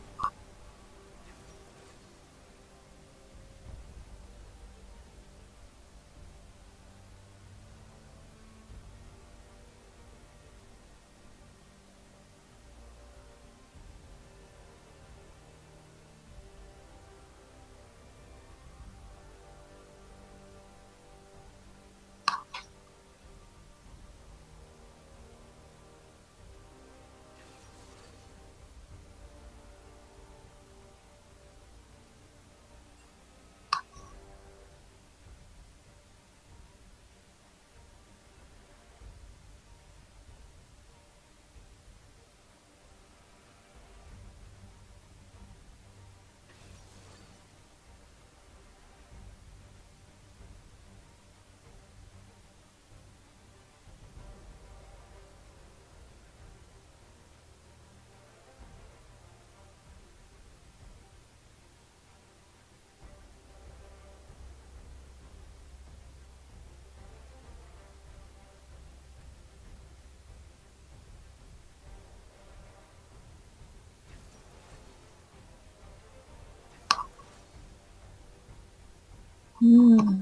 うん。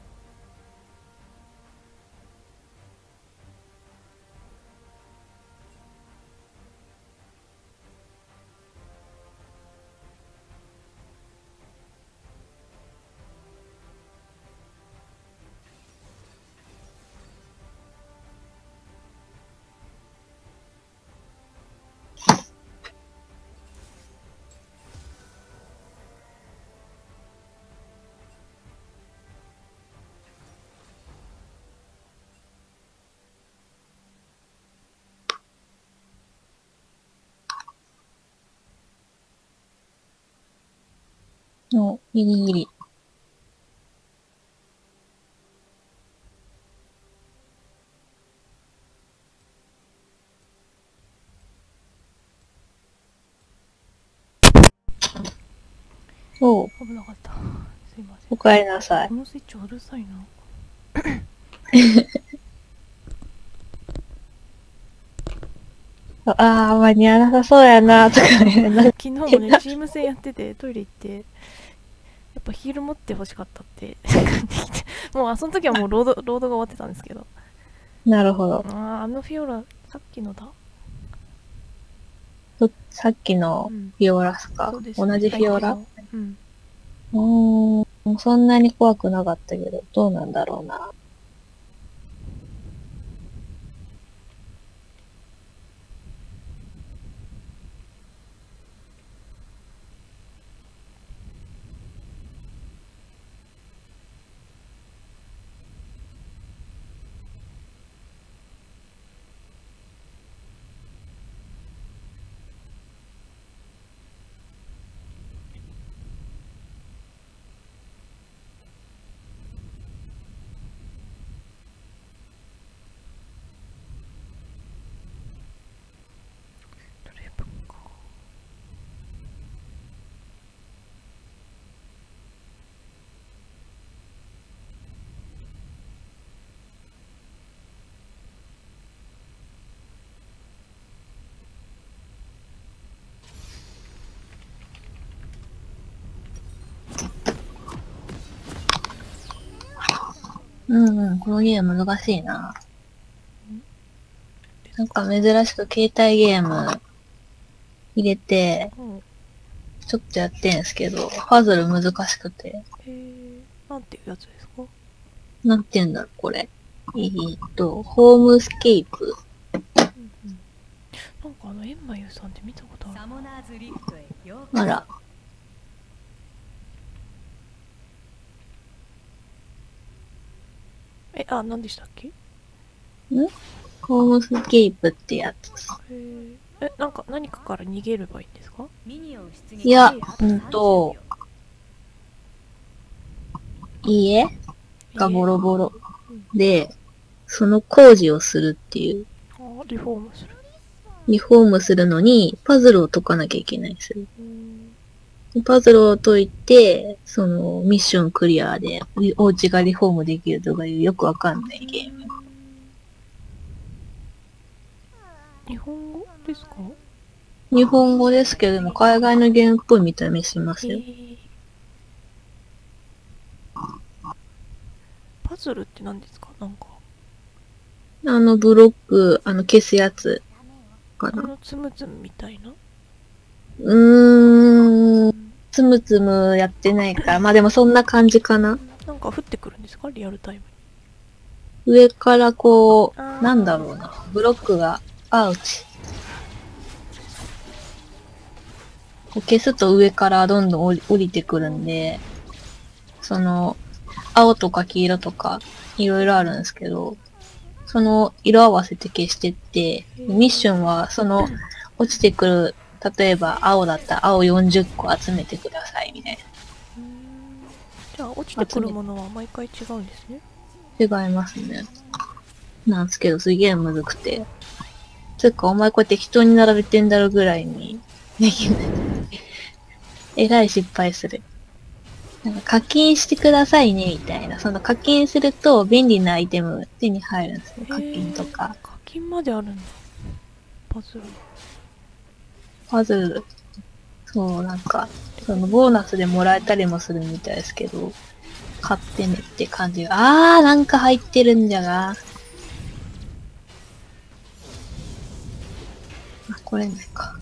の、ギリギリ。おう、 危なかった。すいません。 お帰りなさいこ。のスイッチうるさいな。 あー、間に合わなさそうやなとかね。 昨日もね、チーム戦やってて、トイレ行って、やっぱヒール持って欲しかったってもう、その時はもうロードが終わってたんですけど。 なるほど。 あのフィオラ、さっきのだ。 さっきのフィオラっすか？ そうです、 同じフィオラ？ うん。 そんなに怖くなかったけど、どうなんだろうな。 うんうん、このゲーム難しいな。なんか珍しく携帯ゲーム入れて、 うん。 ちょっとやってんすけど、パズル難しくて。 なんていうやつですか？ なんて言うんだろう、これ。ホームスケープ。 なんかエンマユさんって見たことある。 サモナーズリフトへようこそ。 あら。 何でしたっけ？ ホームスケープってやつ。 なんか何かから逃げればいいんですか？ ミニオン出撃いや 30秒家がボロボロ。で、その工事をするっていう。 リフォームする。 リフォームするのに、パズルを解かなきゃいけないんですよ。パズルを解いて、その、ミッションクリアで、お家がリフォームできるとかいうよくわかんないゲーム。 日本語ですか？ 日本語ですけども、海外のゲームっぽい見た目しますよ。 パズルって何ですか？なんか。 ブロック、消すやつかな。 つむつむみたいな。 つむつむやってないから、まあでもそんな感じかな。 なんか降ってくるんですか？リアルタイムに。 上からこう、なんだろうな。ブロックが、アウチ。こう消すと上からどんどん降りてくるんで、その、青とか黄色とか、いろいろあるんですけど、その色合わせて消してって、ミッションはその、落ちてくる、例えば青だったら青40個集めてください、みたいな。 じゃあ落ちてくるものは毎回違うんですね。 違いますね。なんですけど、すげえむずくて。つうか、お前こうやって人に並べてんだろぐらいに、できない。えらい失敗する。なんか課金してくださいね、みたいな。その課金すると便利なアイテム手に入るんですね。課金とか。 課金まであるんだ。パズル。 パズル。そう、なんか、そのボーナスでもらえたりもするみたいですけど、買ってねって感じが。なんか入ってるんじゃが。これねか。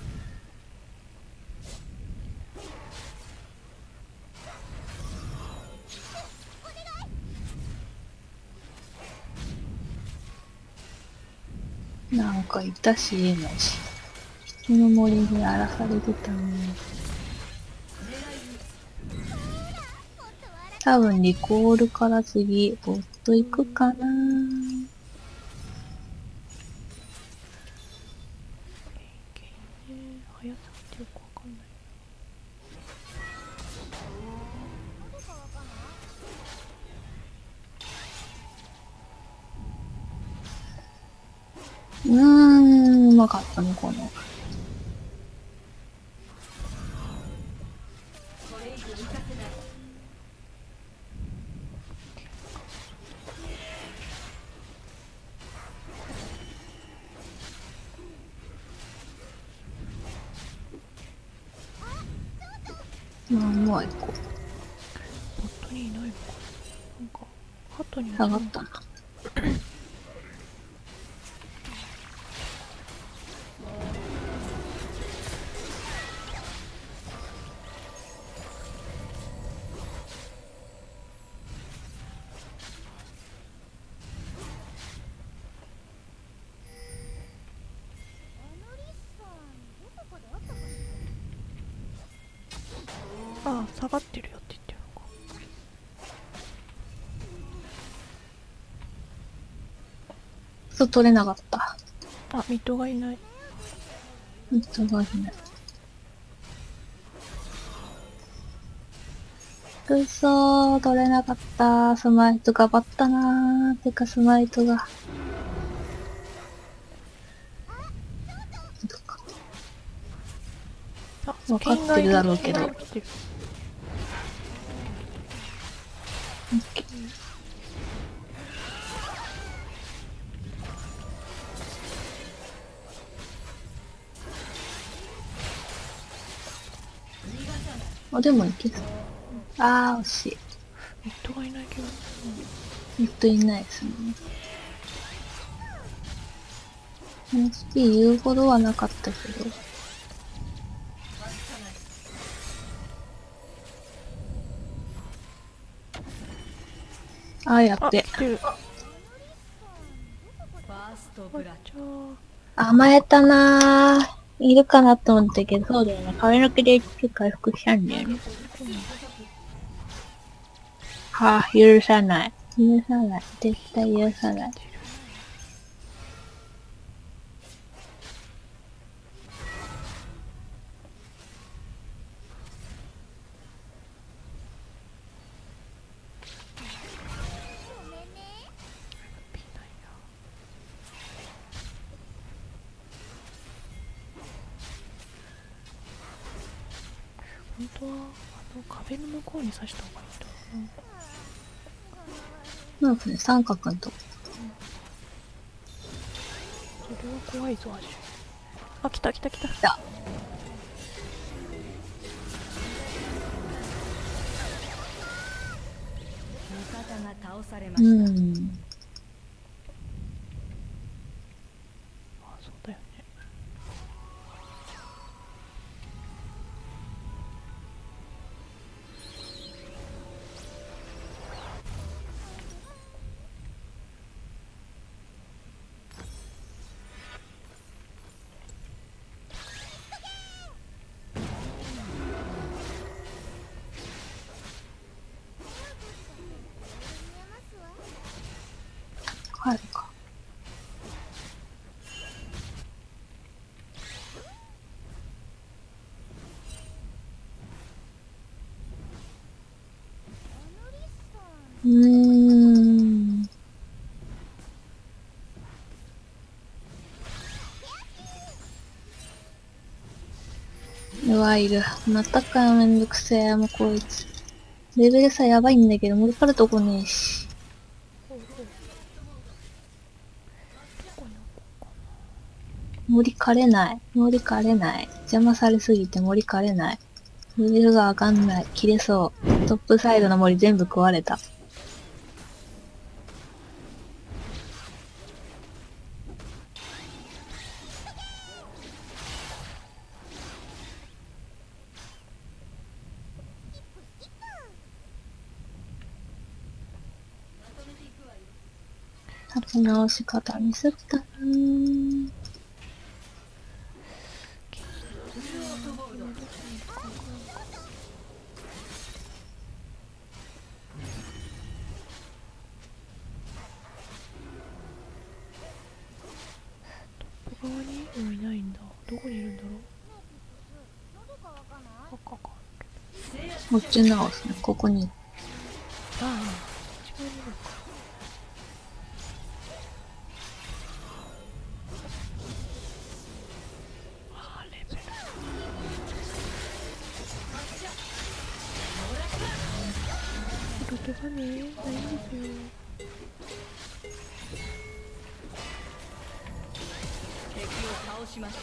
なんかいたし、いないし。人の森に荒らされてたね。多分リコールから次、ボット行くかな。 速さってよくわかんない。 うまかったね、この。もう行こう。 ボットにいないのか。なんか、ハトに下がったな。 下がってるよって言ってるのか。 そう、取れなかった。 ミッドがいない。 ミッドがいない。くそー、取れなかった。スマイト頑張ったなー。てか、スマイトが。分かってるだろうけど。でもいけそう。惜しい。 ミッドがいない気がする。 ずっといないですね。HP 言うほどはなかったけど。あ、やっあ、 べ。 来てる。 ファーストブラッじゃあ、 甘えたなぁ。いるかなと思ったけど、そうだよね。髪の毛で1回復したんだよね。はぁ、許さない。許さない。絶対許さない。 ピーないな。本当は壁の向こうに刺した方がいいんだろうな。 そうですね、三角のとこ。 それは怖いぞ、アジュ。あ、来た来た来た。 来た。 味方が倒されまうした。 ん。 あ、そうだよね。 帰るか。うーん。うわ、いる。またかよ、めんどくせえ、もうこいつ。レベル差やばいんだけど、盛りかるとこねえし。 ほうほう。どこに置こ盛りかれない。盛りかれない。邪魔されすぎて盛りかれない。レベルが上がんない。切れそう。トップサイドの森全部壊れた。立て直し方ミスったなぁ。 う。ここ側にもいないんだ。どこにいるんだろう。赤か。 こっち直すね。ここに。 ああ、一番いるのか。ああ、レベル。ロケがね、ないんですよ。 敵を倒しました。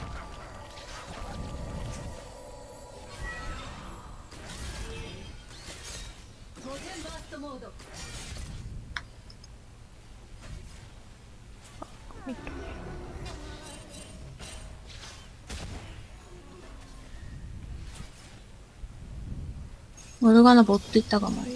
トテンバーストモード。 ミッドにいる。 モルガナボット行ったかも。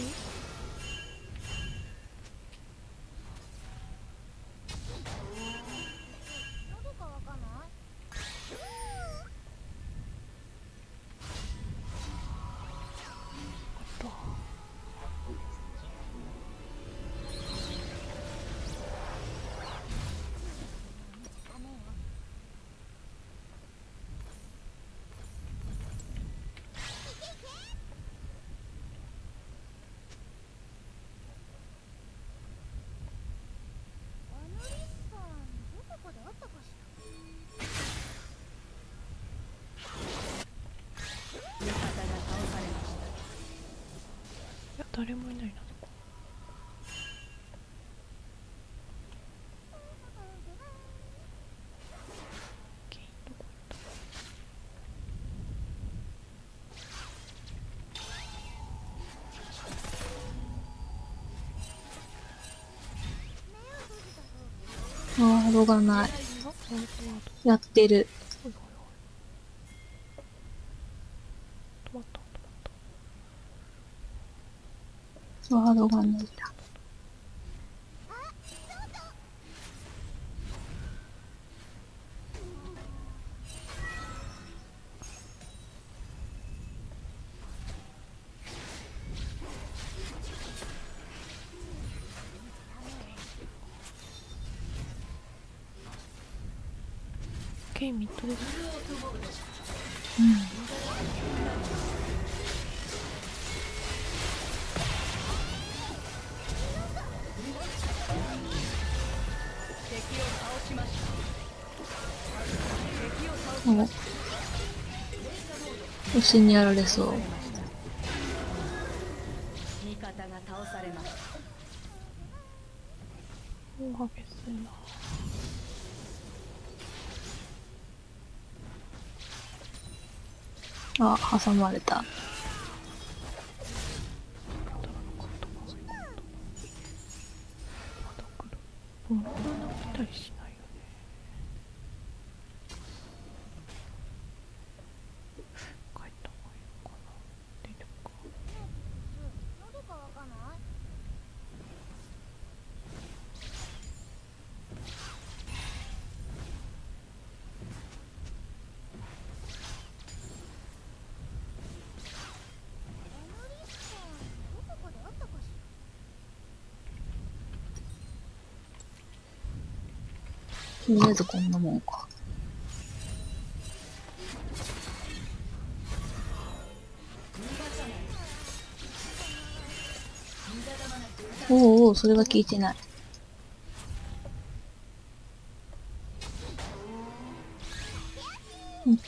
味方が倒されました。 いや、誰もいないな、そこ。ケインどこ行った。 ワードがない。 あ、 やってる。 ほいほいほい。止まった、止まった。 ワードがないだ。 ケイミッドです。 お、牛にやられそう。 味方が倒されました。 もう激しいな。 あ、挟まれた。 こんな来たりしないよね。帰った方がいいのかな。出るか。 喉乾かない？エノリスさん、どこかであったかしとりあえずこんなもんか。おうおう、それは聞いてない。うん。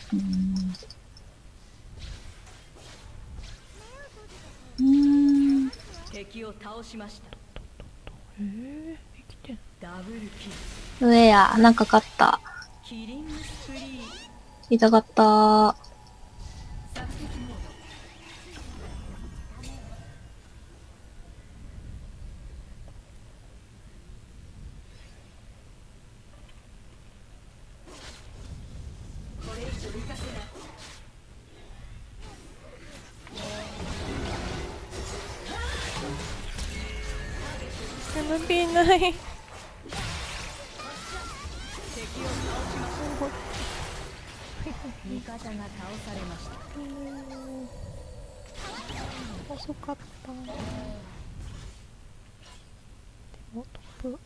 敵を倒しました。 生きてん。 ダブルキ上や、なんか勝った。 ル。キリングスプリー。 痛かったー。 作戦モード。これ以上行かせない。 MP ない。 敵を倒しました。味方が倒されました。 遅かった。でもトップど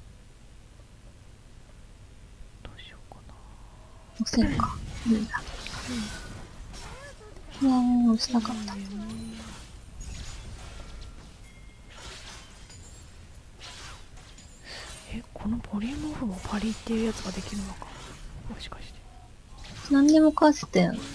うしようかな。 押せんか。いいんだ。いやー、押したかった。 このポリモフもパリっていうやつができるのか。もしかして。 何でも勝つてん。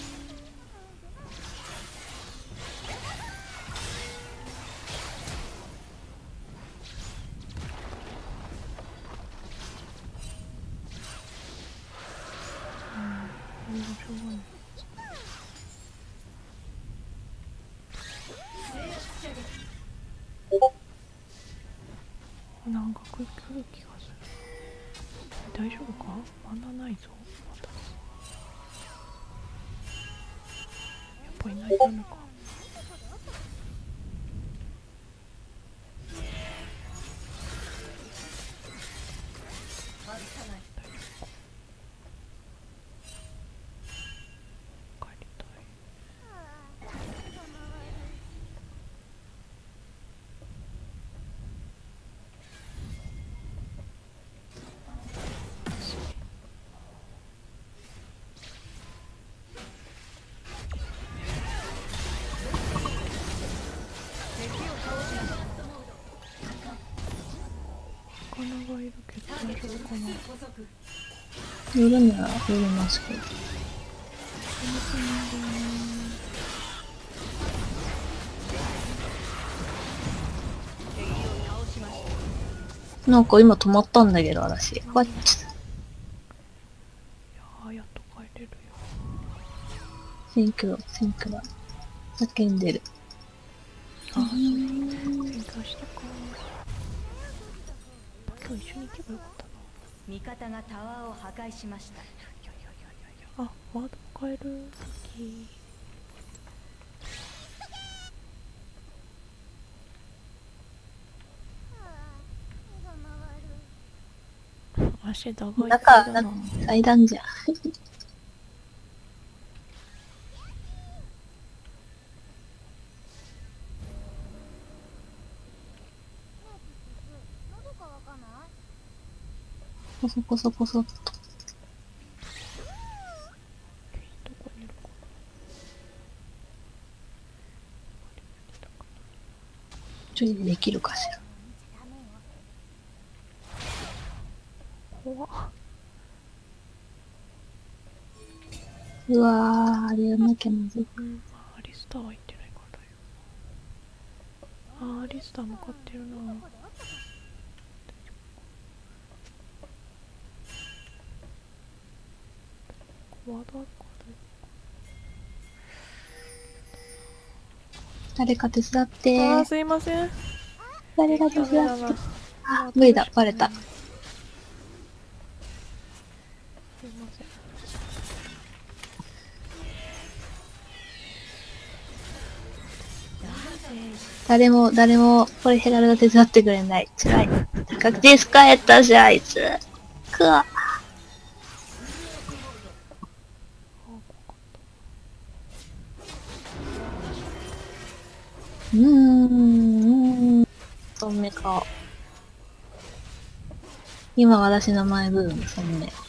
これはしょうがない。なんか来る気がする。大丈夫か？マナないぞ、私。やっぱいないダメか。帰りたい。魚がいるけど大丈夫かな。 寄るなら寄りますけど。なんか今止まったんだけど、私。わっち。 いやー、やっと帰れるよ。 選挙だ。叫んでる。 ああ、そういう選挙したか。今日一緒に行けばよかったな。 味方がタワーを破壊しました。 あ、ワード変える気。足長いだ中、 な。 祭壇じゃん。 喉乾かない？ こそこそこそっと。 どこにいるか。 ちょいできるかしら。 怖っ。 うわー、あれやんなきゃまずい。 アリスターは行ってないからだよ。アリスター向かってるな。ワードあるからだよ。 誰か手伝って。 すいません。 誰が手伝って。 ダメだな。 あ、無理だ、バレた。 すいません。 誰も、これヘラルが手伝ってくれない。辛い。確実帰ったし、あいつ。くわ。そんめか。今私の前部分、そんめ。 何のル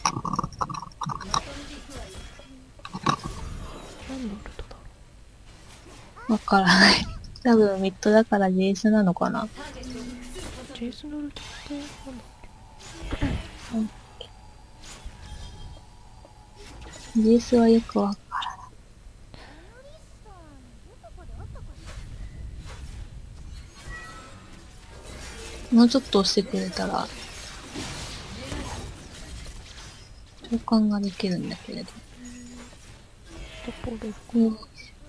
ートだろわからない。多分ミッドだからジェイスなのかな。 う。ジェイスのルートってなんだっジェイスはよくわからない。もうちょっと押してくれたら、召喚ができるんだけれど。 け？トポレうん。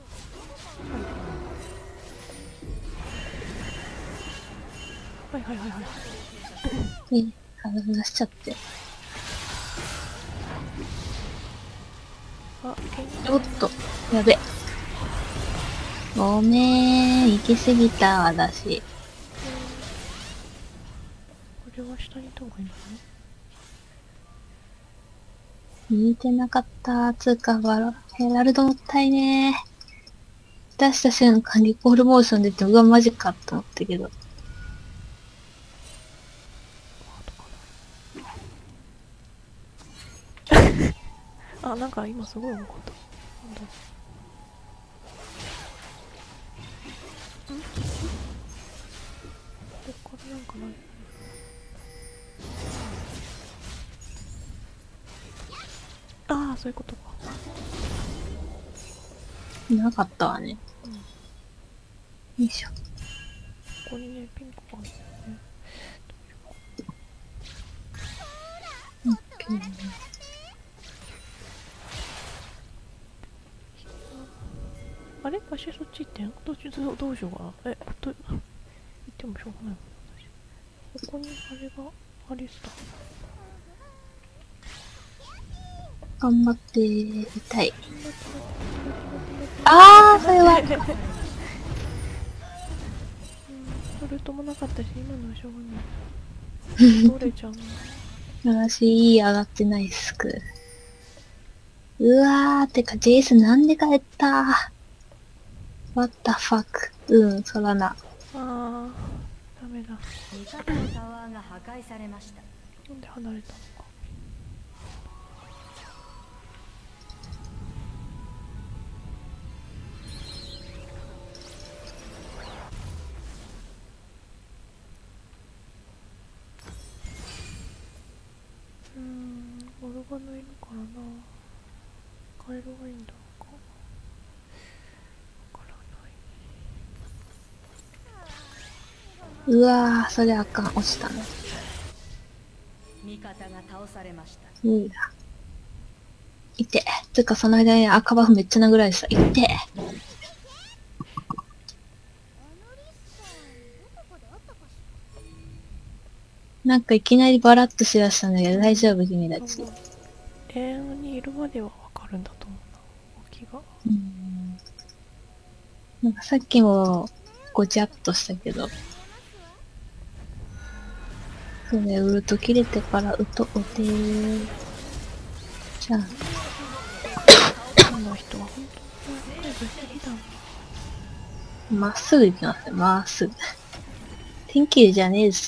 はいはいはいはい。 出しちゃって。 あ、 ちょっと、やべ。ごめん、行き過ぎた、私。 これは下にいた方がいいのかな？ 見てなかった。つうか、ヘラルドもったいねー。出した瞬間にコールモーション出て、うわ、マジかと思ったけど。 あ、なんか今すごい重かった。なんだろう。ここからなんかない。ああ、そういうことか。 なかったわね。よいしょ。 ここにね、ピンクがあるんだよね。 オッケー。 あれ足そっち行ってん？どうしようかな。行ってもしょうがないもん。ここにあれがアリスタ。 頑張って、痛い。あー、それは。 それともなかったし、今のはしょうがない。取れちゃうの。 私、いい上がってないっすく。うわー、てか、ジェイスなんで帰った？ What the fuck? そらな。 あー、ダメだ。 味方のタワーが破壊されました。 なんで離れたのか。オルガのいるからな。カエルがいいんだろうか。わからない。 うわー、それあかん。落ちたね。 味方が倒されました。 無理だ。いて。つうか、その間に赤バフめっちゃ殴られてた。いて。 なんかいきなりバラッとしだしたんだけど、大丈夫君たち。 永遠にいるまではわかるんだと思うな。動きが。 なんかさっきもごちゃっとしたけど。それ、ウルト切れてからウトおてー。じゃあ、 この人は本当に深いぶりだな。 まっすぐ行きますね、まっすぐ。天気じゃねえし。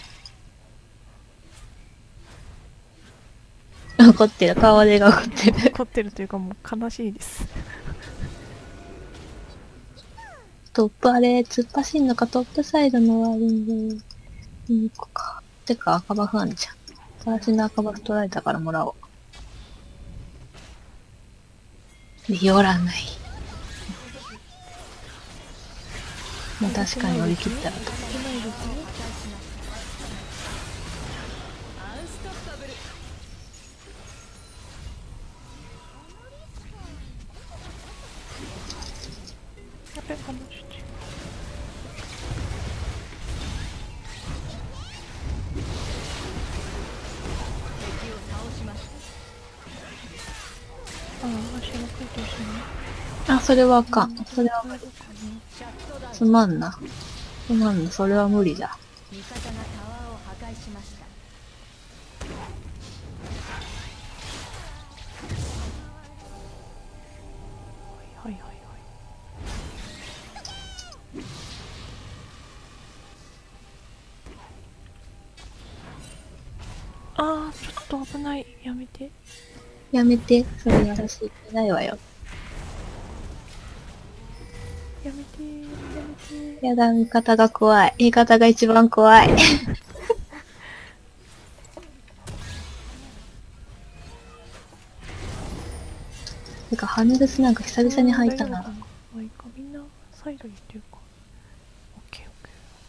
怒ってる、顔でが怒ってる。 怒ってるというかもう悲しいです。 トップあれ、突っ走んのかトップサイドの悪いんで。いい子か。てか赤バフあんじゃん。私の赤バフ取られたからもらおう。で、寄らない。まあ確かに折り切ったらと。 やべ、かもしれない。ああ、足の書いてるしね。 あ、それはあかん。それは無理。つまんな。つまんな。それは無理だ。 味方がタワーを破壊しました。 はいはいはいはい。ああ、ちょっと危ない。やめて。 やめて。それ私言ってないわよ。 やめて。やめて。 やだ、味方が怖い。味方が一番怖い。てか、ハネルスなんか久々に履いたな。 まあいいか、みんなサイドに行ってるか。オッケーオッ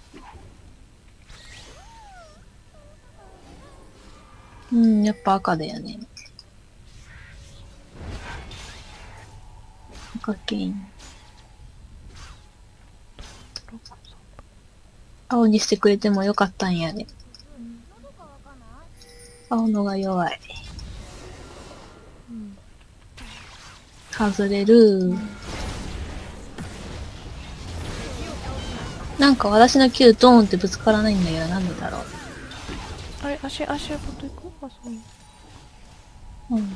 ケー。 うん、やっぱ赤だよね。赤ケイン。青にしてくれてもよかったんやね。青のが弱い。外れる。なんか私の球ドーンってぶつからないんだけど、なんでだろう。 あれ、足はこと行く？あ、そう。 うん。 味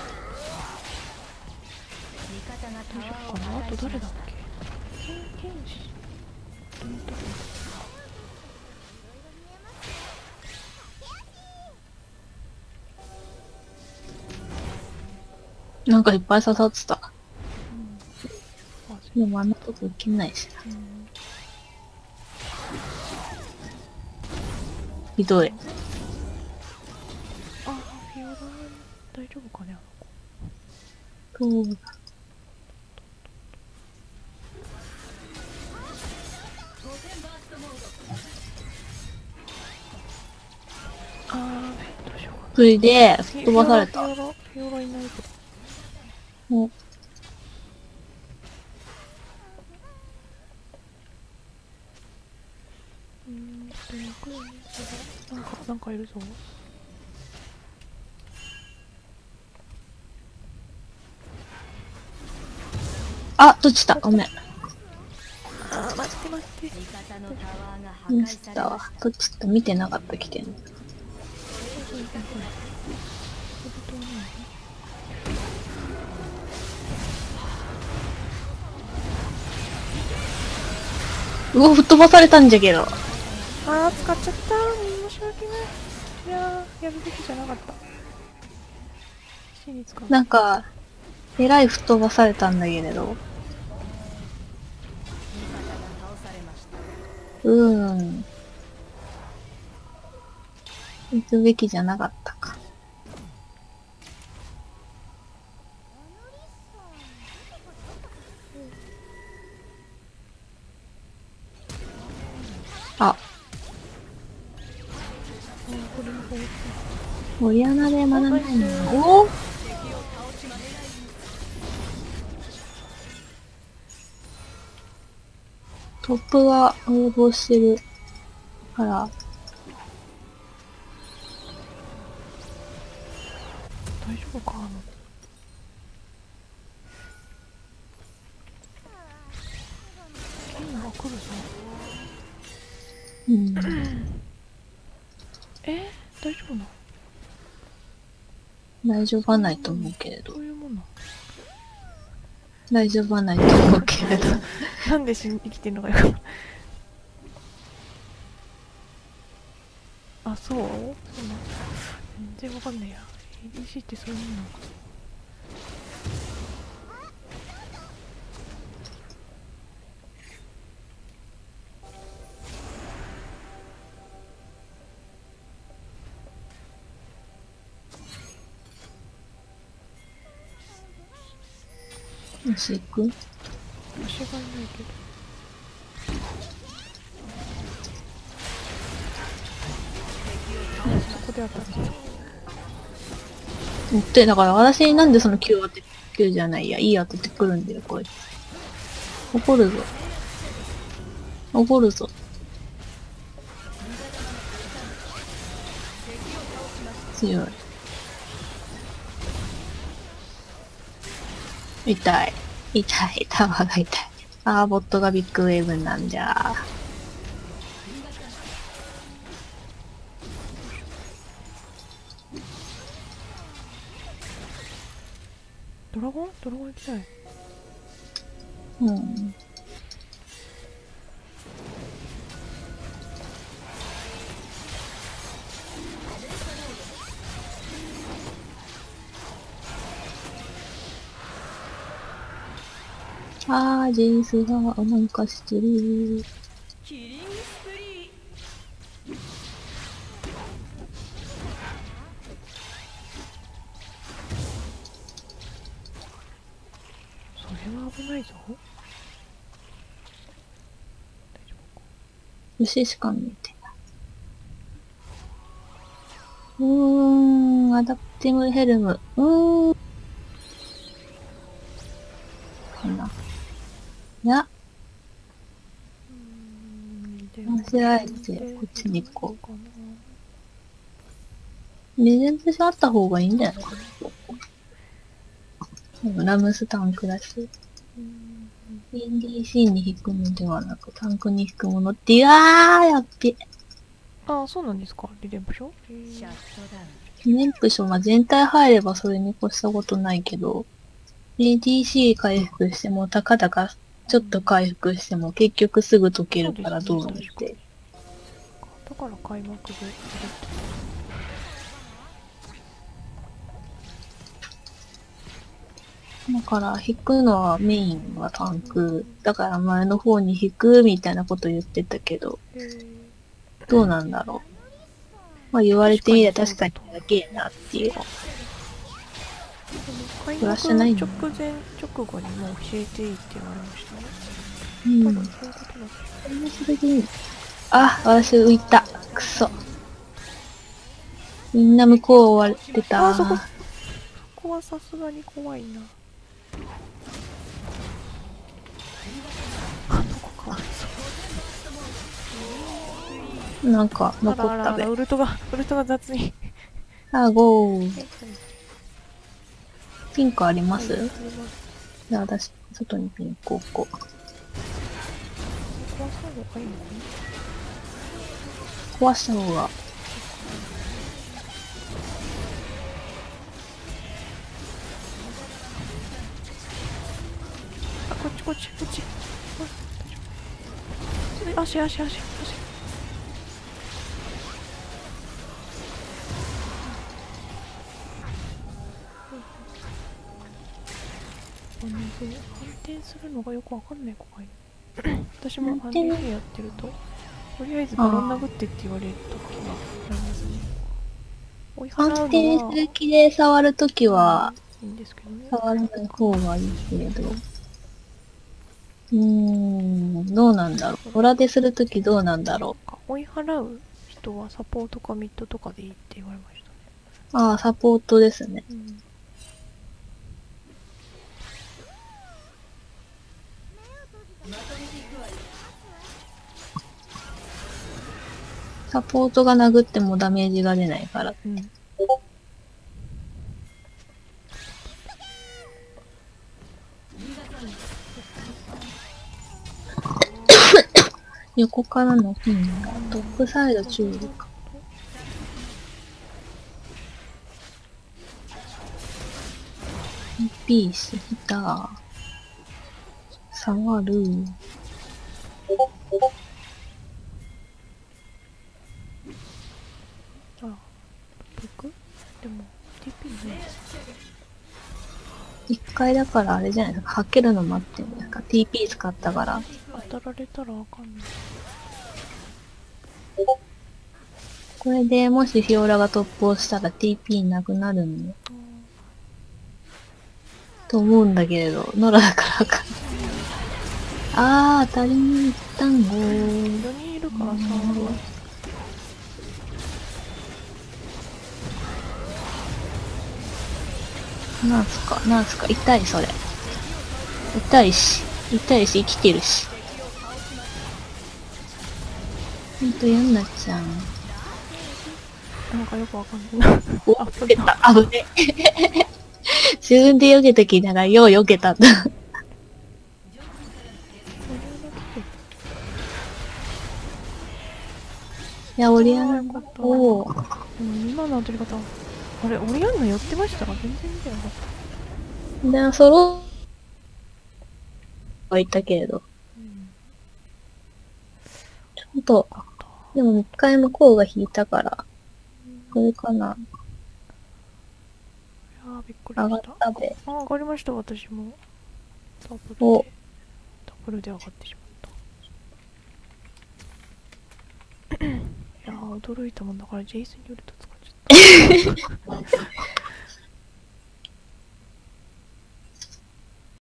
方がタどうしよワーをうかな。あと破壊しました。 誰だっけ？剣士。 なんかいっぱい刺さってた。 あ、 でもあんなとこ行けないしな。ひどい。 あ、フィオラ大丈夫かね、あの子。 そうだ。 あー、どうしようかな。 それで、吹っ飛ばされた。 フィオラいないけど。 おなんかいるぞ。 あ、落ちた。ごめん。 あー、待って待って。 味方のタワーが破ミ壊スったわされまし。 落ちた。見てなかった、来てんの。うわ、吹っ飛ばされたんじゃけど。 あー、使っちゃった。申し訳ない。いやー、やるべきじゃなかった。死に使う。 なんか、えらい吹っ飛ばされたんだけれど。 味方が倒されました。 行くべきじゃなかったか。あ。オリアナで学ばないの。おトップが応募してるから、 来るぞ。 うん。 大丈夫なの？ 大丈夫はないと思うけれどど。ういうもんなの？ 大丈夫はないと思うけれど。 なんで生きてんのかよくわかんない。あ、そう？そうなの？全然わかんないや。ADC ってそういうもんなのか。 虫行く？ 虫がいないけど。そこで当たってた。 で、だから私になんでその9当て、9じゃないや、いい当ててくるんだよ、こいつ。怒るぞ。怒るぞ。強い。痛い。痛い。タワーが痛い。あー、ボットがビッグウェーブなんじゃ。 ドラゴン行きたい。 うん。あー、ジェイスがなんかしてる。 キリングスプリそれは危ないぞ。 牛しか見えてない。アダプティブヘルム。かな。いや、間違えて、こっちに行こう。レジェンドあった方がいいんじゃないかな。でもラムスタンクだし。NDC に引くのではなく、タンクに引くものって、やっべ。 ああ、そうなんですか。リレンプション？ シャットダウン。 ネンプションは全体入ればそれに越したことないけど、ADC 回復しても、たかだかちょっと回復しても結局すぐ解けるからどうなって。 だから開幕でやるって。 だから引くのはメインはタンク。だから前の方に引くみたいなこと言ってたけど、どうなんだろう。まあ言われてみれば確かにだけやなっていう。 開幕直前、直後にもう教えていいって言われましたね。 うん。 多分そういうことだと。 それでいい。あ、私浮いた。くそ。みんな向こう追われてた。 そこはさすがに怖いな。あの子かわいそう。 なんか残ったべ。 あらウルトが雑に。 あ、ゴー。ピンクあります？じゃあ私、外にピンク置こう。 壊した方がいいのかな？ 壊した方が。 あ、こっち。足。反転するのがよくわかんない子がいる。私も反転やってると、とりあえずバロン殴ってって言われるときがありますね。追い払うのは反転する気で触るときは、 いいんですけどね。 触らない方がいいけれど。どうなんだろう。オラでするときどうなんだろう。 追い払う人はサポートかミッドとかでいいって言われましたね。 ああ、サポートですね。サポートが殴ってもダメージが出ないから。 横からのピンがトップサイド注意か。ピース、ヒター。触る。 あ、僕でも TP ね。 一回だからあれじゃないですか。はけるの待ってるんですか。TP 使ったから。 当たられたらわかんない。 これでもしフィオラが突破したら TP なくなるんで。と思うんだけれど、ノラだからわかんない。あー、当たりに行ったんごー。 4人いるからさ、 なんすか、痛いそれ。痛いし、生きてるし。ほんと嫌になっちゃう。 なんかよくわかんない。 お、避けた。危ね。自分で避けときながら、よう避けたんだ。いや、オリアンナよかった。 お今の当たり方。あれ、オリアンナ寄ってましたか？全然見てなかった。 で、ソロはいたけれど。ちょっと、でも一回向こうが引いたから、これかな。 いやー、びっくり上がし。 ったたべ。 あ、上がりました、私も。ダブルおで。ダブルで上がってしまった。いやー、驚いたもんだから、ジェイスによると使っちゃった。